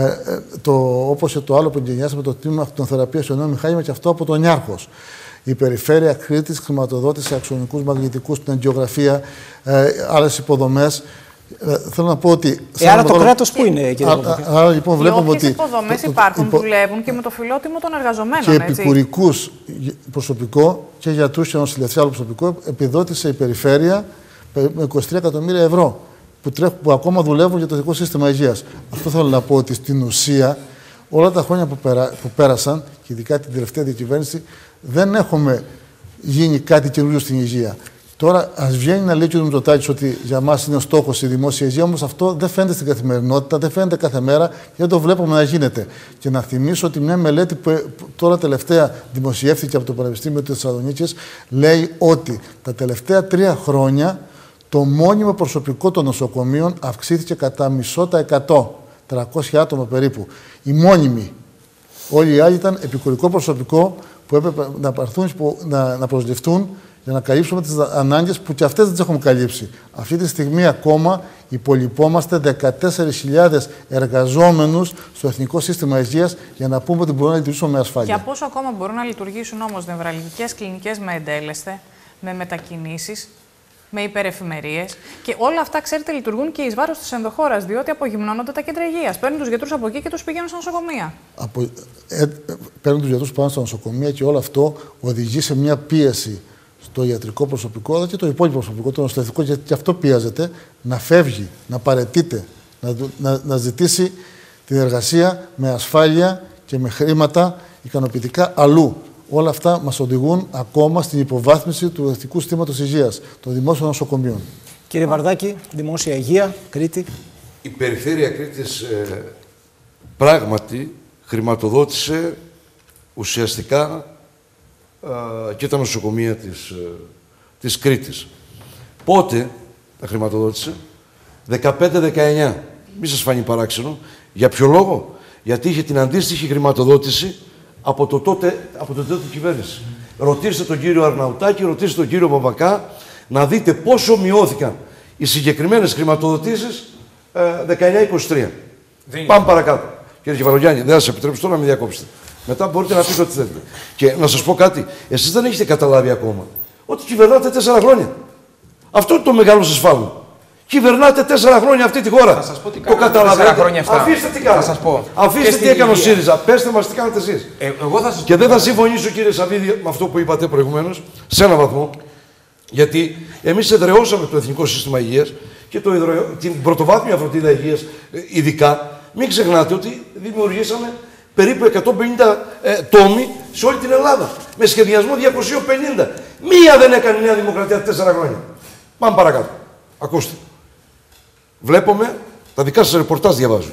Όπως και το άλλο που εγκαινιάσαμε, το τμήμα αυτοθεραπείας του Ενώου Μιχάλη, και αυτό από τον Νιάρχος. Η Περιφέρεια Κρήτης χρηματοδότησε αξονικούς μαγνητικούς, την αντιογραφία, άλλες υποδομές. Θέλω να πω ότι. Άρα το κράτος πού είναι, κύριε Βαβακά? Άρα λοιπόν βλέπουμε ότι. Οι υποδομές υπάρχουν, δουλεύουν και με το φιλότιμο των εργαζομένων. Και επικουρικούς προσωπικό, και γιατρούς και νοσηλευτές, άλλο προσωπικό, επιδότησε η Περιφέρεια με 23 εκατομμύρια ευρώ που ακόμα δουλεύουν για το Εθνικό Σύστημα Υγείας. Αυτό θέλω να πω, ότι στην ουσία όλα τα χρόνια που πέρασαν, και ειδικά την τελευταία διακυβέρνηση, δεν έχουμε γίνει κάτι καινούριο στην υγεία. Τώρα, ας βγαίνει να λέει ο κ. Μητσοτάκης ότι για μας είναι ο στόχος η δημόσια υγεία, όμως αυτό δεν φαίνεται στην καθημερινότητα, δεν φαίνεται κάθε μέρα και δεν το βλέπουμε να γίνεται. Και να θυμίσω ότι μια μελέτη που τώρα τελευταία δημοσιεύθηκε από το Πανεπιστήμιο της Θεσσαλονίκης λέει ότι τα τελευταία 3 χρόνια το μόνιμο προσωπικό των νοσοκομείων αυξήθηκε κατά 0,5%. 300 άτομα περίπου. Οι μόνιμοι. Όλοι οι άλλοι ήταν επικουρικό προσωπικό που έπρεπε να προσληφθούν για να καλύψουμε τις ανάγκες που και αυτές δεν τις έχουμε καλύψει. Αυτή τη στιγμή ακόμα υπολοιπόμαστε 14.000 εργαζόμενους στο Εθνικό Σύστημα Υγείας για να πούμε ότι μπορούμε να λειτουργήσουμε με ασφάλεια. Για πόσο ακόμα μπορούν να λειτουργήσουν όμως νευραλγικές κλινικές με εντέλεσθε, με μετακινήσεις, με υπερεφημερίες, και όλα αυτά, ξέρετε, λειτουργούν και εις βάρος της ενδοχώρας, διότι απογυμνώνονται τα κέντρα υγείας. Παίρνουν τους γιατρούς από εκεί και τους πηγαίνουν στα νοσοκομεία. Παίρνουν τους γιατρούς πάνω στα νοσοκομεία και όλο αυτό οδηγεί σε μια πίεση στο ιατρικό προσωπικό, αλλά και το υπόλοιπο προσωπικό, το νοσηλευτικό, γιατί και αυτό πιέζεται να φεύγει, να παραιτείται, να ζητήσει την εργασία με ασφάλεια και με χρήματα ικανοποιητικά αλλού. Όλα αυτά μας οδηγούν ακόμα στην υποβάθμιση του Εθνικού Συστήματος Υγείας, των δημόσιων νοσοκομείων. Κύριε Βαρδάκη, δημόσια υγεία, Κρήτη. Η Περιφέρεια Κρήτης πράγματι χρηματοδότησε ουσιαστικά και τα νοσοκομεία της Κρήτης. Πότε τα χρηματοδότησε? 15-19. Μη σας φανεί παράξενο. Για ποιο λόγο? Γιατί είχε την αντίστοιχη χρηματοδότηση από το τότε κυβέρνηση. Ρωτήστε τον κύριο Αρναουτάκη, ρωτήστε τον κύριο Βαβακά, να δείτε πόσο μειώθηκαν οι συγκεκριμένες χρηματοδοτήσεις 19-23. Πάμε παρακάτω. Κύριε Κεφαλογιάννη, δεν θα σας επιτρέψω τώρα να με διακόψετε. Μετά μπορείτε να πείτε ό,τι θέλετε. Και να σας πω κάτι, εσείς δεν έχετε καταλάβει ακόμα ότι κυβερνάτε 4 χρόνια. Αυτό είναι το μεγάλο σας φάουλ. Κυβερνάτε 4 χρόνια αυτή τη χώρα. Θα σας πω τι το καταλαβαίνετε. 4 χρόνια αυτά. Αφήστε τι κάνετε. Θα σας πω. Αφήστε τι έκανε ο ΣΥΡΙΖΑ. Πέστε μας τι κάνετε εσείς. Εγώ θα σας Και δεν θα συμφωνήσω, κύριε Σαββίδη, με αυτό που είπατε προηγουμένως, σε έναν βαθμό. Γιατί εμείς εδραιώσαμε το Εθνικό Σύστημα Υγείας και την πρωτοβάθμια φροντίδα υγείας ειδικά. Μην ξεχνάτε ότι δημιουργήσαμε περίπου 150 τόμοι σε όλη την Ελλάδα. Με σχεδιασμό 250. Μία δεν έκανε η Νέα Δημοκρατία 4 χρόνια. Πάμε παρακάτω. Ακούστε. Βλέπουμε τα δικά σας ρεπορτάζ διαβάζω.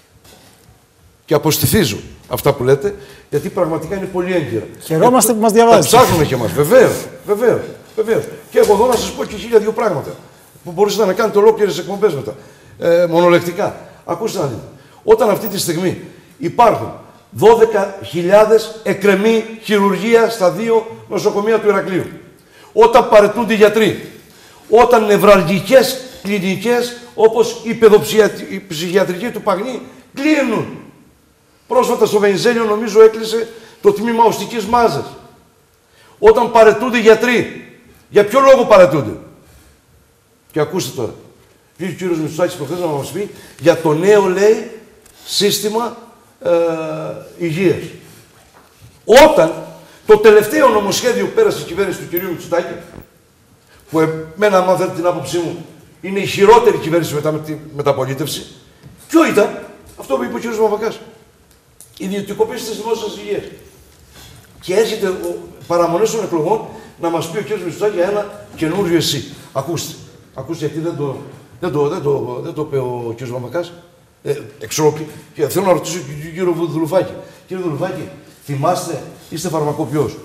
Και αποστηθίζω αυτά που λέτε, γιατί πραγματικά είναι πολύ έγκυρα. Χαιρόμαστε που μας διαβάζετε. Τα ψάχνουμε και εμάς. Βεβαίως. Και έχω εδώ να σας πω και 1002 πράγματα. Που μπορείτε να κάνετε ολόκληρες εκπομπές μετά. Μονολεκτικά. Ακούστε να δείτε. Όταν αυτή τη στιγμή υπάρχουν 12.000 εκκρεμή χειρουργία στα 2 νοσοκομεία του Ηρακλείου. Όταν παραιτούνται οι γιατροί. Όταν νευραλγικές κλινικές όπως η ψυχιατρική του Παγνή κλείνουν. Πρόσφατα στο Βενιζέλιο νομίζω έκλεισε το τμήμα οστικής μάζας. Όταν παραιτούνται οι γιατροί. Για ποιο λόγο παραιτούνται. Και ακούστε τώρα. Πήγε ο κύριος Μητσοτάκης προχθές να μας πει για το νέο, λέει, σύστημα υγείας. Όταν το τελευταίο νομοσχέδιο που πέρασε η κυβέρνηση του κυρίου Μητσοτάκη, που εμένα, αν θέλετε την άποψή μου, είναι η χειρότερη κυβέρνηση μετά με τη μεταπολίτευση, ποιο ήταν αυτό που είπε ο κύριος Βαμβακάς. Ιδιωτικοποίηση της δημόσιας υγείας. Και έρχεται παραμονές των εκλογών να μας πει ο κύριος Μητσοτάκη για ένα καινούριο εσύ. Ακούστε, γιατί δεν το είπε ο κύριος Βαμβακάς. Εξώπη. Και θέλω να ρωτήσω και τον κύριο Δουλουφάκη. Κύριε Δουλουφάκη, θυμάστε, είστε φαρμακοποιός.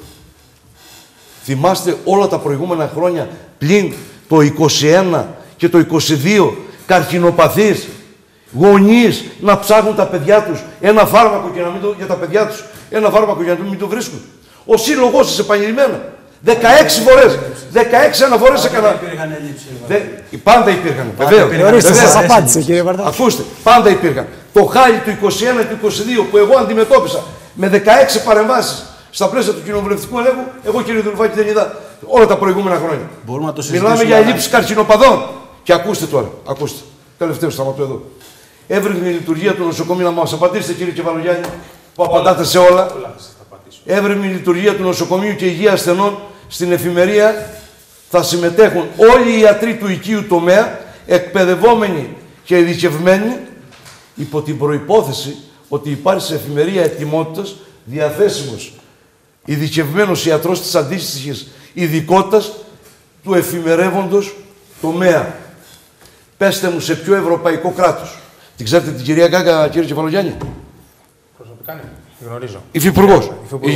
Θυμάστε όλα τα προηγούμενα χρόνια πλην το 21 και το 22 καρκινοπαθείς γονείς να ψάχνουν τα παιδιά τους ένα φάρμακο και να μην για τα παιδιά τους ένα φάρμακο για να μην το βρίσκουν. Ο σύλλογός σας επανειλημμένα. 16 φορές. 16 αναφορές έκανα. Πάντα υπήρχαν. Βεβαίως. Σας απάντησε, κύριε Βαρδάκη. Ακούστε, πάντα υπήρχαν. Το χάλι του 21 και του 22 που εγώ αντιμετώπισα με 16 παρεμβάσεις στα πλαίσια του κοινοβουλευτικού ελέγχου, εγώ, κύριε Δουλουφάκη, δεν είδα όλα τα προηγούμενα χρόνια. Μιλάμε για ελλείψεις καρκινοπαδών. Και ακούστε τώρα, ακούστε. Τελευταίο, σταματώ εδώ. Εύρυθμη λειτουργία του νοσοκομείου, να μας απαντήσετε, κύριε Κεφαλογιάννη, που απαντάτε σε όλα. Εύρυθμη λειτουργία του νοσοκομείου και υγεία ασθενών στην εφημερία θα συμμετέχουν όλοι οι ιατροί του οικείου τομέα, εκπαιδευόμενοι και ειδικευμένοι, υπό την προϋπόθεση ότι υπάρχει σε εφημερία ετοιμότητας διαθέσιμος ειδικευμένος ιατρός της αντίστοιχης ειδικότητας του εφημερεύοντος τομέα. Πέστε μου σε ποιο ευρωπαϊκό κράτος. Την ξέρετε την κυρία Γκάγκα, κύριε Κεφαλογιάννη? Προσωπικά ναι, γνωρίζω. Υφυπουργός.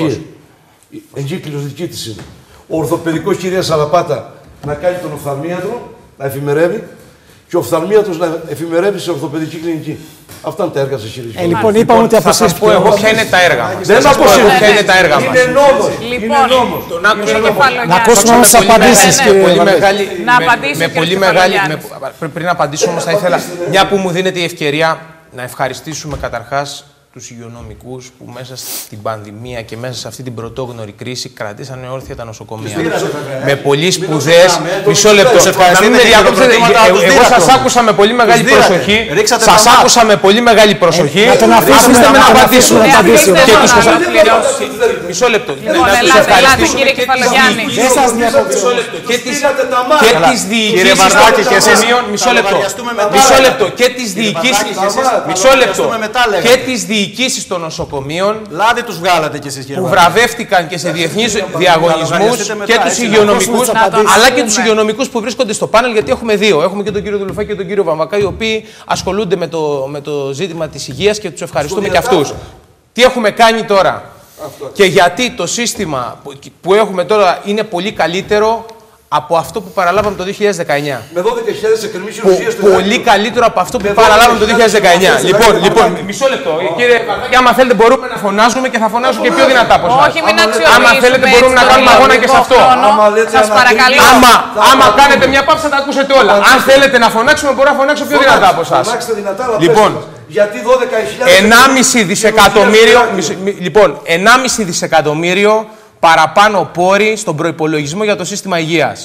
Εγκύκλειος δική της είναι. Ο ορθοπαιδικός, κυρία Σαλαπάτα, να κάνει τον οφθαλμίατρο, να εφημερεύει, και ο οφθαλμίατρος να εφημερεύει σε ορθοπαιδική κλινική. Αυτά είναι τα έργα σας, κύριε. Λοιπόν, είπαμε ότι αποσύρθηκε. Θα σας πω εγώ ποια είναι τα έργα μας. Δεν αποσύρθηκε. Ποια είναι τα έργα μας. Είναι νόμος. Λοιπόν, τον άκουσα να ακούσουμε όμως τις απαντήσεις, κύριε. Να πολύ μεγάλη. Πριν απαντήσω όμως θα ήθελα, μια που μου δίνεται η ευκαιρία, να ευχαριστήσουμε καταρχάς τους υγειονομικούς που μέσα στην πανδημία και μέσα σε αυτή την πρωτόγνωρη κρίση κρατήσανε όρθια τα νοσοκομεία. Με πολύ σπουδαίες. Μισό λεπτό. Να μην με διακόψετε. Εγώ σας άκουσα με πολύ μεγάλη προσοχή. Σας άκουσα με πολύ μεγάλη προσοχή. Αφήστε με να απαντήσω. Μισό λεπτό. Κύριε Κεφαλογιάννη. Και τις διοικήσεις των νοσοκομείων. Μισό λεπτό. Και τις διοικήσεις. Μισό λεπτό. Και τις διοικήσεις των νοσοκομείων. Λάδι τους βγάλατε κι εσείς, κύριε που βραβεύτηκαν και σε διεθνείς διαγωνισμούς και τους υγειονομικούς, αλλά και τους υγειονομικούς που βρίσκονται στο πάνελ, γιατί έχουμε δύο. Έχουμε και τον κύριο Δουλουφάκη και τον κύριο Βαμβακά, οι οποίοι ασχολούνται με το ζήτημα της υγείας και τους ευχαριστούμε και αυτούς. Τι έχουμε κάνει τώρα και γιατί το σύστημα που έχουμε τώρα είναι πολύ καλύτερο από αυτό που παραλάβαμε το 2019. Με 12.000 εκκρεμείς χειρουργίες. Πολύ καλύτερο από αυτό που παραλάβαμε το 2019. Λοιπόν, μισό λεπτό. Κύριε Βαρδάκη, άμα θέλετε μπορούμε να φωνάζουμε και θα φωνάζουμε και πιο δυνατά από εσάς. Όχι, μην αξιοποιήσουμε. Άμα θέλετε μπορούμε να κάνουμε αγώνα και σε αυτό. Σας παρακαλώ. Άμα κάνετε μια παύση θα τα ακούσετε όλα. Αν θέλετε να φωνάξουμε μπορώ να φωνάξω πιο δυνατά από εσάς. Λοιπόν, γιατί 12.000. 1,5 δισεκατομμύριο. Λοιπόν, 1,5 δισεκατομμύριο παραπάνω πόροι στον προϋπολογισμό για το σύστημα υγείας.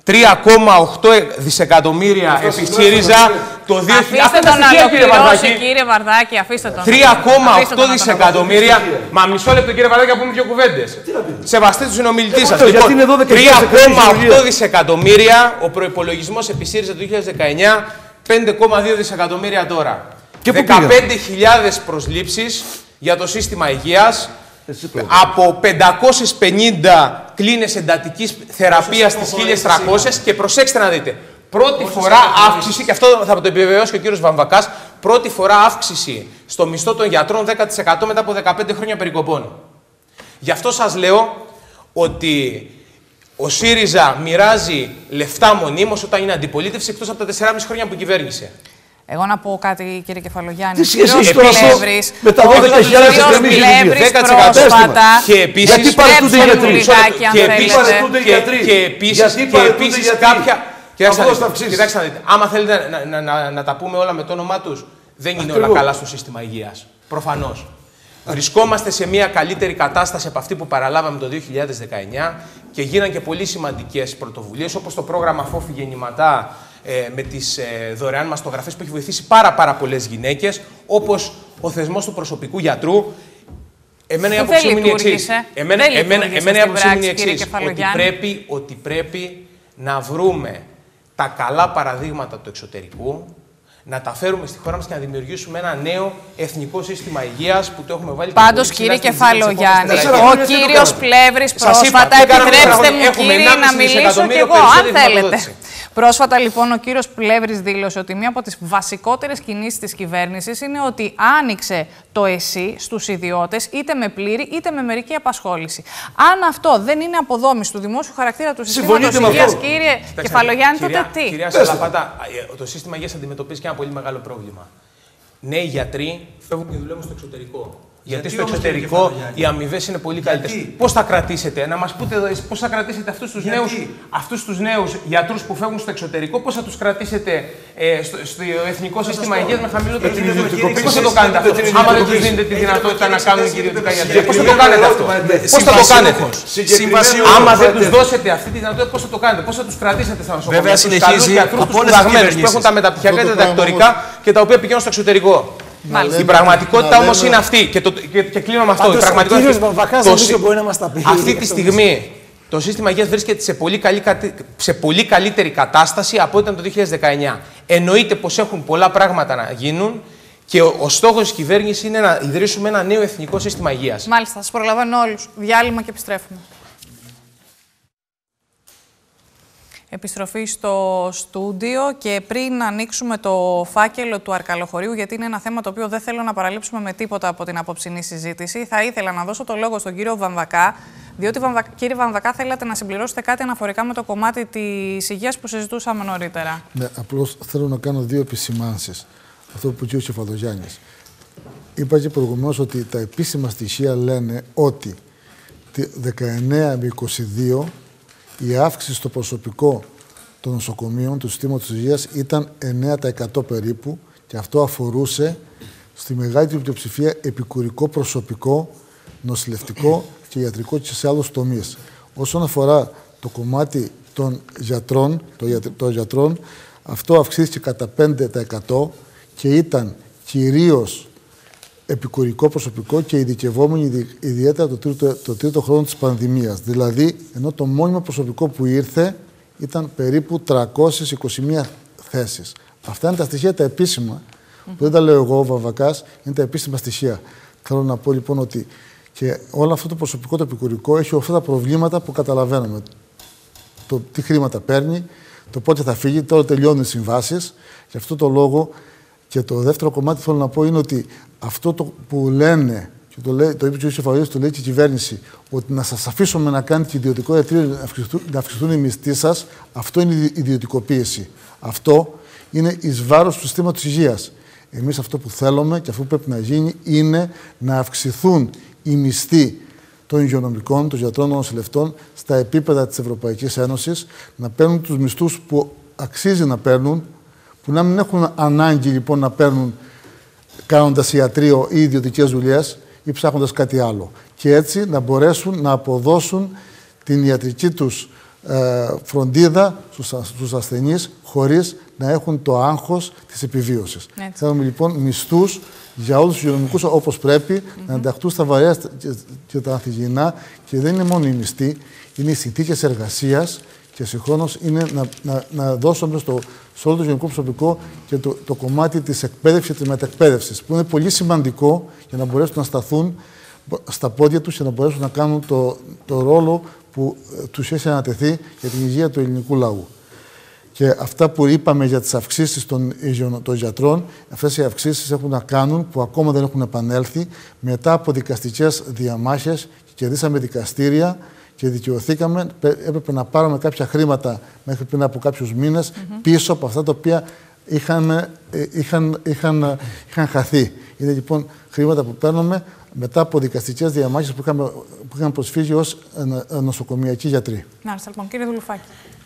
3,8 δισεκατομμύρια επί ΣΥΡΙΖΑ το 2000. Αφήστε τον να ολοκληρώσει, κύριε Βαρδάκη, αφήστε τον. 3,8 δισεκατομμύρια. Μα μισό λεπτό, κύριε Βαρδάκη, να πούμε δύο κουβέντες. Σεβαστείτε τους συνομιλητές σας. 3,8 δισεκατομμύρια ο προϋπολογισμός επί ΣΥΡΙΖΑ το 2019, 5,2 δισεκατομμύρια τώρα. 15.000 προσλήψεις για το σύστημα υγείας. Από 550 κλίνες εντατικής θεραπείας στις 1.300 και προσέξτε να δείτε. Πρώτη φορά αύξηση, και αυτό θα το επιβεβαιώσει και ο κύριος Βαμβακάς, πρώτη φορά αύξηση στο μισθό των γιατρών 10% μετά από 15 χρόνια περικοπών. Γι' αυτό σας λέω ότι ο ΣΥΡΙΖΑ μοιράζει λεφτά μονίμως όταν είναι αντιπολίτευση, εκτός από τα 4,5 χρόνια που κυβέρνησε. Εγώ να πω κάτι, κύριε Κεφαλογιάννη. Τι σχέση έχει τώρα αυτό με τα 12.000 Πλεύρης πρόσφατα. Και επίσης, γιατί παρετούνται οι γιατροί. Και επίσης κάποια. Κοιτάξτε να δείτε. Άμα θέλετε να τα πούμε όλα με το όνομά τους, δεν είναι όλα καλά στο σύστημα υγείας. Προφανώς. Βρισκόμαστε σε μια καλύτερη κατάσταση από αυτή που παραλάβαμε το 2019 και γίναν και πολύ σημαντικές πρωτοβουλίες, όπως το πρόγραμμα Φόφη Γεννηματά, με τις δωρεάν μαστογραφές που έχει βοηθήσει πάρα πολλές γυναίκες, όπως ο θεσμός του προσωπικού γιατρού. Εμένα η άποψή μου είναι η εξής. Ότι πρέπει να βρούμε τα καλά παραδείγματα του εξωτερικού, να τα φέρουμε στη χώρα μας και να δημιουργήσουμε ένα νέο εθνικό σύστημα υγείας που το έχουμε βάλει. Πάντως, κύριε Κεφαλογιάννη, ο κύριος Πλεύρης πρόσφατα, επιτρέψτε μου κύριε να μιλήσω κι εγώ, αν θέλετε. Πρόσφατα, λοιπόν, ο κύριος Πλεύρης δήλωσε ότι μία από τις βασικότερες κινήσεις της κυβέρνησης είναι ότι άνοιξε το ΕΣΥ στους ιδιώτες, είτε με πλήρη είτε με μερική απασχόληση. Αν αυτό δεν είναι αποδόμηση του δημόσιου χαρακτήρα του συστήματος υγείας, κύριε Κεφαλογιάννη, τότε τι? Κυρία Σαλαπάτα, το σύστημα υγείας αντιμετωπίζει και ένα πολύ μεγάλο πρόβλημα. Νέοι γιατροί φεύγουν και δουλεύουν στο εξωτερικό. Γιατί στο εξωτερικό οι αμοιβές είναι πολύ καλύτερες. Πώς θα κρατήσετε, να μας πείτε εδώ, πώς θα κρατήσετε αυτούς τους νέους γιατρούς που φεύγουν στο εξωτερικό, πώς θα τους κρατήσετε στο εθνικό σύστημα υγείας με χαμηλότερη ιδιωτικοποίηση? Πώς θα το κάνετε αυτό? Άμα δεν τους δίνετε τη δυνατότητα να κάνουν και ιδιωτικά γιατροί, πώς θα το κάνετε αυτό? Πώς θα το κάνετε? Άμα δεν τους δώσετε αυτή τη δυνατότητα, πώς θα το κάνετε? Πώς θα τους κρατήσετε στα νοσοκομεία? Τους καλούς γιατρούς, τους σπουδαγμένους που έχουν τα μεταπτυχιακά και τα διδακτορικά και τα οποία πηγαίνουν στο εξωτερικό. Η πραγματικότητα όμως είναι αυτή. Και κλείνω με αυτό. Η πραγματικότητα αυτή τη στιγμή το σύστημα υγείας βρίσκεται σε πολύ καλύτερη κατάσταση από ό,τι ήταν το 2019. Εννοείται πως έχουν πολλά πράγματα να γίνουν και ο στόχος της κυβέρνησης είναι να ιδρύσουμε ένα νέο εθνικό σύστημα υγείας. Μάλιστα, σας προλαβαίνω όλους. Διάλειμμα και επιστρέφουμε. Επιστροφή στο στούντιο και πριν ανοίξουμε το φάκελο του Αρκαλοχωρίου, γιατί είναι ένα θέμα το οποίο δεν θέλω να παραλείψουμε με τίποτα από την απόψινή συζήτηση, θα ήθελα να δώσω το λόγο στον κύριο Βαμβακά, διότι κύριε Βαμβακά θέλατε να συμπληρώσετε κάτι αναφορικά με το κομμάτι της υγείας που συζητούσαμε νωρίτερα. Ναι, απλώς θέλω να κάνω δύο επισημάνσεις. Αυτό που είπε ο Κεφαλογιάννης. Είπα και προηγουμένως ότι τα επίσημα στοιχεία λένε ότι 19 με 22 η αύξηση στο προσωπικό των νοσοκομείων του συστήματος υγείας ήταν 9% περίπου και αυτό αφορούσε στη μεγάλη πλειοψηφία επικουρικό προσωπικό, νοσηλευτικό και ιατρικό και σε άλλους τομείς. Όσον αφορά το κομμάτι των γιατρών, αυτό αυξήθηκε κατά 5% και ήταν κυρίως επικουρικό προσωπικό και ειδικευόμενοι ιδιαίτερα το τρίτο χρόνο της πανδημίας. Δηλαδή, ενώ το μόνιμο προσωπικό που ήρθε ήταν περίπου 321 θέσεις. Αυτά είναι τα στοιχεία τα επίσημα, που δεν τα λέω εγώ ο Βαμβακάς, είναι τα επίσημα στοιχεία. Θέλω να πω λοιπόν ότι και όλο αυτό το προσωπικό το επικουρικό έχει αυτά τα προβλήματα που καταλαβαίνουμε. Το τι χρήματα παίρνει, το πότε θα φύγει, τώρα τελειώνουν οι συμβάσεις. Γι' αυτό το λόγο και το δεύτερο κομμάτι θέλω να πω είναι ότι αυτό το που λένε, και το είπε και ο Κεφαλογιάννης, το λέει και η κυβέρνηση, ότι να σας αφήσουμε να κάνετε ιδιωτικό ιατρείο, να αυξηθούν οι μισθοί σας, αυτό είναι η ιδιωτικοποίηση. Αυτό είναι εις βάρος του συστήματος υγείας. Εμείς αυτό που θέλουμε και αυτό που πρέπει να γίνει είναι να αυξηθούν οι μισθοί των υγειονομικών, των γιατρών, των νοσηλευτών στα επίπεδα της Ευρωπαϊκής Ένωσης, να παίρνουν τους μισθούς που αξίζει να παίρνουν, που να μην έχουν ανάγκη λοιπόν να παίρνουν κάνοντας ιατρείο ή ιδιωτικές δουλειές ή ψάχνοντας κάτι άλλο. Και έτσι να μπορέσουν να αποδώσουν την ιατρική τους φροντίδα στους ασθενείς χωρίς να έχουν το άγχος της επιβίωσης. Θέλουμε λοιπόν μισθούς για όλους τους υγειονομικούς όπως πρέπει, να ενταχθούν στα βαρέα και τα ανθυγιεινά, και δεν είναι μόνο οι μισθοί, είναι οι συνθήκες εργασίας και συγχρόνως είναι να δώσουμε σε όλο το υγειονομικό προσωπικό και το κομμάτι της εκπαίδευσης και της μεταεκπαίδευσης, που είναι πολύ σημαντικό για να μπορέσουν να σταθούν στα πόδια τους και να μπορέσουν να κάνουν το ρόλο που τους έχει ανατεθεί για την υγεία του ελληνικού λαού. Και αυτά που είπαμε για τις αυξήσεις των γιατρών, αυτές οι αυξήσεις έχουν να κάνουν, που ακόμα δεν έχουν επανέλθει, μετά από δικαστικές διαμάχες, και κερδίσαμε δικαστήρια και δικαιωθήκαμε. Έπρεπε να πάρουμε κάποια χρήματα μέχρι πριν από κάποιους μήνες πίσω από αυτά τα οποία είχαν χαθεί. Είναι λοιπόν χρήματα που παίρνουμε μετά από δικαστικές διαμάχες που είχαν προσφύγει ως νοσοκομιακοί γιατροί. Λοιπόν, κύριε Δουλουφάκη.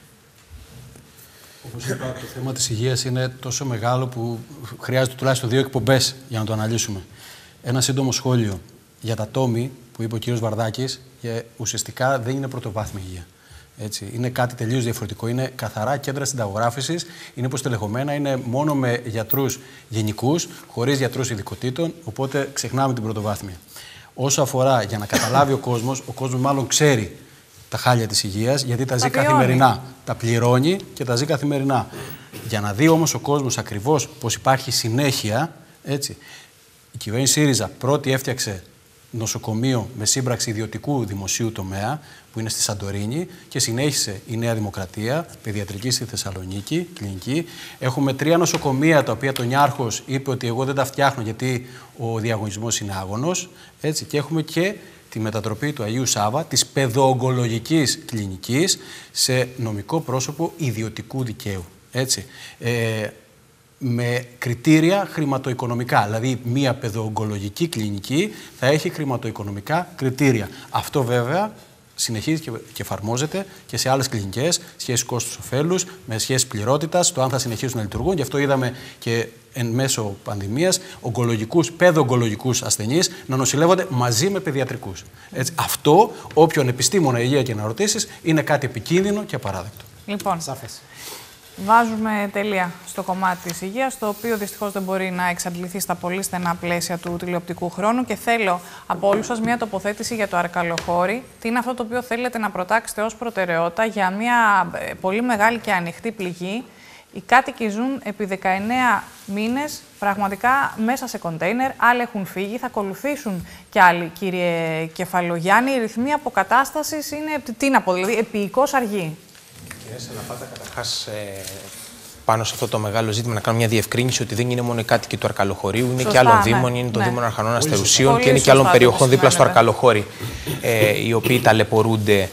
Όπως είπα, το θέμα της υγείας είναι τόσο μεγάλο που χρειάζεται τουλάχιστον 2 εκπομπές για να το αναλύσουμε. Ένα σύντομο σχόλιο για τα τόμη που είπε ο κύριος Βαρδάκης, ουσιαστικά δεν είναι πρωτοβάθμια υγεία. Έτσι. Είναι κάτι τελείως διαφορετικό. Είναι καθαρά κέντρα συνταγογράφησης, είναι υποστελεχωμένα, είναι μόνο με γιατρούς γενικούς, χωρίς γιατρούς ειδικοτήτων, οπότε ξεχνάμε την πρωτοβάθμια. Όσο αφορά για να καταλάβει ο κόσμος μάλλον ξέρει τα χάλια της υγείας, γιατί τα ζει καθημερινά. Τα πληρώνει και τα ζει καθημερινά. Για να δει όμως ο κόσμος ακριβώς πως υπάρχει συνέχεια, έτσι, η κυβέρνηση ΣΥΡΙΖΑ πρώτη έφτιαξε νοσοκομείο με σύμπραξη ιδιωτικού δημοσίου τομέα, που είναι στη Σαντορίνη, και συνέχισε η Νέα Δημοκρατία, παιδιατρική στη Θεσσαλονίκη, κλινική. Έχουμε 3 νοσοκομεία, τα οποία το Νιάρχος είπε ότι εγώ δεν τα φτιάχνω γιατί ο διαγωνισμός είναι άγωνος. Έτσι, και έχουμε και τη μετατροπή του Αγίου Σάβα, της παιδοογκολογικής κλινικής, σε νομικό πρόσωπο ιδιωτικού δικαίου. Έτσι. Με κριτήρια χρηματοοικονομικά. Δηλαδή, μία παιδοογκολογική κλινική θα έχει χρηματοοικονομικά κριτήρια. Αυτό βέβαια συνεχίζει και εφαρμόζεται και σε άλλες κλινικές, σχέσεις κόστους-οφέλους, με σχέσεις πληρότητας, το αν θα συνεχίσουν να λειτουργούν. Γι' αυτό είδαμε και εν μέσω πανδημίας παιδοογκολογικούς ασθενείς να νοσηλεύονται μαζί με παιδιατρικούς. Έτσι, αυτό, όποιον επιστήμονα υγεία και να ρωτήσεις, είναι κάτι επικίνδυνο και απαράδεκτο. Λοιπόν, βάζουμε τελεία στο κομμάτι της υγείας, το οποίο δυστυχώς δεν μπορεί να εξαντληθεί στα πολύ στενά πλαίσια του τηλεοπτικού χρόνου, και θέλω από όλους σας μια τοποθέτηση για το Αρκαλοχώρι. Τι είναι αυτό το οποίο θέλετε να προτάξετε ως προτεραιότητα για μια πολύ μεγάλη και ανοιχτή πληγή. Οι κάτοικοι ζουν επί 19 μήνες πραγματικά μέσα σε κοντέινερ, άλλοι έχουν φύγει, θα ακολουθήσουν κι άλλοι, κύριε Κεφαλογιάννη. Οι ρυθμοί αποκατάστασης είναι, τι να πω, δηλαδή επίοικος αργή. Κυρία Σαλαπάτα, καταρχάς, πάνω σε αυτό το μεγάλο ζήτημα να κάνω μια διευκρίνηση ότι δεν είναι μόνο οι κάτοικοι του Αρκαλοχωρίου, είναι και άλλων δήμων, είναι των Δήμων Αρχανών Αστερουσίων και είναι και άλλων περιοχών δίπλα στο Αρκαλοχώρι, οι οποίοι ταλαιπωρούνται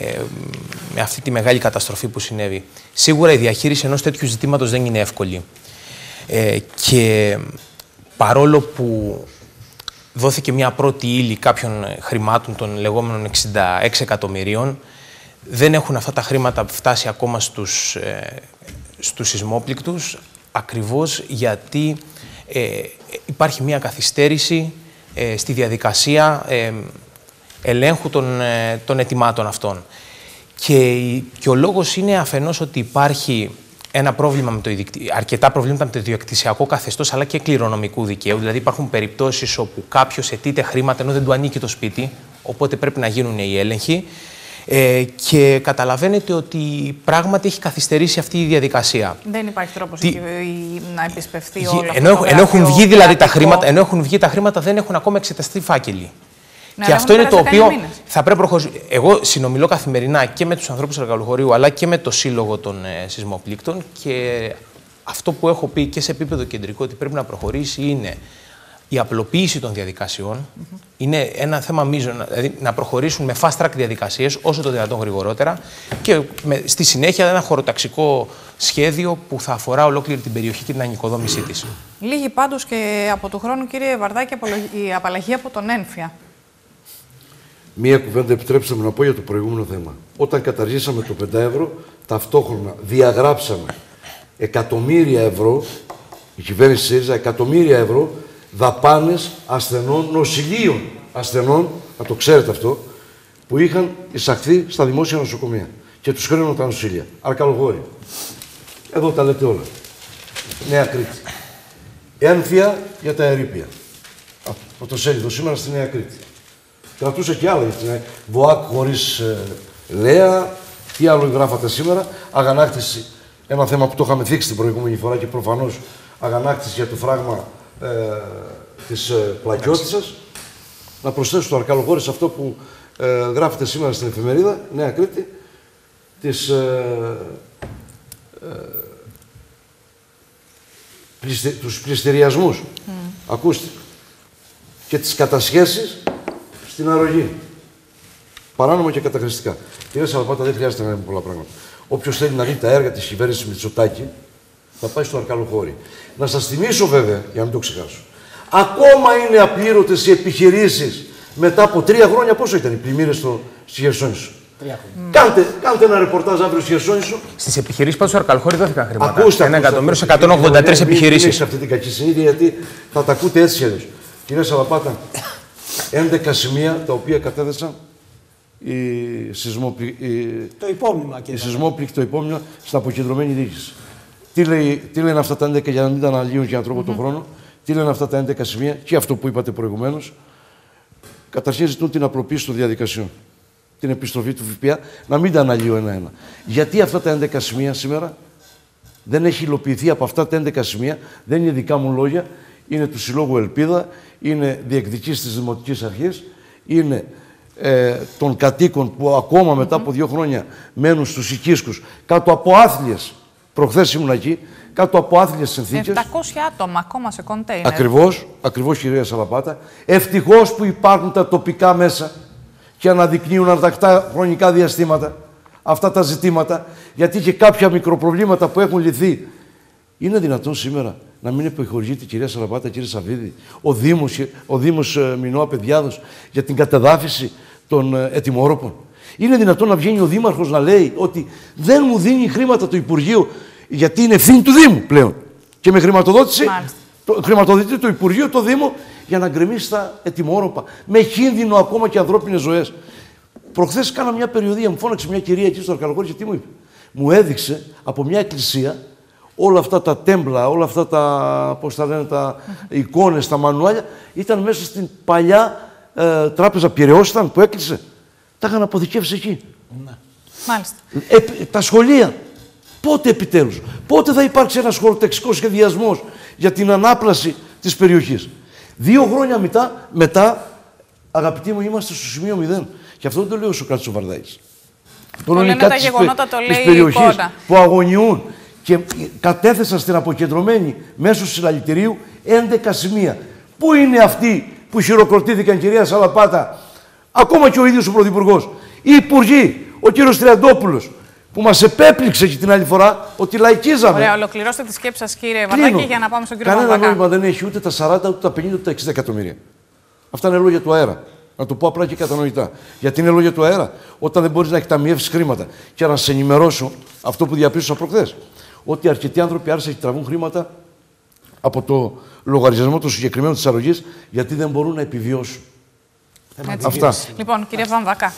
με αυτή τη μεγάλη καταστροφή που συνέβη. Σίγουρα η διαχείριση ενός τέτοιου ζητήματος δεν είναι εύκολη. Και παρόλο που δόθηκε μια πρώτη ύλη κάποιων χρημάτων των λεγόμενων 66 εκατομμυρίων, δεν έχουν αυτά τα χρήματα φτάσει ακόμα στους σεισμόπληκτους, ακριβώς γιατί υπάρχει μια καθυστέρηση στη διαδικασία ελέγχου των αιτημάτων αυτών. Και ο λόγος είναι αφενός ότι υπάρχει ένα πρόβλημα αρκετά προβλήματα με το ιδιοκτησιακό καθεστώς, αλλά και κληρονομικού δικαίου. Δηλαδή υπάρχουν περιπτώσεις όπου κάποιος αιτείται χρήματα ενώ δεν του ανήκει το σπίτι, οπότε πρέπει να γίνουν οι έλεγχοι. Και καταλαβαίνετε ότι πράγματι έχει καθυστερήσει αυτή η διαδικασία. Δεν υπάρχει τρόπος να επισπευθεί όλο αυτό. Ενώ έχουν βγει δηλαδή τα χρήματα, δεν έχουν ακόμα εξεταστεί φάκελοι. Ναι, και αυτό είναι το οποίο θα πρέπει να προχωρήσει. Εγώ συνομιλώ καθημερινά και με τους ανθρώπους του Αρκαλοχωρίου, αλλά και με το Σύλλογο των Σεισμοπλήκτων, και αυτό που έχω πει και σε επίπεδο κεντρικό ότι πρέπει να προχωρήσει είναι η απλοποίηση των διαδικασιών. Είναι ένα θέμα μείζων, δηλαδή να προχωρήσουν με fast track διαδικασίες όσο το δυνατόν γρηγορότερα, και στη συνέχεια ένα χωροταξικό σχέδιο που θα αφορά ολόκληρη την περιοχή και την ανοικοδόμησή της. Λίγη πάντως και από του χρόνου, κύριε Βαρδάκη, η απαλλαγή από τον έμφυα. Μία κουβέντα επιτρέψτε μου να πω για το προηγούμενο θέμα. Όταν καταργήσαμε το 5 ευρώ, ταυτόχρονα διαγράψαμε εκατομμύρια ευρώ, η κυβέρνηση ΣΥΡΙΖΑ, εκατομμύρια ευρώ δαπάνες ασθενών, νοσηλείων ασθενών, να το ξέρετε αυτό, που είχαν εισαχθεί στα δημόσια νοσοκομεία. και τους χρήνουν τα νοσήλια. Αρκαλογόρη. Εδώ τα λέτε όλα. Νέα Κρήτη. Ένθια για τα ερείπια. Πρωτοσέλιδο σήμερα στη Νέα Κρήτη. Κρατούσε και άλλα, γιατί ΒΟΑΚ χωρίς Λέα. Τι άλλο γράφατε σήμερα. Αγανάκτηση. Ένα θέμα που το είχαμε θίξει την προηγούμενη φορά και προφανώς αγανάκτηση για το φράγμα της Πλακιώτισσας. Να προσθέσω στο Αρκαλογόρη σε αυτό που γράφεται σήμερα στην εφημερίδα Νέα Κρήτη, τους πληστηριασμούς. Ακούστε. Και τις κατασχέσεις στην αρρωγή. Παράνομα και καταχρηστικά. Κύριε Σαλαπάτα, δεν χρειάζεται να λέμε πολλά πράγματα. Όποιος θέλει να δει τα έργα της κυβέρνησης Μητσοτάκη, θα πάει στο Αρκαλοχώρι. Να σας θυμίσω βέβαια, για να μην το ξεχάσω, ακόμα είναι απλήρωτες οι επιχειρήσεις μετά από 3 χρόνια. Πόσο ήταν οι πλημμύρες στη Χερσόνησο? 3 χρόνια. Κάντε ένα ρεπορτάζ αύριο στη Χερσόνησο. Στις επιχειρήσεις πάντως στο Αρκαλοχώρι δόθηκαν χρήματα. Ακούστε. 1.183 επιχειρήσεις. Μην σε αυτή την κακή συνήθεια, γιατί θα τα ακούτε έτσι αλλιώς. Κύριε Σαλαπάτα, 11 σημεία τα οποία κατέθεσαν το υπόμνημα, η σεισμόπληκτο υπόμνημα στην αποκεντρωμένη διοίκηση. Τι λένε αυτά τα 11 για να μην τα αναλύουν για να τρώγω τον χρόνο. Τι λένε αυτά τα 11 σημεία και αυτό που είπατε προηγουμένως. Καταρχήν ζητούν την απλοποίηση των διαδικασιών. Την επιστροφή του ΦΠΑ, να μην τα αναλύω ένα-ένα. Γιατί αυτά τα 11 σημεία σήμερα δεν έχει υλοποιηθεί από αυτά τα 11 σημεία, δεν είναι δικά μου λόγια, είναι του Συλλόγου Ελπίδα, είναι διεκδικήσεις της Δημοτικής Αρχής, είναι των κατοίκων που ακόμα μετά από 2 χρόνια μένουν στους οικίσκους κάτω από άθλιες, προχθές ήμουν εκεί, κάτω από άθλιες συνθήκες. 700 άτομα ακόμα σε κοντέινερ. Ακριβώς κυρία Σαλαπάτα. Ευτυχώς που υπάρχουν τα τοπικά μέσα και αναδεικνύουν αρτακτά χρονικά διαστήματα αυτά τα ζητήματα, γιατί και κάποια μικροπροβλήματα που έχουν λυθεί. Είναι δυνατόν σήμερα να μην επιχορηγείται, κυρία Σαλαπάτα, κύριε Σαββίδη, ο Δήμος Μινώα Παιδιάδος για την κατεδάφιση των ετοιμόρροπων? Είναι δυνατόν να βγαίνει ο Δήμαρχος να λέει ότι δεν μου δίνει χρήματα το Υπουργείο, γιατί είναι ευθύνη του Δήμου πλέον, και με χρηματοδοτεί το Υπουργείο, το Δήμο, για να γκρεμίσει τα ετοιμόρροπα, με κίνδυνο ακόμα και ανθρώπινες ζωές. Προχθές κάνα μια περιοδία, μου φώναξε μια κυρία εκεί στο Αρκαλοχώρι και τι μου είπε? Μου έδειξε από μια εκκλησία όλα αυτά τα τέμπλα, όλα αυτά τα, πώς τα λένε, τα εικόνες, τα μανουάλια, ήταν μέσα στην παλιά τράπεζα Πειραιώς που έκλεισε. Τα είχαν αποθηκεύσει εκεί. Ναι. Μάλιστα. Τα σχολεία. Πότε επιτέλους? Πότε θα υπάρξει ένας χωροτεξικός σχεδιασμός για την ανάπλαση της περιοχής? 2 χρόνια μετά, αγαπητοί μου, είμαστε στο σημείο 0. Και αυτό δεν το λέει ο Σωκράτης ο Βαρδάης. Το λένε τα γεγονότα, το λέει η περιοχής που αγωνιούν. Και κατέθεσαν στην αποκεντρωμένη μέσω συλλαλητηρίου 11 σημεία. Πού είναι αυτοί που χειροκροτήθηκαν, κυρία Σαλαπάτα, ακόμα και ο ίδιος ο Πρωθυπουργός, οι υπουργοί, ο κύριος Τριαντόπουλος, που μας επέπληξε και την άλλη φορά ότι λαϊκίζαμε. Ωραία, ολοκληρώστε τη σκέψη σας, κύριε Βαρδάκη, για να πάμε στον κύριο Βαμβακά. Κανένα νόημα δεν έχει ούτε τα 40, ούτε τα 50, ούτε τα 60 εκατομμύρια. Αυτά είναι λόγια του αέρα. Να το πω απλά και κατανοητά. Γιατί είναι λόγια του αέρα, όταν δεν μπορείς να εκταμιεύσεις χρήματα. Και να σε ενημερώσω αυτό που διαπίστωσα προχθές. Ότι αρκετοί άνθρωποι άρχισαν και τραβούν χρήματα από το λογαριασμό του συγκεκριμένου της αρρωγής, γιατί δεν μπορούν να επιβιώσουν. Αυτά. Λοιπόν, κύριε Βαμβακά.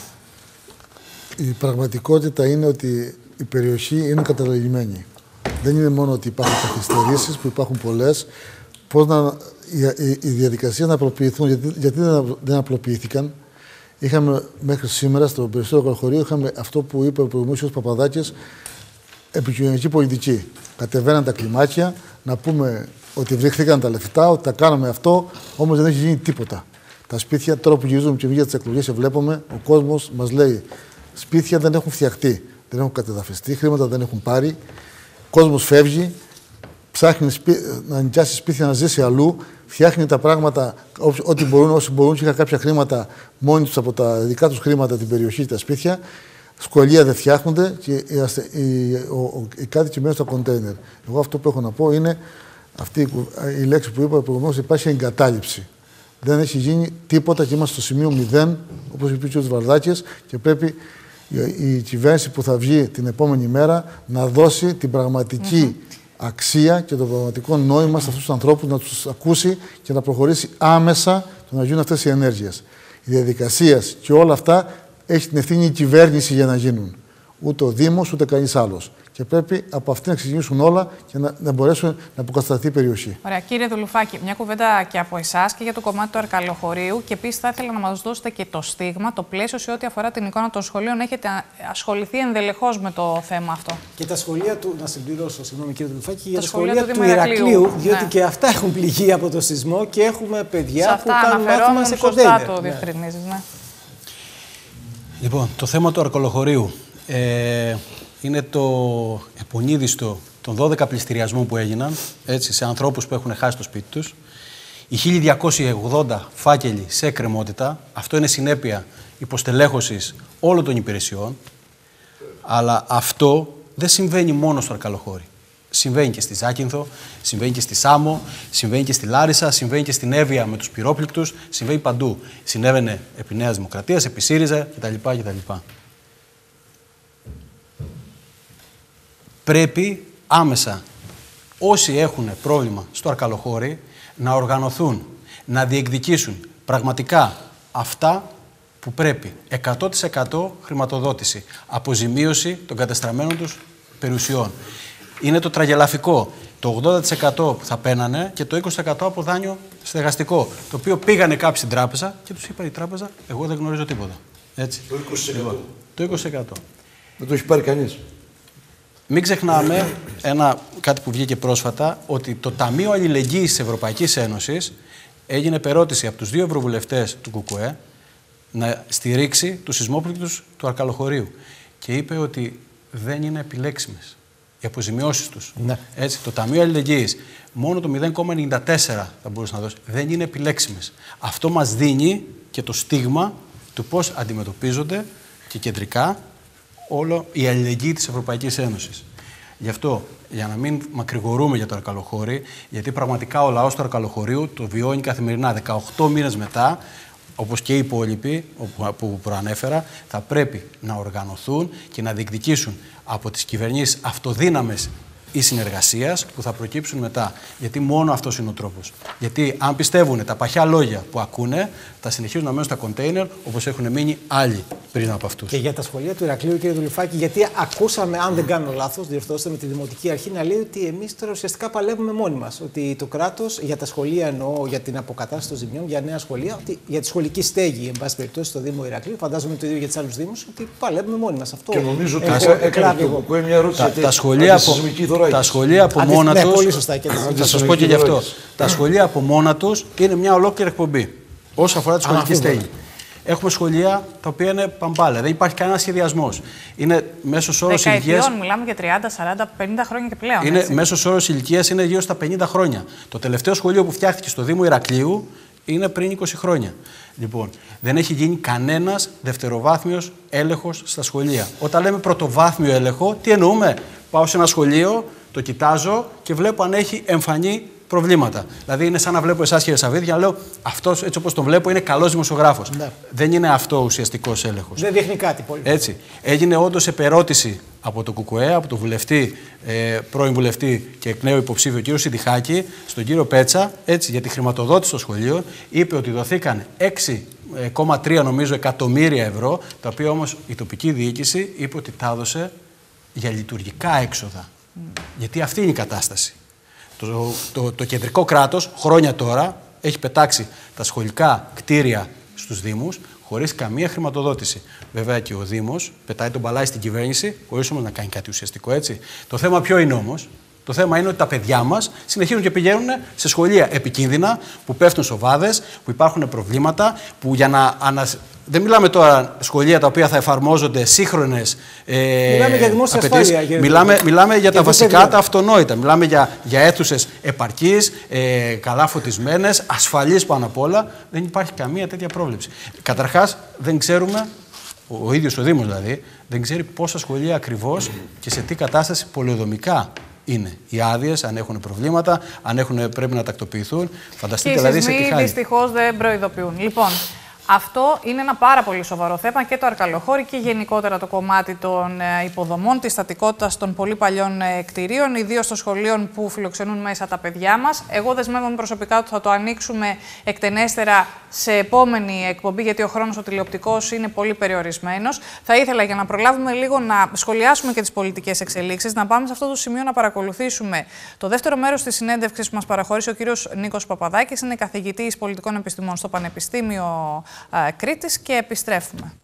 Η πραγματικότητα είναι ότι η περιοχή είναι καταλογημένη. Δεν είναι μόνο ότι υπάρχουν καθυστερήσεις, που υπάρχουν πολλές. Πώς οι διαδικασίες να απλοποιηθούν, γιατί δεν απλοποιήθηκαν. Είχαμε μέχρι σήμερα στο περισσότερο Αρκαλοχωρίο, είχαμε αυτό που είπε ο προηγούμενος Παπαδάκης, επικοινωνική πολιτική. Κατεβαίναν τα κλιμάκια, να πούμε ότι βρήχθηκαν τα λεφτά, ότι τα κάναμε αυτό, όμως δεν έχει γίνει τίποτα. Τα σπίτια, τώρα που γυρίζουμε και για τις εκλογές και βλέπουμε, ο κόσμος μας λέει: σπίτια δεν έχουν φτιαχτεί, δεν έχουν κατεδαφιστεί, χρήματα δεν έχουν πάρει. Ο κόσμος φεύγει, ψάχνει να νοικιάσει σπίτια, να ζήσει αλλού, φτιάχνει τα πράγματα ό,τι μπορούν, όσοι μπορούν. Και είχαν κάποια χρήματα μόνοι τους από τα δικά τους χρήματα την περιοχή, τα σπίτια. Σχολεία δεν φτιάχνονται και οι κάτοικοι μένουν στα κοντέινερ. Εγώ αυτό που έχω να πω είναι αυτή η λέξη που είπα προηγουμένως: υπάρχει εγκατάλειψη. Δεν έχει γίνει τίποτα και είμαστε στο σημείο 0, όπως είπε ο κ. Βαρδάκης, και πρέπει η κυβέρνηση που θα βγει την επόμενη μέρα να δώσει την πραγματική αξία και το πραγματικό νόημα σε αυτούς τους ανθρώπους, να τους ακούσει και να προχωρήσει άμεσα το να γίνουν αυτές οι ενέργειες. Οι διαδικασίες και όλα αυτά έχει την ευθύνη η κυβέρνηση για να γίνουν. ούτε ο Δήμος, ούτε κανείς άλλος. Και πρέπει από αυτή να ξεκινήσουν όλα και να μπορέσουν να αποκατασταθεί η περιοχή. Ωραία. Κύριε Δουλουφάκη, μια κουβέντα και από εσάς και για το κομμάτι του Αρκαλοχωρίου. Και επίσης θα ήθελα να μας δώσετε και το στίγμα, το πλαίσιο σε ό,τι αφορά την εικόνα των σχολείων. Έχετε ασχοληθεί ενδελεχώς με το θέμα αυτό. Και τα σχολεία του, να συμπληρώσω, συγγνώμη κύριε Δουλουφάκη, για τα σχολεία του Ηρακλείου, διότι και αυτά έχουν πληγεί από το σεισμό και έχουμε παιδιά που κάνουν μάθημα σε κοντέινερ. Σωστά το διευκρινίζεις, ναι. Λοιπόν, το θέμα του Αρκαλοχωρίου είναι το επονίδιστο των 12 πληστηριασμών που έγιναν, έτσι, σε ανθρώπους που έχουν χάσει το σπίτι τους. Οι 1.280 φάκελοι σε εκκρεμότητα, αυτό είναι συνέπεια υποστελέχωσης όλων των υπηρεσιών, αλλά αυτό δεν συμβαίνει μόνο στο Αρκαλοχώρι. Συμβαίνει και στη Ζάκυνθο, συμβαίνει και στη Σάμο, συμβαίνει και στη Λάρισα, συμβαίνει και στην Εύβοια με τους πυρόπληκτους, συμβαίνει παντού. Συνέβαινε επί Νέας Δημοκρατίας, επί ΣΥΡΙΖΑ κτλ. Πρέπει άμεσα όσοι έχουν πρόβλημα στο Αρκαλοχώρι να οργανωθούν, να διεκδικήσουν πραγματικά αυτά που πρέπει. 100% χρηματοδότηση, αποζημίωση των κατεστραμμένων τους περιουσιών. Είναι το τραγελαφικό. Το 80% που θα παίρνανε και το 20% από δάνειο στεγαστικό. Το οποίο πήγανε κάποιοι στην τράπεζα και τους είπα η τράπεζα, εγώ δεν γνωρίζω τίποτα. Έτσι. Το 20%. Το 20%. Δεν το έχει πάρει κανείς. Μην ξεχνάμε κάτι που βγήκε πρόσφατα, ότι το Ταμείο Αλληλεγγύης της Ευρωπαϊκής Ένωσης έγινε περώτηση από τους 2 ευρωβουλευτές του ΚΚΕ να στηρίξει τους σεισμόπληκτους του Αρκαλοχωρίου. Και είπε ότι δεν είναι επιλέξιμες οι αποζημιώσεις τους. Ναι. Έτσι, το Ταμείο Αλληλεγγύης μόνο το 0,94 θα μπορούσε να δώσει. Δεν είναι επιλέξιμες. Αυτό μας δίνει και το στίγμα του πώς αντιμετωπίζονται και κεντρικά όλο η αλληλεγγύη της Ευρωπαϊκής Ένωσης. Γι' αυτό, για να μην μακρηγορούμε για το Αρκαλοχώρι, γιατί πραγματικά ο λαός του Αρκαλοχωρίου το βιώνει καθημερινά. 18 μήνες μετά, όπως και οι υπόλοιποι που προανέφερα, θα πρέπει να οργανωθούν και να διεκδικήσουν από τις κυβερνήσεις αυτοδύναμες ή συνεργασίας που θα προκύψουν μετά. Γιατί μόνο αυτός είναι ο τρόπος. Γιατί αν πιστεύουν τα παχιά λόγια που ακούνε, θα συνεχίζουν να μένουν στα κοντέινερ όπως έχουν μείνει άλλοι πριν από αυτούς. Και για τα σχολεία του Ηρακλείου, κύριε Δουλουφάκη, γιατί ακούσαμε, αν δεν κάνω λάθος, διορθώστε με τη Δημοτική Αρχή, να λέει ότι εμείς τώρα ουσιαστικά παλεύουμε μόνοι μας. Ότι το κράτος για τα σχολεία, εννοώ για την αποκατάσταση των ζημιών, για νέα σχολεία, ότι για τη σχολική στέγη, εν πάση περιπτώσει, στο Δήμο Ηρακλείου, φαντάζομαι το ίδιο για τους άλλους Δήμους, ότι παλεύουμε μόνοι μας. Αυτό. Και νομίζω ότι έκανε μια ερώτηση. Τα σχολεία από μόνα τους, θα σας πω και γι' αυτό. Τα σχολεία από μόνα τους είναι μια ολόκληρη εκπομπή όσο αφορά τη σχολική στέγη. Έχουμε σχολεία τα οποία είναι παμπάλαια, δεν υπάρχει κανένα σχεδιασμός. Είναι μέσος όρος ηλικίας. Μιλάμε για 30, 40, 50 χρόνια και πλέον. Είναι μέσος όρος ηλικίας είναι γύρω στα 50 χρόνια. Το τελευταίο σχολείο που φτιάχτηκε στο Δήμο Ηρακλείου είναι πριν 20 χρόνια. Λοιπόν, δεν έχει γίνει κανένας δευτεροβάθμιος έλεγχος στα σχολεία. Όταν λέμε πρωτοβάθμιο έλεγχο, τι εννοούμε? Πάω σε ένα σχολείο, το κοιτάζω και βλέπω αν έχει εμφανή προβλήματα. Δηλαδή, είναι σαν να βλέπω εσάς, κύριε Σαββίδη, και να λέω αυτός, έτσι όπως τον βλέπω, είναι καλός δημοσιογράφος. Ναι. Δεν είναι αυτό ο ουσιαστικός έλεγχος. Δεν δείχνει κάτι πολύ. Έτσι. Έγινε όντως επερώτηση από το ΚΚΕ, από τον βουλευτή, πρώην βουλευτή και εκ νέου υποψήφιο κύριο Σιντιχάκη, στον κύριο Πέτσα, έτσι, για τη χρηματοδότηση των σχολείων. Είπε ότι δοθήκαν 6,3 νομίζω εκατομμύρια ευρώ, τα οποία όμως η τοπική διοίκηση είπε ότι τα έδωσε για λειτουργικά έξοδα. Γιατί αυτή είναι η κατάσταση. Το κεντρικό κράτος χρόνια τώρα έχει πετάξει τα σχολικά κτίρια στους Δήμους χωρίς καμία χρηματοδότηση. Βέβαια και ο Δήμος πετάει τον μπαλάκι στην κυβέρνηση χωρίς όμως να κάνει κάτι ουσιαστικό, έτσι. Το θέμα ποιο είναι όμως? Το θέμα είναι ότι τα παιδιά μας συνεχίζουν και πηγαίνουν σε σχολεία επικίνδυνα, που πέφτουν σοβάδες, που υπάρχουν προβλήματα, που για να δεν μιλάμε τώρα σχολεία τα οποία θα εφαρμόζονται σύγχρονες μιλάμε για δημόσια ασφάλεια. Μιλάμε για τα βασικά, τα αυτονόητα. Μιλάμε για αίθουσες επαρκείς, καλά φωτισμένες, ασφαλείς πάνω απ' όλα. Δεν υπάρχει καμία τέτοια πρόβλεψη. Καταρχάς, δεν ξέρουμε, ο ίδιος ο Δήμος δηλαδή, δεν ξέρει πόσα σχολεία ακριβώς και σε τι κατάσταση πολεοδομικά είναι οι άδειες, αν έχουν προβλήματα, αν πρέπει να τακτοποιηθούν. Φανταστείτε δηλαδή σε τι χάρη. Δυστυχώς δεν προειδοποιούν. Λοιπόν, Αυτό είναι ένα πάρα πολύ σοβαρό θέμα και το Αρκαλοχώρι και γενικότερα το κομμάτι των υποδομών, της στατικότητας των πολύ παλιών κτηρίων, ιδίως των σχολείων που φιλοξενούν μέσα τα παιδιά μας. Εγώ δεσμεύομαι προσωπικά ότι θα το ανοίξουμε εκτενέστερα σε επόμενη εκπομπή, γιατί ο χρόνος ο τηλεοπτικός είναι πολύ περιορισμένος. Θα ήθελα, για να προλάβουμε λίγο να σχολιάσουμε και τις πολιτικές εξελίξεις, να πάμε σε αυτό το σημείο να παρακολουθήσουμε το δεύτερο μέρος της συνέντευξης που μας παραχώρησε ο κύριος Νίκος Παπαδάκης. Είναι καθηγητής πολιτικών επιστημών στο Πανεπιστήμιο Κρήτης και επιστρέφουμε.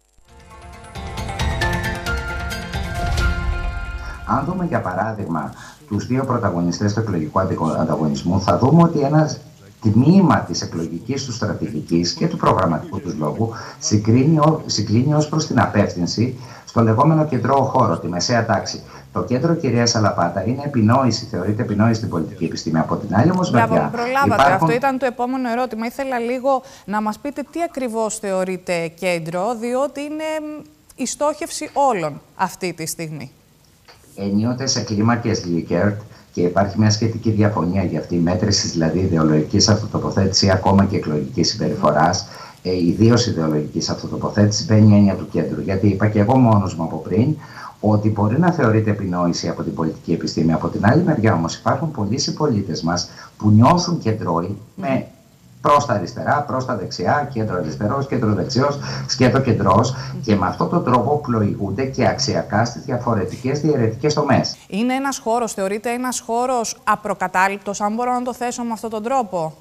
Αν δούμε για παράδειγμα τους δύο πρωταγωνιστές του εκλογικού ανταγωνισμού, θα δούμε ότι ένα τμήμα της εκλογικής του στρατηγικής και του προγραμματικού του λόγου συγκλίνει ως προς την απεύθυνση στο λεγόμενο κεντρό χώρο, τη μεσαία τάξη. Το κέντρο, κυρία Σαλαπάτα, είναι επινόηση, θεωρείται επινόηση στην πολιτική επιστήμη. Από την άλλη όμως μεριά. Προλάβατε. Αυτό ήταν το επόμενο ερώτημα. Ήθελα λίγο να μας πείτε τι ακριβώς θεωρείτε κέντρο, διότι είναι η στόχευση όλων αυτή τη στιγμή. Ενίοτε σε κλίμακες Likert, και υπάρχει μια σχετική διαφωνία για αυτή, η μέτρηση δηλαδή ιδεολογικής αυτοτοποθέτηση ή ακόμα και εκλογικής συμπεριφοράς. Ιδίως ιδεολογικής αυτοτοποθέτηση μπαίνει η έννοια του κέντρου. Γιατί είπα και εγώ μόνος μου από πριν ότι μπορεί να θεωρείται επινόηση από την πολιτική επιστήμη. Από την άλλη μεριά όμως υπάρχουν πολλοί συμπολίτες μας που νιώθουν κεντρώοι με προς τα αριστερά, προς τα δεξιά, κέντρο αριστερός, κέντρο δεξιός, σκέτο κεντρός, και με αυτόν τον τρόπο πλοηγούνται και αξιακά στις διαφορετικές διαιρετικές τομές. Είναι ένας χώρος, θεωρείται ένας χώρος απροκατάληπτος, αν μπορώ να το θέσω με αυτόν τον τρόπο?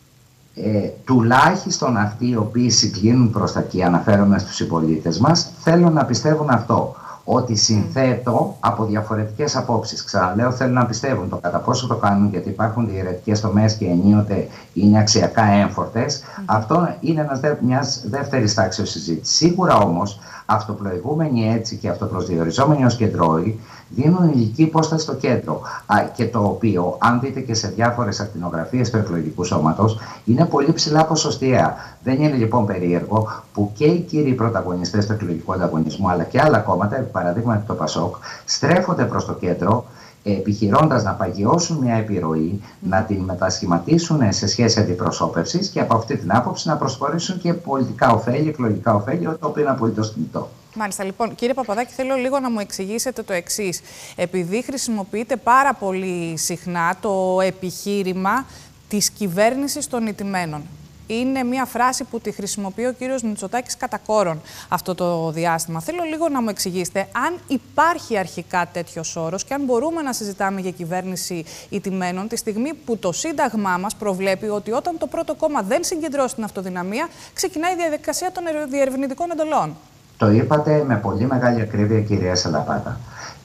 Τουλάχιστον αυτοί οι οποίοι συγκλίνουν προς τα εκεί, αναφέρομαι στους συμπολίτες μας, θέλουν να πιστεύουν αυτό. Ότι συνθέτω από διαφορετικές απόψεις. Ξαναλέω, θέλουν να πιστεύουν. Το κατά πόσο το κάνουν, γιατί υπάρχουν διαιρετικές τομές και ενίοτε είναι αξιακά έμφορτες, αυτό είναι μιας δεύτερης τάξεως συζήτηση. Σίγουρα όμως, αυτοπλοηγούμενοι έτσι και αυτοπροσδιοριζόμενοι ως κεντρώοι, δίνουν υλική υπόσταση στο κέντρο. Και το οποίο, αν δείτε και σε διάφορες ακτινογραφίες του εκλογικού σώματος, είναι πολύ ψηλά ποσοστιαία. Δεν είναι λοιπόν περίεργο που και οι κύριοι πρωταγωνιστές του εκλογικού ανταγωνισμού, αλλά και άλλα κόμματα, παραδείγματι το Πασόκ, στρέφονται προς το κέντρο, επιχειρώντας να παγιώσουν μια επιρροή, να την μετασχηματίσουν σε σχέση αντιπροσώπευσης και από αυτή την άποψη να προσφορήσουν και πολιτικά ωφέλη, εκλογικά ωφέλη, το οποίο είναι απολύτως θεμιτό. Μάλιστα. Λοιπόν, κύριε Παπαδάκη, θέλω λίγο να μου εξηγήσετε το εξής. Επειδή χρησιμοποιείτε πάρα πολύ συχνά το επιχείρημα της κυβέρνησης των ηττημένων. Είναι μια φράση που τη χρησιμοποιεί ο κύριος Μητσοτάκης κατά κόρον αυτό το διάστημα. Θέλω λίγο να μου εξηγήσετε αν υπάρχει αρχικά τέτοιος όρος και αν μπορούμε να συζητάμε για κυβέρνηση ηττημένων τη στιγμή που το Σύνταγμά μας προβλέπει ότι όταν το πρώτο κόμμα δεν συγκεντρώσει την αυτοδυναμία, ξεκινάει η διαδικασία των διερευνητικών εντολών. Το είπατε με πολύ μεγάλη ακρίβεια, κυρία Σαλαπάτα.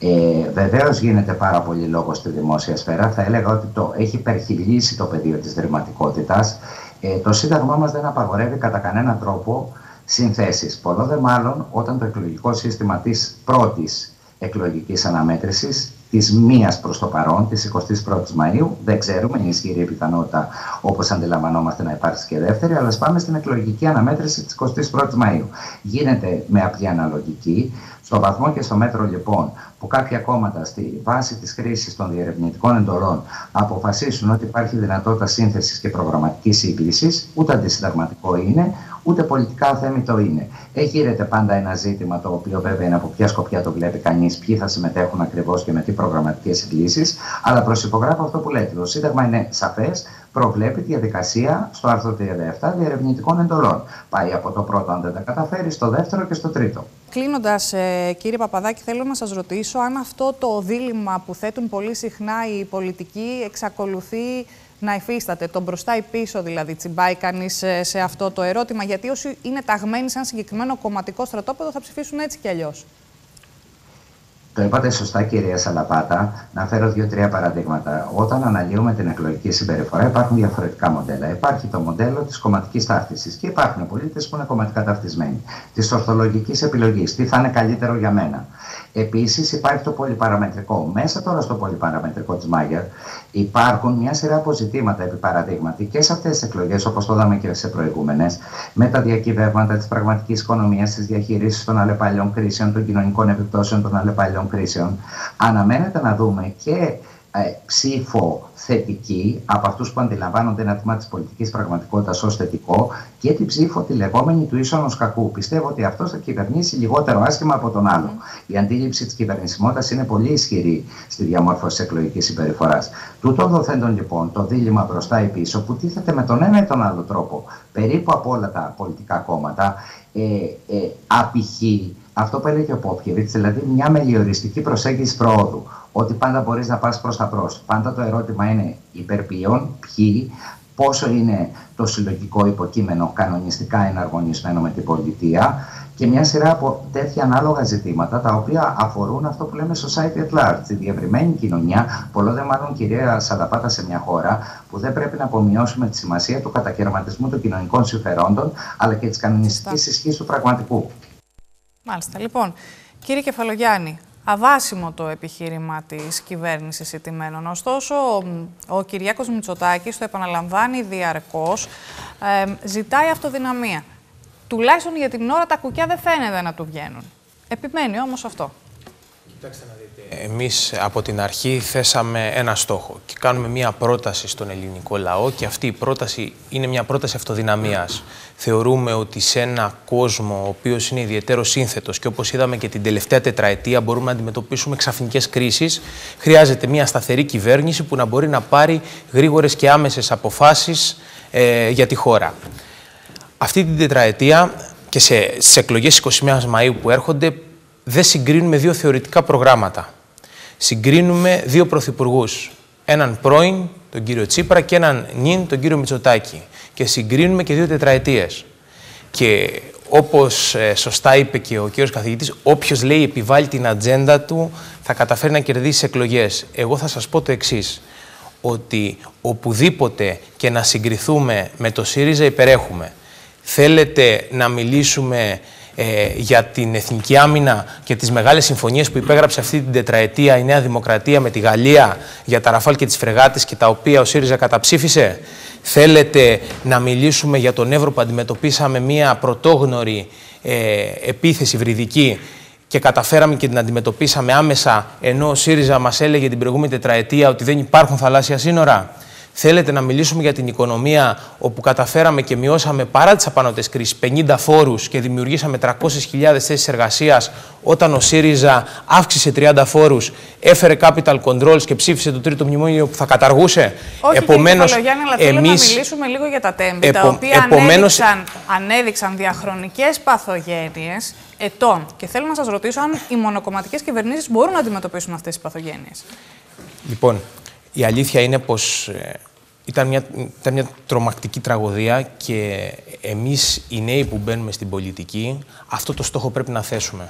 Βεβαίως γίνεται πάρα πολύ λόγος στη δημόσια σφαίρα. Θα έλεγα ότι το έχει υπερχειλήσει το πεδίο της δερματικότητας. Το Σύνταγμά μας δεν απαγορεύει κατά κανέναν τρόπο συνθέσεις. Πολλό δε μάλλον όταν το εκλογικό σύστημα της πρώτης εκλογικής αναμέτρησης, της μίας προς το παρόν, της 21ης Μαΐου, δεν ξέρουμε, είναι ισχυρή η πιθανότητα όπως αντιλαμβανόμαστε να υπάρξει και δεύτερη, αλλά πάμε στην εκλογική αναμέτρηση της 21ης Μαΐου. Γίνεται με απλή αναλογική. Στο βαθμό και στο μέτρο λοιπόν που κάποια κόμματα στη βάση της χρήσης των διερευνητικών εντολών αποφασίσουν ότι υπάρχει δυνατότητα σύνθεσης και προγραμματικής σύγκλησης, ούτε αντισυνταγματικό είναι, ούτε πολιτικά αθέμητο είναι. Γύρεται πάντα ένα ζήτημα το οποίο βέβαια είναι από ποια σκοπιά το βλέπει κανείς, ποιοι θα συμμετέχουν ακριβώς και με τι προγραμματικές συγκλήσεις, αλλά προσυπογράφω αυτό που λέτε. Το Σύνταγμα είναι σαφές, προβλέπει τη διαδικασία στο άρθρο 37 διερευνητικών εντολών. Πάει από το πρώτο, αν δεν τα καταφέρει, στο δεύτερο και στο τρίτο. Κλείνοντας, κύριε Παπαδάκη, θέλω να σας ρωτήσω αν αυτό το δίλημμα που θέτουν πολύ συχνά οι πολιτικοί εξακολουθεί να υφίσταται. Το μπροστά ή πίσω δηλαδή τσιμπάει κανείς σε αυτό το ερώτημα, γιατί όσοι είναι ταγμένοι σε ένα συγκεκριμένο κομματικό στρατόπεδο θα ψηφίσουν έτσι κι αλλιώς. Το είπατε σωστά, κυρία Σαλαπάτα. Να φέρω 2-3 παραδείγματα. Όταν αναλύουμε την εκλογική συμπεριφορά, υπάρχουν διαφορετικά μοντέλα. Υπάρχει το μοντέλο της κομματικής ταύτισης και υπάρχουν πολίτες που είναι κομματικά ταυτισμένοι. Της ορθολογικής επιλογής, τι θα είναι καλύτερο για μένα. Επίσης, υπάρχει το πολυπαραμετρικό. Μέσα τώρα στο πολυπαραμετρικό της Μάγερ υπάρχουν μια σειρά αποζητήματα, επί παραδείγματι, και σε αυτές τις εκλογές, όπως το είδαμε και σε προηγούμενες, με τα διακυβεύματα της πραγματικής οικονομίας, της διαχείρισης των αλλεπαλλιών κρίσεων, των κοινωνικών επιπτώσεων των αλλεπαλλιών κρίσεων. Αναμένεται να δούμε και ψήφο θετική από αυτούς που αντιλαμβάνονται ένα τμήμα της πολιτικής πραγματικότητας ως θετικό και την ψήφο τη λεγόμενη του ίσονος κακού. Πιστεύω ότι αυτός θα κυβερνήσει λιγότερο άσχημα από τον άλλο. Η αντίληψη της κυβερνησιμότητας είναι πολύ ισχυρή στη διαμόρφωση της εκλογικής συμπεριφοράς. Τούτων δοθέντων λοιπόν το δίλημμα μπροστά ή πίσω που τίθεται με τον ένα ή τον άλλο τρόπο περίπου από όλα τα πολιτικά κόμματα απηχεί αυτό που έλεγε ο Πόπκεβιτς, δηλαδή μια μελιοριστική προσέγγιση προόδου. Ότι πάντα μπορείς να πας προς τα μπρος. Πάντα το ερώτημα είναι υπερποιών, ποιοι, πόσο είναι το συλλογικό υποκείμενο κανονιστικά εναρμονισμένο με την πολιτεία και μια σειρά από τέτοια ανάλογα ζητήματα τα οποία αφορούν αυτό που λέμε society at large, τη διευρυμένη κοινωνία, πολλό δε μάλλον κυρία Σαλαπάτα σε μια χώρα που δεν πρέπει να απομειώσουμε τη σημασία του κατακαιρματισμού των κοινωνικών συμφερόντων αλλά και της κανονιστικής ισχύς του πραγματικού. Μάλιστα. Λοιπόν, κύριε Κεφαλογιάννη, αβάσιμο το επιχείρημα της κυβέρνησης ηττημένων. Ωστόσο, ο Κυριάκος Μητσοτάκης το επαναλαμβάνει διαρκώς, ζητάει αυτοδυναμία. Τουλάχιστον για την ώρα τα κουκιά δεν φαίνεται να του βγαίνουν. Επιμένει όμως αυτό. Κοιτάξτε να δείτε, εμείς από την αρχή θέσαμε ένα στόχο και κάνουμε μια πρόταση στον ελληνικό λαό και αυτή η πρόταση είναι μια πρόταση αυτοδυναμίας. Θεωρούμε ότι σε ένα κόσμο ο οποίος είναι ιδιαίτερο σύνθετος και όπως είδαμε και την τελευταία τετραετία μπορούμε να αντιμετωπίσουμε ξαφνικές κρίσεις, χρειάζεται μια σταθερή κυβέρνηση που να μπορεί να πάρει γρήγορες και άμεσες αποφάσεις για τη χώρα. Αυτή την τετραετία και στις εκλογές 21 Μαΐου που έρχονται δεν συγκρίνουμε δύο θεωρητικά προγράμματα. Συγκρίνουμε δύο πρωθυπουργούς. Έναν πρώην, τον κύριο Τσίπρα, και έναν νυν, τον κύριο Μητσοτάκη. Και συγκρίνουμε και δύο τετραετίες. Και όπως σωστά είπε και ο κύριος καθηγητής, όποιος λέει επιβάλλει την ατζέντα του θα καταφέρει να κερδίσει εκλογές. Εγώ θα σας πω το εξής, ότι οπουδήποτε και να συγκριθούμε με το ΣΥΡΙΖΑ υπερέχουμε. Θέλετε να μιλήσουμε για την εθνική άμυνα και τις μεγάλες συμφωνίες που υπέγραψε αυτή την τετραετία η Νέα Δημοκρατία με τη Γαλλία για τα Ραφάλ και τις φρεγάτες και τα οποία ο ΣΥΡΙΖΑ καταψήφισε. Θέλετε να μιλήσουμε για τον Εύρο που αντιμετωπίσαμε μια πρωτόγνωρη επίθεση βρυδική και καταφέραμε και την αντιμετωπίσαμε άμεσα, ενώ ο ΣΥΡΙΖΑ μας έλεγε την προηγούμενη τετραετία ότι δεν υπάρχουν θαλάσσια σύνορα. Θέλετε να μιλήσουμε για την οικονομία, όπου καταφέραμε και μειώσαμε παρά τις απανωτές κρίσεις 50 φόρους και δημιουργήσαμε 300.000 θέσεις εργασίας, όταν ο ΣΥΡΙΖΑ αύξησε 30 φόρους, έφερε capital controls και ψήφισε το τρίτο μνημόνιο που θα καταργούσε. Όχι, επομένως, κύριε Κεφαλογιάννη, αλλά θέλω να μιλήσουμε λίγο για τα τέμπη, τα οποία ανέδειξαν διαχρονικές παθογένειες ετών. Και θέλω να σας ρωτήσω αν οι μονοκομματικές κυβερνήσεις μπορούν να αντιμετωπίσουν αυτές τις παθογένειες. Λοιπόν, η αλήθεια είναι πως ήταν μια τρομακτική τραγωδία και εμείς οι νέοι που μπαίνουμε στην πολιτική αυτό το στόχο πρέπει να θέσουμε.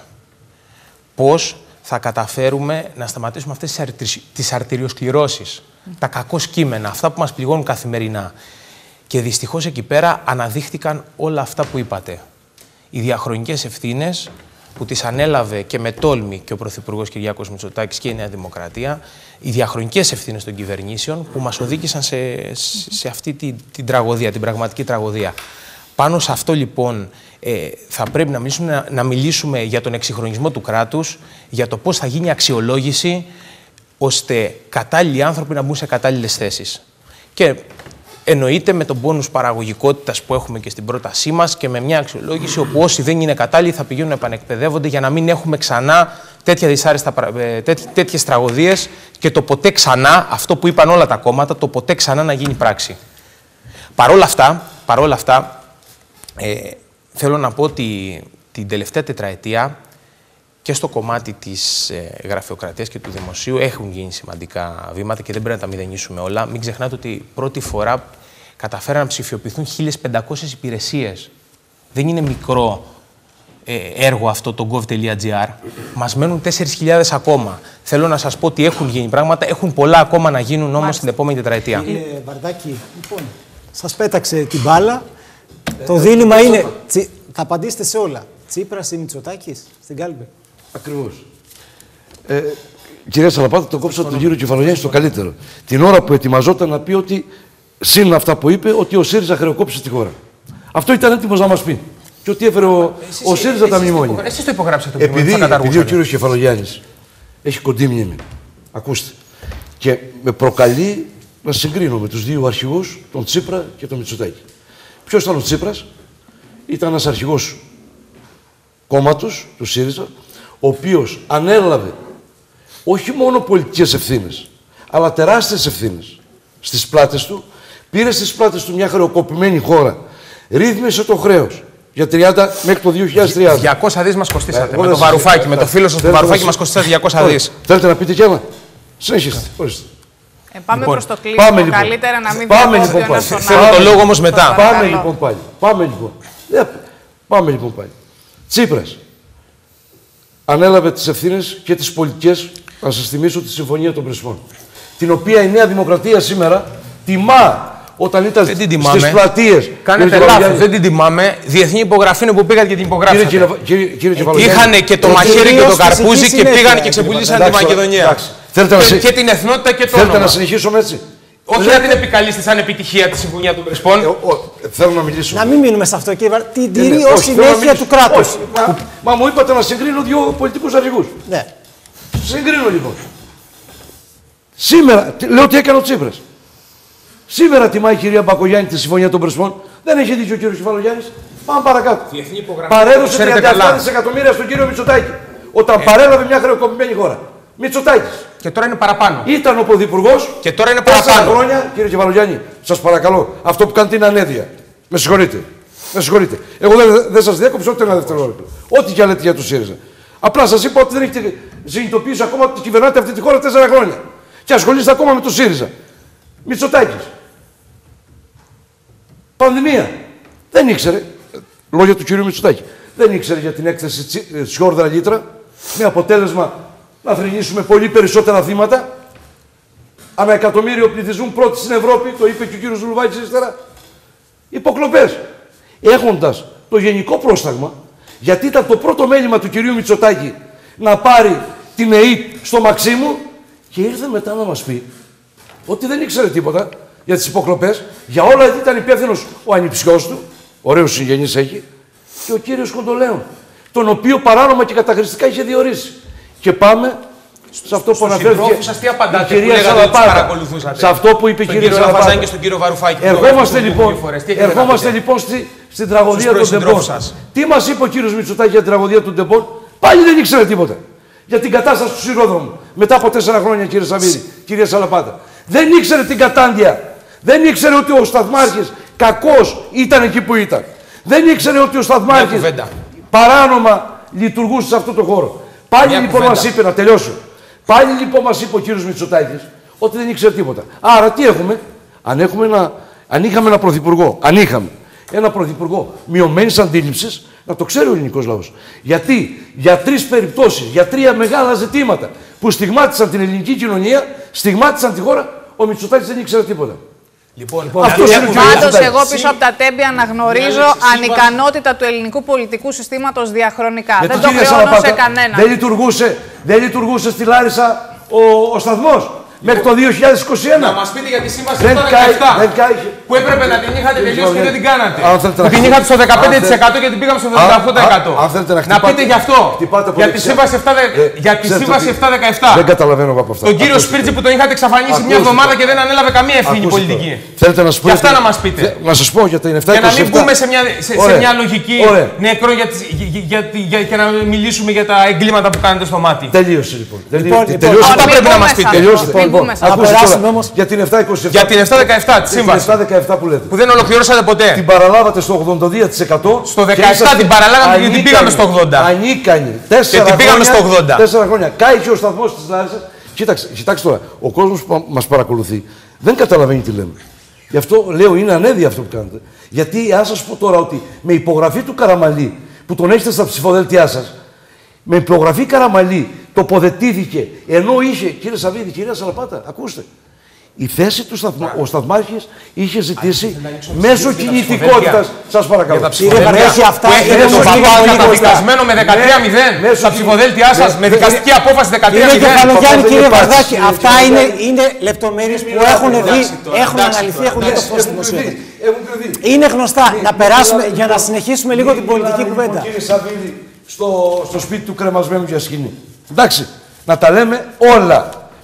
Πώς θα καταφέρουμε να σταματήσουμε αυτές τις αρτηριοσκληρώσεις, τα κακώς κείμενα, αυτά που μας πληγώνουν καθημερινά. Και δυστυχώς εκεί πέρα αναδείχθηκαν όλα αυτά που είπατε. Οι διαχρονικές ευθύνες που τις ανέλαβε και με τόλμη και ο Πρωθυπουργός Κυριάκος Μητσοτάκης και η Νέα Δημοκρατία, οι διαχρονικές ευθύνες των κυβερνήσεων που μας οδήγησαν σε αυτή την τραγωδία, την πραγματική τραγωδία. Πάνω σε αυτό λοιπόν θα πρέπει να μιλήσουμε για τον εξυγχρονισμό του κράτους, για το πώς θα γίνει αξιολόγηση, ώστε κατάλληλοι άνθρωποι να μπουν σε κατάλληλες θέσεις. Και εννοείται με τον πόνους παραγωγικότητας που έχουμε και στην πρότασή μας και με μια αξιολόγηση όπου όσοι δεν είναι κατάλληλοι θα πηγαίνουν να επανεκπαιδεύονται για να μην έχουμε ξανά τέτοιες τραγωδίες και το ποτέ ξανά, αυτό που είπαν όλα τα κόμματα, το ποτέ ξανά να γίνει πράξη. Παρόλα αυτά, θέλω να πω ότι την τελευταία τετραετία και στο κομμάτι της γραφειοκρατίας και του δημοσίου έχουν γίνει σημαντικά βήματα και δεν πρέπει να τα μηδενίσουμε όλα. Μην ξεχνάτε ότι πρώτη φορά καταφέραν να ψηφιοποιηθούν 1.500 υπηρεσίες. Δεν είναι μικρό έργο αυτό το gov.gr. Μας μένουν 4.000 ακόμα. Θέλω να σας πω ότι έχουν γίνει πράγματα, έχουν πολλά ακόμα να γίνουν όμως την επόμενη τετραετία. Κύριε Βαρδάκη, λοιπόν, σας πέταξε την μπάλα. Το δίλημμα είναι, θα απαντήσετε σε όλα. Τσίπρας ή Μητσοτάκης στην κάλπη. Ακριβώς. Κυρία Σαλαπάτα, το κόψα τον κύριο Κεφαλογιάννη στο καλύτερο. Την ώρα που ετοιμαζόταν να πει ότι, σύν αυτά που είπε, ότι ο ΣΥΡΙΖΑ χρεοκόπησε τη χώρα. Αυτό ήταν έτοιμος να μας πει. Και ότι έφερε ο ΣΥΡΙΖΑ τα μνημόνια. Εσείς το υπογράψατε το μνημόνιο. Επειδή ο κύριος Κεφαλογιάννης έχει κοντή μνήμη, ακούστε, Και με προκαλεί να συγκρίνω με τους δύο αρχηγούς, τον Τσίπρα και τον Μητσοτάκη. Ποιος ήταν ο Τσίπρας? Ήταν ένας αρχηγός κόμματος, του ΣΥΡΙΖΑ, ο οποίος ανέλαβε όχι μόνο πολιτικές ευθύνες, αλλά τεράστιες ευθύνες στις πλάτες του, πήρε στις πλάτες του μια χρεοκοπημένη χώρα, ρύθμισε το χρέος για 30 μέχρι το 2030. 200 δις μας κοστίσατε. Με το Βαρουφάκη, με το φίλο σας του Βαρουφάκη μας κοστίσατε 200 δις. Θέλετε να πείτε κι άλλα? Συνεχίστε. Πάμε προς το κλείσιμο. Καλύτερα να μην διακόπτει ο ένας τον Θέλω το λόγο όμως μετά. Πάμε λοιπόν πάλι. Πάμε λοιπόν πάλι. Τσίπρας ανέλαβε τις ευθύνες και τις πολιτικές, να σας θυμίσω τη Συμφωνία των Πρεσπών, την οποία η Νέα Δημοκρατία σήμερα τιμά όταν ήταν στις πλατείες. Κάνετε λάθος, δεν την τιμάμε. Διεθνή υπογραφή είναι που πήγατε και την υπογράψατε. Είχανε και το μαχαίρι και το καρπούζι και πήγαν και ξεπουλήσαν τη Μακεδονία. Και την εθνότητα και το όνομα. Θέλετε να συνεχίσουμε έτσι? Όχι να την επικαλείστε σαν επιτυχία τη Συμφωνία των Πρεσπών. Θέλω να μιλήσω. Να μην μείνουμε σε αυτό, κύριε. Την τηρεί ως συνέχεια του κράτους. Μα μου είπατε να συγκρίνω δύο πολιτικούς αρχηγούς. Ναι. Συγκρίνω λοιπόν. Σήμερα, λέω τι έκανε ο Τσίπρας. Σήμερα τιμάει η κυρία Μπακογιάννη τη Συμφωνία των Πρεσπών. Δεν έχει δίκιο ο κύριος Κεφαλογιάννης. Πάμε παρακάτω. Παρέδωσε 37 δισεκατομμύρια στον κύριο Μητσοτάκη. Όταν παρέλαβε μια χρεοκοπημένη χώρα. Μητσοτάκης. Και τώρα είναι παραπάνω. Ήταν ο πρωθυπουργός. Και τώρα είναι 4 παραπάνω. χρόνια, κύριε Κεφαλογιάννη, σας παρακαλώ, αυτό που κάνετε είναι ανέδεια. Με συγχωρείτε. Με συγχωρείτε. Εγώ δεν σας διέκοψα ούτε ένα δευτερόλεπτο. Ό,τι και λέτε για το ΣΥΡΙΖΑ. Απλά σας είπα ότι δεν έχετε συνειδητοποιήσει ακόμα ότι κυβερνάτε αυτή τη χώρα 4 χρόνια. Και ασχολείστε ακόμα με το ΣΥΡΙΖΑ. Μητσοτάκης. Πανδημία. Δεν ήξερε. Λόγια του κυρίου Μητσοτάκη. Δεν ήξερε για την έκθεση Σιόρδρα Λίτρα. Με αποτέλεσμα να θρηνήσουμε πολύ περισσότερα θύματα. Ανά εκατομμύριο πληθυσμού πρώτη στην Ευρώπη, το είπε και ο κύριος Δουλουβάκης ύστερα. Υποκλοπές. Έχοντας το γενικό πρόσταγμα, γιατί ήταν το πρώτο μέλημα του κυρίου Μητσοτάκη να πάρει την ΕΕΠ στο Μαξίμου και ήρθε μετά να μας πει ότι δεν ήξερε τίποτα για τις υποκλοπές, για όλα ήταν υπεύθυνος ο ανιψιός του, ωραίος συγγενής έχει, και ο κύριος Κοντολέων, τον οποίο παράνομα και καταχρηστικά είχε διορίσει. Και πάμε σε αυτό που αναφέρθηκε η κυρία Σαλαπάτα. Σε αυτό που είπε η κυρία Σαλαπάτα. Και στον κύριο Βαρουφάκη. Ερχόμαστε λοιπόν στην τραγωδία των Ντεμπών. Τι μας είπε ο κύριος Μητσοτάκη για την τραγωδία των Ντεμπών? Πάλι δεν ήξερε τίποτα. Για την κατάσταση του σειρόδρομου. Μετά από 4 χρόνια, κύριε Σαββίδη, κυρία Σαλαπάτα. Δεν ήξερε την κατάντια. Δεν ήξερε ότι ο Σταθμάρχης κακός ήταν εκεί που ήταν. Δεν ήξερε ότι ο Σταθμάρχης παράνομα λειτουργούσε σε αυτό το χώρο. Πάλι λοιπόν μας είπε, να τελειώσω. Πάλι λοιπόν μας είπε ο κύριος Μητσοτάκης ότι δεν ήξερε τίποτα. Άρα τι έχουμε? Αν είχαμε ένα πρωθυπουργό, ένα πρωθυπουργό μειωμένης αντίληψης, να το ξέρει ο ελληνικός λαός. Γιατί για 3 περιπτώσεις, για 3 μεγάλα ζητήματα που στιγμάτισαν την ελληνική κοινωνία, στιγμάτισαν τη χώρα, ο Μητσοτάκης δεν ήξερε τίποτα. Λοιπόν, πάντως εγώ πίσω από τα τέμπη αναγνωρίζω ανικανότητα του ελληνικού πολιτικού συστήματος διαχρονικά. Δεν το χρεώνω σε κανένα. Δεν λειτουργούσε στη Λάρισα ο σταθμός μέχρι το 2021. Να μας πείτε για τη σύμβαση 7-17 που έπρεπε να την είχατε τελειώσει και δεν την κάνατε. Που την είχατε στο 15% και την πήγαμε στο 18%. Να πείτε γι' αυτό. Για τη σύμβαση 7-17. Δεν καταλαβαίνω από αυτά. Τον κύριο Σπίρτζη που τον είχατε εξαφανίσει μια εβδομάδα και δεν ανέλαβε καμία ευθύνη πολιτική. Θέλετε να σας πω? Γι' αυτά να μας πείτε. Να σας πω για τα 7-27. Και να μην μπούμε σε μια λογική νεκρό και να μιλήσουμε για τα εγκλήματα που κάνετε στο μάτι. Τελείωσε λοιπόν. Αυτά πρέπει να μας πείτε. Όμως για την 7-27. Για την 7-17 τη σύμβαση. Που λέτε. Που δεν ολοκληρώσατε ποτέ. Την παραλάβατε στο 82%. Στο 17 την παραλάβαμε και την πήγαμε στο 80. Ανίκανη. 4 χρόνια. Κάει και ο σταθμός της Λάρισσας. Κοιτάξτε τώρα. Ο κόσμος που μας παρακολουθεί δεν καταλαβαίνει τι λέμε. Γι' αυτό λέω είναι ανέδεια αυτό που κάνετε. Γιατί αν σας πω τώρα ότι με υπογραφή του Καραμαλή που τον έχετε στα ψηφοδέλτιά σας, με υπογραφή Καραμαλή τοποθετήθηκε ενώ είχε, κύριε Σαββίδη, κυρία Σαλαπάτα, ακούστε. Η θέση του ο Σταθμάρχης είχε ζητήσει μέσω κινητικότητας. Σας παρακαλώ. Κύριε Βαρδάκη, αυτά έχετε τον παπά καταδικασμένο με 13-0 στα ψηφοδέλτια σας, με δικαστική απόφαση 13-0. Κύριε Κεφαλογιάννη, κύριε Βαρδάκη, αυτά είναι λεπτομέρειες που έχουν δει, έχουν αναλυθεί, έχουν δει το φως στην δημοσιότητα. Είναι γνωστά. Να περάσουμε για να συνεχίσουμε λίγο την πολιτική κουβέντα. Κύριε Σαββίδη, στο σπίτι του κρεμασμένου για σκηνή. Εντάξει, να τα λέμε όλα.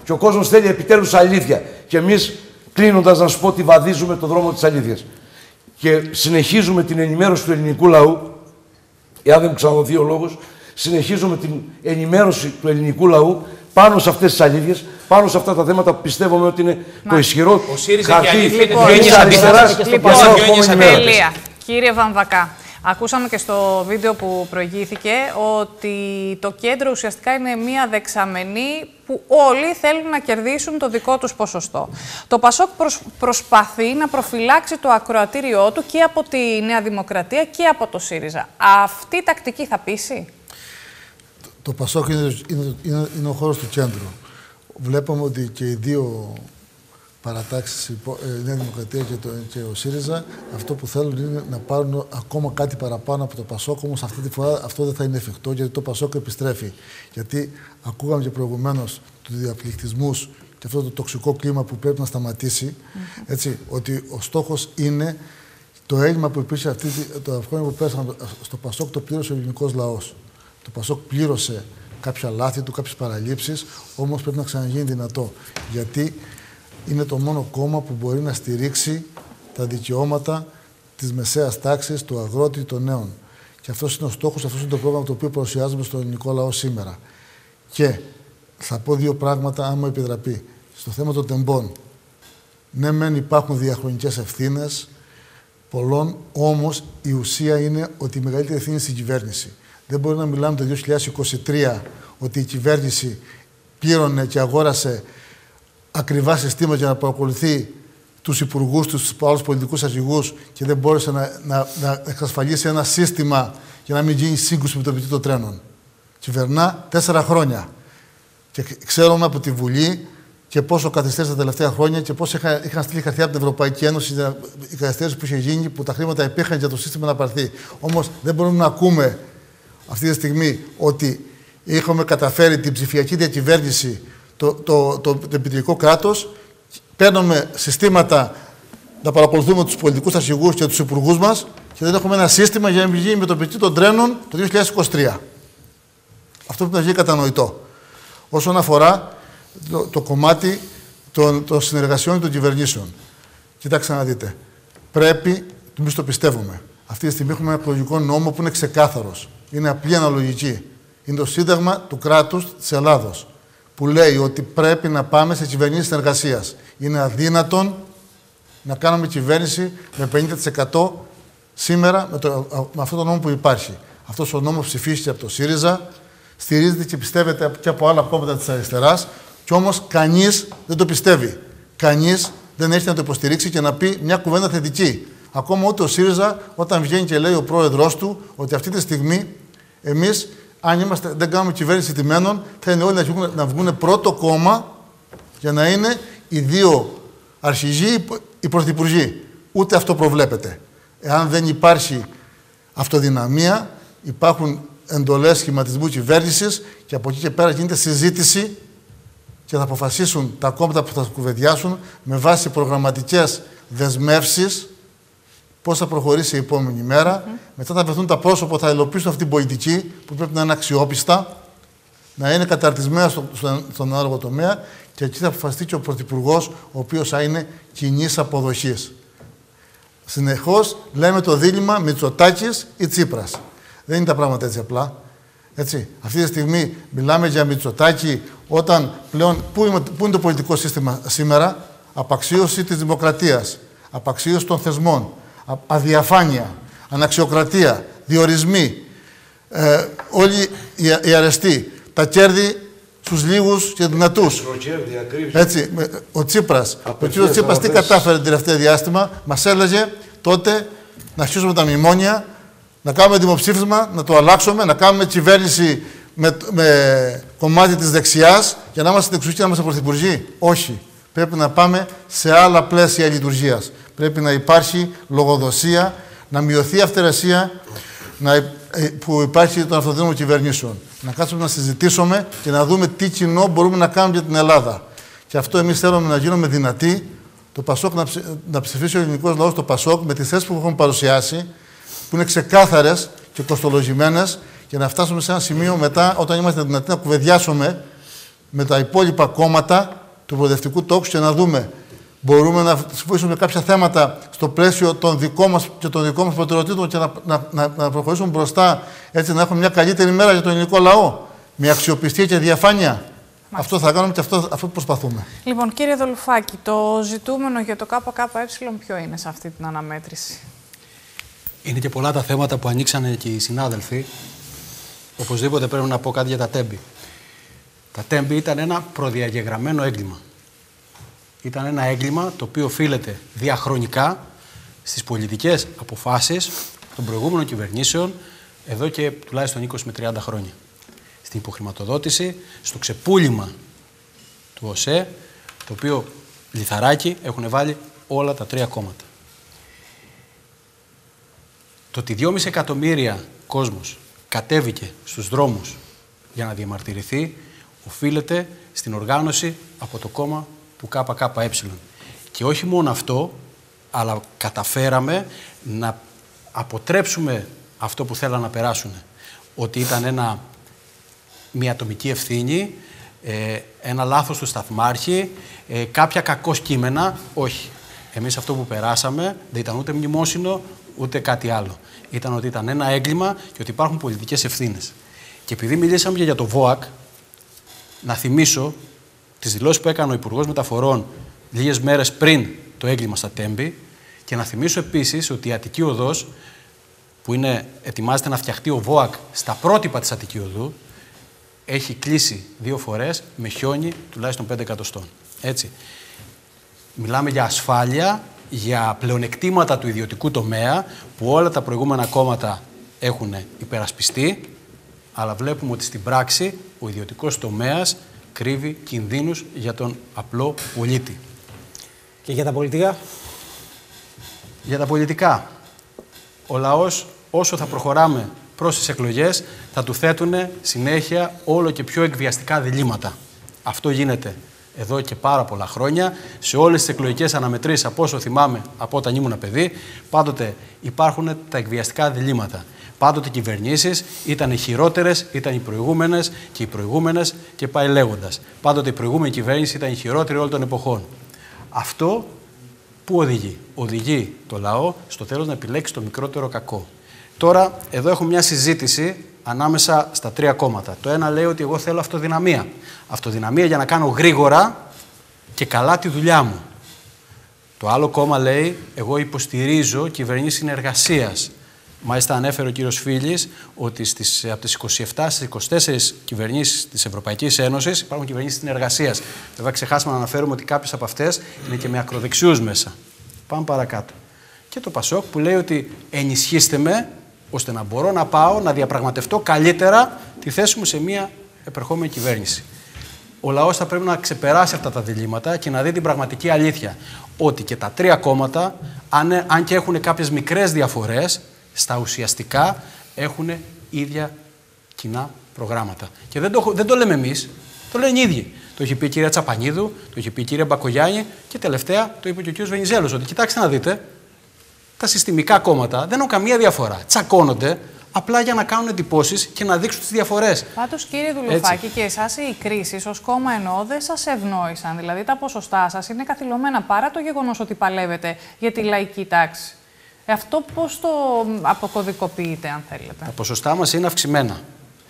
Και ο κόσμος θέλει επιτέλους αλήθεια. Και εμείς, κλείνοντας, να σου πω ότι βαδίζουμε το δρόμο της αλήθειας. Και συνεχίζουμε την ενημέρωση του ελληνικού λαού, εάν δεν μου ξαναδοθεί ο λόγος, συνεχίζουμε την ενημέρωση του ελληνικού λαού πάνω σε αυτές τις αλήθειες, πάνω σε αυτά τα θέματα που πιστεύουμε ότι είναι το ισχυρό χαρτί της αριστεράς για την επόμενη μέρα. Κύριε Βαμβακά, ακούσαμε και στο βίντεο που προηγήθηκε ότι το κέντρο ουσιαστικά είναι μία δεξαμενή που όλοι θέλουν να κερδίσουν το δικό τους ποσοστό. Το ΠΑΣΟΚ προσπαθεί να προφυλάξει το ακροατήριό του και από τη Νέα Δημοκρατία και από το ΣΥΡΙΖΑ. Αυτή η τακτική θα πείσει? Το ΠΑΣΟΚ είναι ο χώρος του κέντρου. Βλέπουμε ότι και οι δύο παρατάξεις, η Νέα Δημοκρατία και ο ΣΥΡΙΖΑ, αυτό που θέλουν είναι να πάρουν ακόμα κάτι παραπάνω από το ΠΑΣΟΚ, όμως αυτή τη φορά αυτό δεν θα είναι εφικτό, γιατί το ΠΑΣΟΚ επιστρέφει. Γιατί ακούγαμε και προηγουμένως τους διαπληκτισμούς και αυτό το τοξικό κλίμα που πρέπει να σταματήσει, έτσι, ότι ο στόχος είναι το έλλειμμα που υπήρχε το χρόνια που πέρασαν στο ΠΑΣΟΚ, το πλήρωσε ο ελληνικός λαός. Το ΠΑΣΟΚ πλήρωσε κάποια λάθη του, κάποιες παραλήψεις, όμως πρέπει να ξαναγίνει δυνατό. Γιατί είναι το μόνο κόμμα που μπορεί να στηρίξει τα δικαιώματα της μεσαίας τάξης, του αγρότη, των νέων. Και αυτός είναι ο στόχος, αυτός είναι το πρόγραμμα το οποίο παρουσιάζουμε στον ελληνικό λαό σήμερα. Και θα πω δύο πράγματα, αν μου επιτραπεί. Στο θέμα των τεμπών. Ναι, μεν υπάρχουν διαχρονικές ευθύνες πολλών, όμως η ουσία είναι ότι η μεγαλύτερη ευθύνη είναι στην κυβέρνηση. Δεν μπορεί να μιλάμε το 2023 ότι η κυβέρνηση πλήρωνε και αγόρασε ακριβά συστήματα για να παρακολουθεί τους υπουργούς, τους άλλους πολιτικούς αρχηγούς και δεν μπόρεσε να εξασφαλίσει ένα σύστημα για να μην γίνει σύγκρουση με το επιτή των τρένων. Κυβερνά 4 χρόνια. Και ξέρουμε από τη Βουλή και πόσο καθυστέρησε τα τελευταία χρόνια και πόσο είχαν στείλει χαρτιά από την Ευρωπαϊκή Ένωση η καθυστέρηση που είχε γίνει, που τα χρήματα υπήρχαν για το σύστημα να πάρθει. Όμως δεν μπορούμε να ακούμε αυτή τη στιγμή ότι είχαμε καταφέρει την ψηφιακή διακυβέρνηση, το επιτρικό κράτος, παίρνουμε συστήματα να παρακολουθούμε τους πολιτικούς αρχηγούς και τους υπουργούς μας και δεν έχουμε ένα σύστημα για να μην γίνει με το πετύ των τρένων το 2023. Αυτό πρέπει να γίνει κατανοητό. Όσον αφορά το κομμάτι των συνεργασιών και των κυβερνήσεων. Κοιτάξτε να δείτε. Πρέπει, εμείς το πιστεύουμε. Αυτή τη στιγμή έχουμε ένα εκλογικό νόμο που είναι ξεκάθαρος. Είναι απλή αναλογική. Είναι το Σύνταγμα του κράτους της Ελλάδος, που λέει ότι πρέπει να πάμε σε κυβερνήσεις συνεργασίας. Είναι αδύνατον να κάνουμε κυβέρνηση με 50% σήμερα με αυτόν τον νόμο που υπάρχει. Αυτός ο νόμος ψηφίστηκε από το ΣΥΡΙΖΑ, στηρίζεται και πιστεύεται και από άλλα κόμματα της αριστεράς, και όμως κανείς δεν το πιστεύει. Κανείς δεν έχει να το υποστηρίξει και να πει μια κουβέντα θετική. Ακόμα ούτε ο ΣΥΡΙΖΑ, όταν βγαίνει και λέει ο πρόεδρος του ότι αυτή τη στιγμή εμείς, αν δεν κάνουμε κυβέρνηση τιμένων, θα είναι όλοι να βγουν πρώτο κόμμα για να είναι οι δύο αρχηγοί, οι πρωθυπουργοί. Ούτε αυτό προβλέπεται. Εάν δεν υπάρχει αυτοδυναμία, υπάρχουν εντολές σχηματισμού κυβέρνησης και από εκεί και πέρα γίνεται συζήτηση και θα αποφασίσουν τα κόμματα που θα κουβεντιάσουν με βάση προγραμματικές δεσμεύσεις πώς θα προχωρήσει η επόμενη μέρα. Μετά θα βρεθούν τα πρόσωπα που θα υλοποιήσουν αυτή την πολιτική που πρέπει να είναι αξιόπιστα, να είναι καταρτισμένα στον άλλο τομέα και εκεί θα αποφασιστεί και ο Πρωθυπουργός, ο οποίος θα είναι κοινής αποδοχής. Συνεχώς λέμε το δίλημμα Μητσοτάκης ή Τσίπρας. Δεν είναι τα πράγματα έτσι απλά. Έτσι. Αυτή τη στιγμή μιλάμε για Μητσοτάκη όταν πλέον πού είναι το πολιτικό σύστημα σήμερα? Απαξίωση της δημοκρατίας, απαξίωση των θεσμών, αδιαφάνεια, αναξιοκρατία, διορισμοί, όλοι οι αρεστοί, τα κέρδη στους λίγους και δυνατούς. Έτσι, ο Τσίπρας τι κατάφερε το τελευταίο διάστημα? Μας έλεγε τότε να αρχίσουμε τα μνημόνια, να κάνουμε δημοψήφισμα, να το αλλάξουμε, να κάνουμε κυβέρνηση με κομμάτι της δεξιάς για να είμαστε εξουσία, να είμαστε πρωθυπουργοί. Όχι. Πρέπει να πάμε σε άλλα πλαίσια λειτουργίας. Πρέπει να υπάρχει λογοδοσία, να μειωθεί η αυθαιρεσία που υπάρχει των αυτοδύναμων κυβερνήσεων. Να κάτσουμε να συζητήσουμε και να δούμε τι κοινό μπορούμε να κάνουμε για την Ελλάδα. Και αυτό εμείς θέλουμε να γίνουμε δυνατοί. Το ΠΑΣΟΚ να ψηφίσει ο ελληνικός λαός το ΠΑΣΟΚ με τις θέσεις που έχουμε παρουσιάσει, που είναι ξεκάθαρες και κοστολογημένες, και να φτάσουμε σε ένα σημείο μετά, όταν είμαστε δυνατοί, να κουβεντιάσουμε με τα υπόλοιπα κόμματα του προοδευτικού τόξου και να δούμε. Μπορούμε να συμφωνήσουμε κάποια θέματα στο πλαίσιο των δικών μας και των δικών μας προτεραιοτήτων και να προχωρήσουμε μπροστά, έτσι να έχουμε μια καλύτερη μέρα για τον ελληνικό λαό. Με αξιοπιστία και διαφάνεια. Μάλιστα. Αυτό θα κάνουμε και αυτό προσπαθούμε. Λοιπόν, κύριε Δολουφάκη, το ζητούμενο για το ΚΚΕ ποιο είναι σε αυτή την αναμέτρηση? Είναι και πολλά τα θέματα που ανοίξανε και οι συνάδελφοι. Οπωσδήποτε πρέπει να πω κάτι για τα τέμπη. Τα τέμπη ήταν ένα προδιαγεγραμμένο έγκλημα. Ήταν ένα έγκλημα το οποίο οφείλεται διαχρονικά στις πολιτικές αποφάσεις των προηγούμενων κυβερνήσεων εδώ και τουλάχιστον 20 με 30 χρόνια. Στην υποχρηματοδότηση, στο ξεπούλημα του ΟΣΕ, το οποίο λιθαράκι έχουν βάλει όλα τα τρία κόμματα. Το ότι 2,5 εκατομμύρια κόσμος κατέβηκε στους δρόμους για να διαμαρτυρηθεί, οφείλεται στην οργάνωση από το κόμμα του ΚΚΕ. Και όχι μόνο αυτό, αλλά καταφέραμε να αποτρέψουμε αυτό που θέλαν να περάσουν. Ότι ήταν μια ατομική ευθύνη, ένα λάθος του σταθμάρχη, κάποια κακώς κείμενα. Όχι. Εμείς αυτό που περάσαμε δεν ήταν ούτε μνημόσυνο, ούτε κάτι άλλο. Ήταν ότι ήταν ένα έγκλημα και ότι υπάρχουν πολιτικές ευθύνες. Και επειδή μιλήσαμε και για το ΒΟΑΚ, να θυμίσω τις δηλώσεις που έκανε ο Υπουργός Μεταφορών λίγες μέρες πριν το έγκλημα στα Τέμπη και να θυμίσω επίσης ότι η Αττική Οδός, που ετοιμάζεται να φτιαχτεί ο ΒΟΑΚ στα πρότυπα της Αττική Οδού, έχει κλείσει 2 φορές με χιόνι τουλάχιστον 5 εκατοστών. Έτσι. Μιλάμε για ασφάλεια, για πλεονεκτήματα του ιδιωτικού τομέα που όλα τα προηγούμενα κόμματα έχουν υπερασπιστεί, αλλά βλέπουμε ότι στην πράξη ο ιδιωτικός τομέας κρύβει κινδύνους για τον απλό πολίτη. Και για τα πολιτικά? Για τα πολιτικά, ο λαός όσο θα προχωράμε προς τις εκλογές θα του θέτουν συνέχεια όλο και πιο εκβιαστικά διλήμματα. Αυτό γίνεται εδώ και πάρα πολλά χρόνια. Σε όλες τις εκλογικές αναμετρήσεις, από όσο θυμάμαι από όταν ήμουν παιδί, πάντοτε υπάρχουν τα εκβιαστικά διλήμματα. Πάντοτε οι κυβερνήσεις ήταν οι χειρότερες, ήταν οι προηγούμενες και οι προηγούμενες και πάει λέγοντας. Πάντοτε η προηγούμενη κυβέρνηση ήταν η χειρότερη όλων των εποχών. Αυτό πού οδηγεί? Οδηγεί το λαό στο τέλος να επιλέξει το μικρότερο κακό. Τώρα, εδώ έχουμε μια συζήτηση ανάμεσα στα τρία κόμματα. Το ένα λέει ότι εγώ θέλω αυτοδυναμία. Αυτοδυναμία για να κάνω γρήγορα και καλά τη δουλειά μου. Το άλλο κόμμα λέει, εγώ υποστηρίζω κυβερνήσεις συνεργασίας. Μάλιστα ανέφερε ο κύριος Φίλης ότι από τις 27 στις 24 κυβερνήσεις της Ευρωπαϊκής Ένωσης υπάρχουν κυβερνήσεις συνεργασίας. Βέβαια ξεχάσαμε να αναφέρουμε ότι κάποιες από αυτές είναι και με ακροδεξιούς μέσα. Πάμε παρακάτω. Και το ΠΑΣΟΚ που λέει ότι ενισχύστε με ώστε να μπορώ να πάω να διαπραγματευτώ καλύτερα τη θέση μου σε μια επερχόμενη κυβέρνηση. Ο λαός θα πρέπει να ξεπεράσει αυτά τα διλήμματα και να δει την πραγματική αλήθεια. Ότι και τα τρία κόμματα, αν και έχουν κάποιες μικρές διαφορές, στα ουσιαστικά έχουν ίδια κοινά προγράμματα. Και δεν το λέμε εμείς, το λένε οι ίδιοι. Το είχε πει η κυρία Τσαπανίδου, το είχε πει η κυρία Μπακογιάννη και τελευταία το είπε και ο κύριος Βενιζέλος. Ότι κοιτάξτε να δείτε, τα συστημικά κόμματα δεν έχουν καμία διαφορά. Τσακώνονται απλά για να κάνουν εντυπώσεις και να δείξουν τις διαφορές. Πάντως, κύριε Δουλουφάκη, και εσάς οι κρίσεις ως κόμμα δεν σας ευνόησαν. Δηλαδή, τα ποσοστά σας είναι καθυλωμένα παρά το γεγονός ότι παλεύετε για τη λαϊκή τάξη. Αυτό πώς το αποκωδικοποιείτε, αν θέλετε? Τα ποσοστά μας είναι αυξημένα.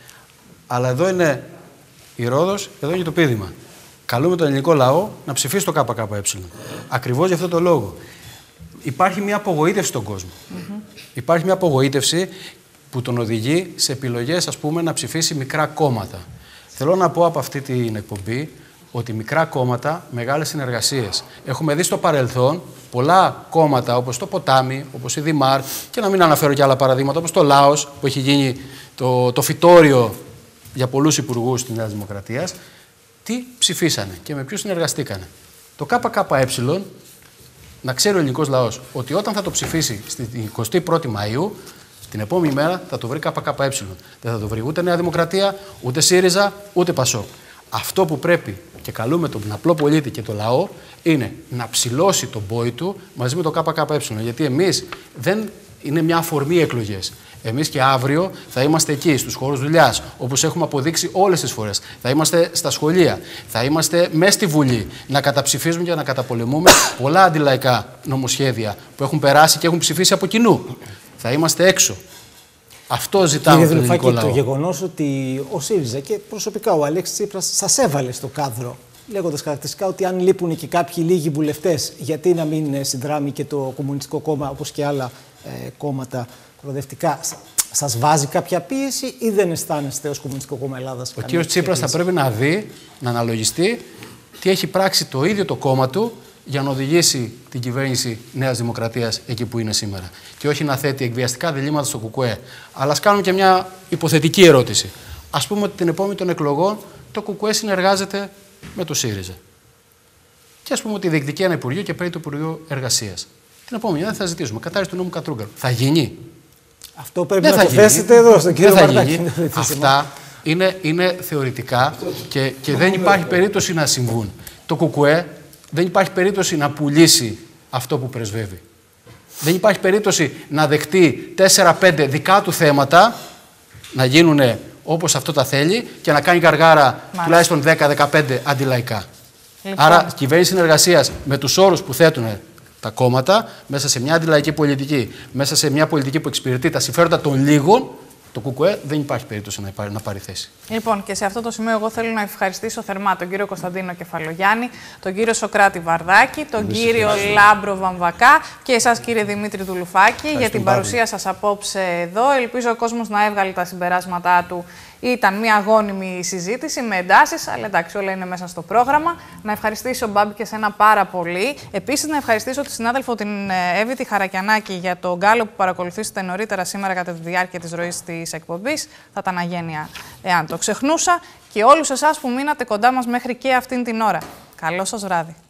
Αλλά εδώ είναι η Ρόδος, εδώ είναι το πείδημα. Καλούμε τον ελληνικό λαό να ψηφίσει το ΚΚΕ. Ακριβώς για αυτό το λόγο. Υπάρχει μια απογοήτευση στον κόσμο. Υπάρχει μια απογοήτευση που τον οδηγεί σε επιλογές, ας πούμε, να ψηφίσει μικρά κόμματα. Θέλω να πω από αυτή την εκπομπή ότι μικρά κόμματα, μεγάλες συνεργασίες. Έχουμε δει στο παρελθόν πολλά κόμματα όπως το Ποτάμι, όπως η Δημάρ και να μην αναφέρω και άλλα παραδείγματα όπως το Λάος που έχει γίνει το φυτόριο για πολλούς υπουργούς της Νέας Δημοκρατίας. Τι ψηφίσανε και με ποιους συνεργαστήκανε? Το ΚΚΕ, να ξέρει ο ελληνικός λαός ότι όταν θα το ψηφίσει στην 21η Μαΐου, την επόμενη μέρα θα το βρει ΚΚΕ. Δεν θα το βρει ούτε Νέα Δημοκρατία, ούτε ΣΥΡΙΖΑ, ούτε ΠΑΣΟΚ. Αυτό που πρέπει και καλούμε τον απλό πολίτη και το λαό είναι να ψηλώσει τον πόη του μαζί με το ΚΚΕ. Γιατί εμείς δεν είναι μια αφορμή εκλογές. Εμείς και αύριο θα είμαστε εκεί, στους χώρους δουλειάς, όπως έχουμε αποδείξει όλες τις φορές. Θα είμαστε στα σχολεία, θα είμαστε μέσα στη Βουλή, να καταψηφίζουμε και να καταπολεμούμε πολλά αντιλαϊκά νομοσχέδια που έχουν περάσει και έχουν ψηφίσει από κοινού. Θα είμαστε έξω. Αυτό ζητάμε από τον ελληνικό λαό. Το γεγονός ότι ο ΣΥΡΙΖΑ και προσωπικά ο Αλέξης Τσίπρας σας έβαλε στο κάδρο, λέγοντας χαρακτηριστικά ότι αν λείπουν και κάποιοι λίγοι βουλευτές, γιατί να μην συνδράμει και το Κομμουνιστικό Κόμμα όπως και άλλα κόμματα προοδευτικά, σας βάζει κάποια πίεση ή δεν αισθάνεστε ως Κομμουνιστικό Κόμμα Ελλάδας? Ο κ. Τσίπρας θα πρέπει να δει, να αναλογιστεί τι έχει πράξει το ίδιο το κόμμα του για να οδηγήσει την κυβέρνηση Νέας Δημοκρατίας εκεί που είναι σήμερα. Και όχι να θέτει εκβιαστικά διλήμματα στο ΚΚΕ. Αλλά ας κάνουμε και μια υποθετική ερώτηση. Ας πούμε ότι την επόμενη των εκλογών το ΚΚΕ συνεργάζεται με το ΣΥΡΙΖΑ. Και ας πούμε ότι διεκδικεί ένα Υπουργείο και παίρνει το Υπουργείο Εργασίας. Την επόμενη μέρα θα ζητήσουμε κατάρριση του νόμου Κατρούγκαλου. Θα γίνει? Αυτό πρέπει να το θέσετε εδώ στον κύριο Βαρδάκη. Αυτά είναι θεωρητικά και δεν υπάρχει περίπτωση να συμβούν. Το ΚΚΕ δεν υπάρχει περίπτωση να πουλήσει αυτό που πρεσβεύει. Δεν υπάρχει περίπτωση να δεχτεί 4-5 δικά του θέματα να γίνουν όπως αυτό τα θέλει και να κάνει γαργάρα τουλάχιστον 10-15 αντιλαϊκά. Άρα, κυβέρνηση συνεργασίας με τους όρους που θέτουν τα κόμματα, μέσα σε μια αντιλαϊκή πολιτική, μέσα σε μια πολιτική που εξυπηρετεί τα συμφέροντα των λίγων, το ΚΚΕ δεν υπάρχει περίπτωση να πάρει θέση. Λοιπόν, και σε αυτό το σημείο εγώ θέλω να ευχαριστήσω θερμά τον κύριο Κωνσταντίνο Κεφαλογιάννη, τον κύριο Σοκράτη Βαρδάκη, τον κύριο Λάμπρο Βαμβακά και εσάς κύριε Δημήτρη Δουλουφάκη για την παρουσία σας απόψε εδώ. Ελπίζω ο κόσμος να έβγαλε τα συμπεράσματά του. Ήταν μια αγώνιμη συζήτηση με εντάσεις, αλλά εντάξει, όλα είναι μέσα στο πρόγραμμα. Να ευχαριστήσω, Μπάμπη, και εσένα πάρα πολύ. Επίσης, να ευχαριστήσω τη συνάδελφο την Εύη τη Χαρακιανάκη για το γκάλο που παρακολουθήσετε νωρίτερα σήμερα κατά τη διάρκεια της ροής της εκπομπής. Θα ήταν αγένεια εάν το ξεχνούσα. Και όλους εσάς που μείνατε κοντά μας μέχρι και αυτήν την ώρα. Καλό σας βράδυ.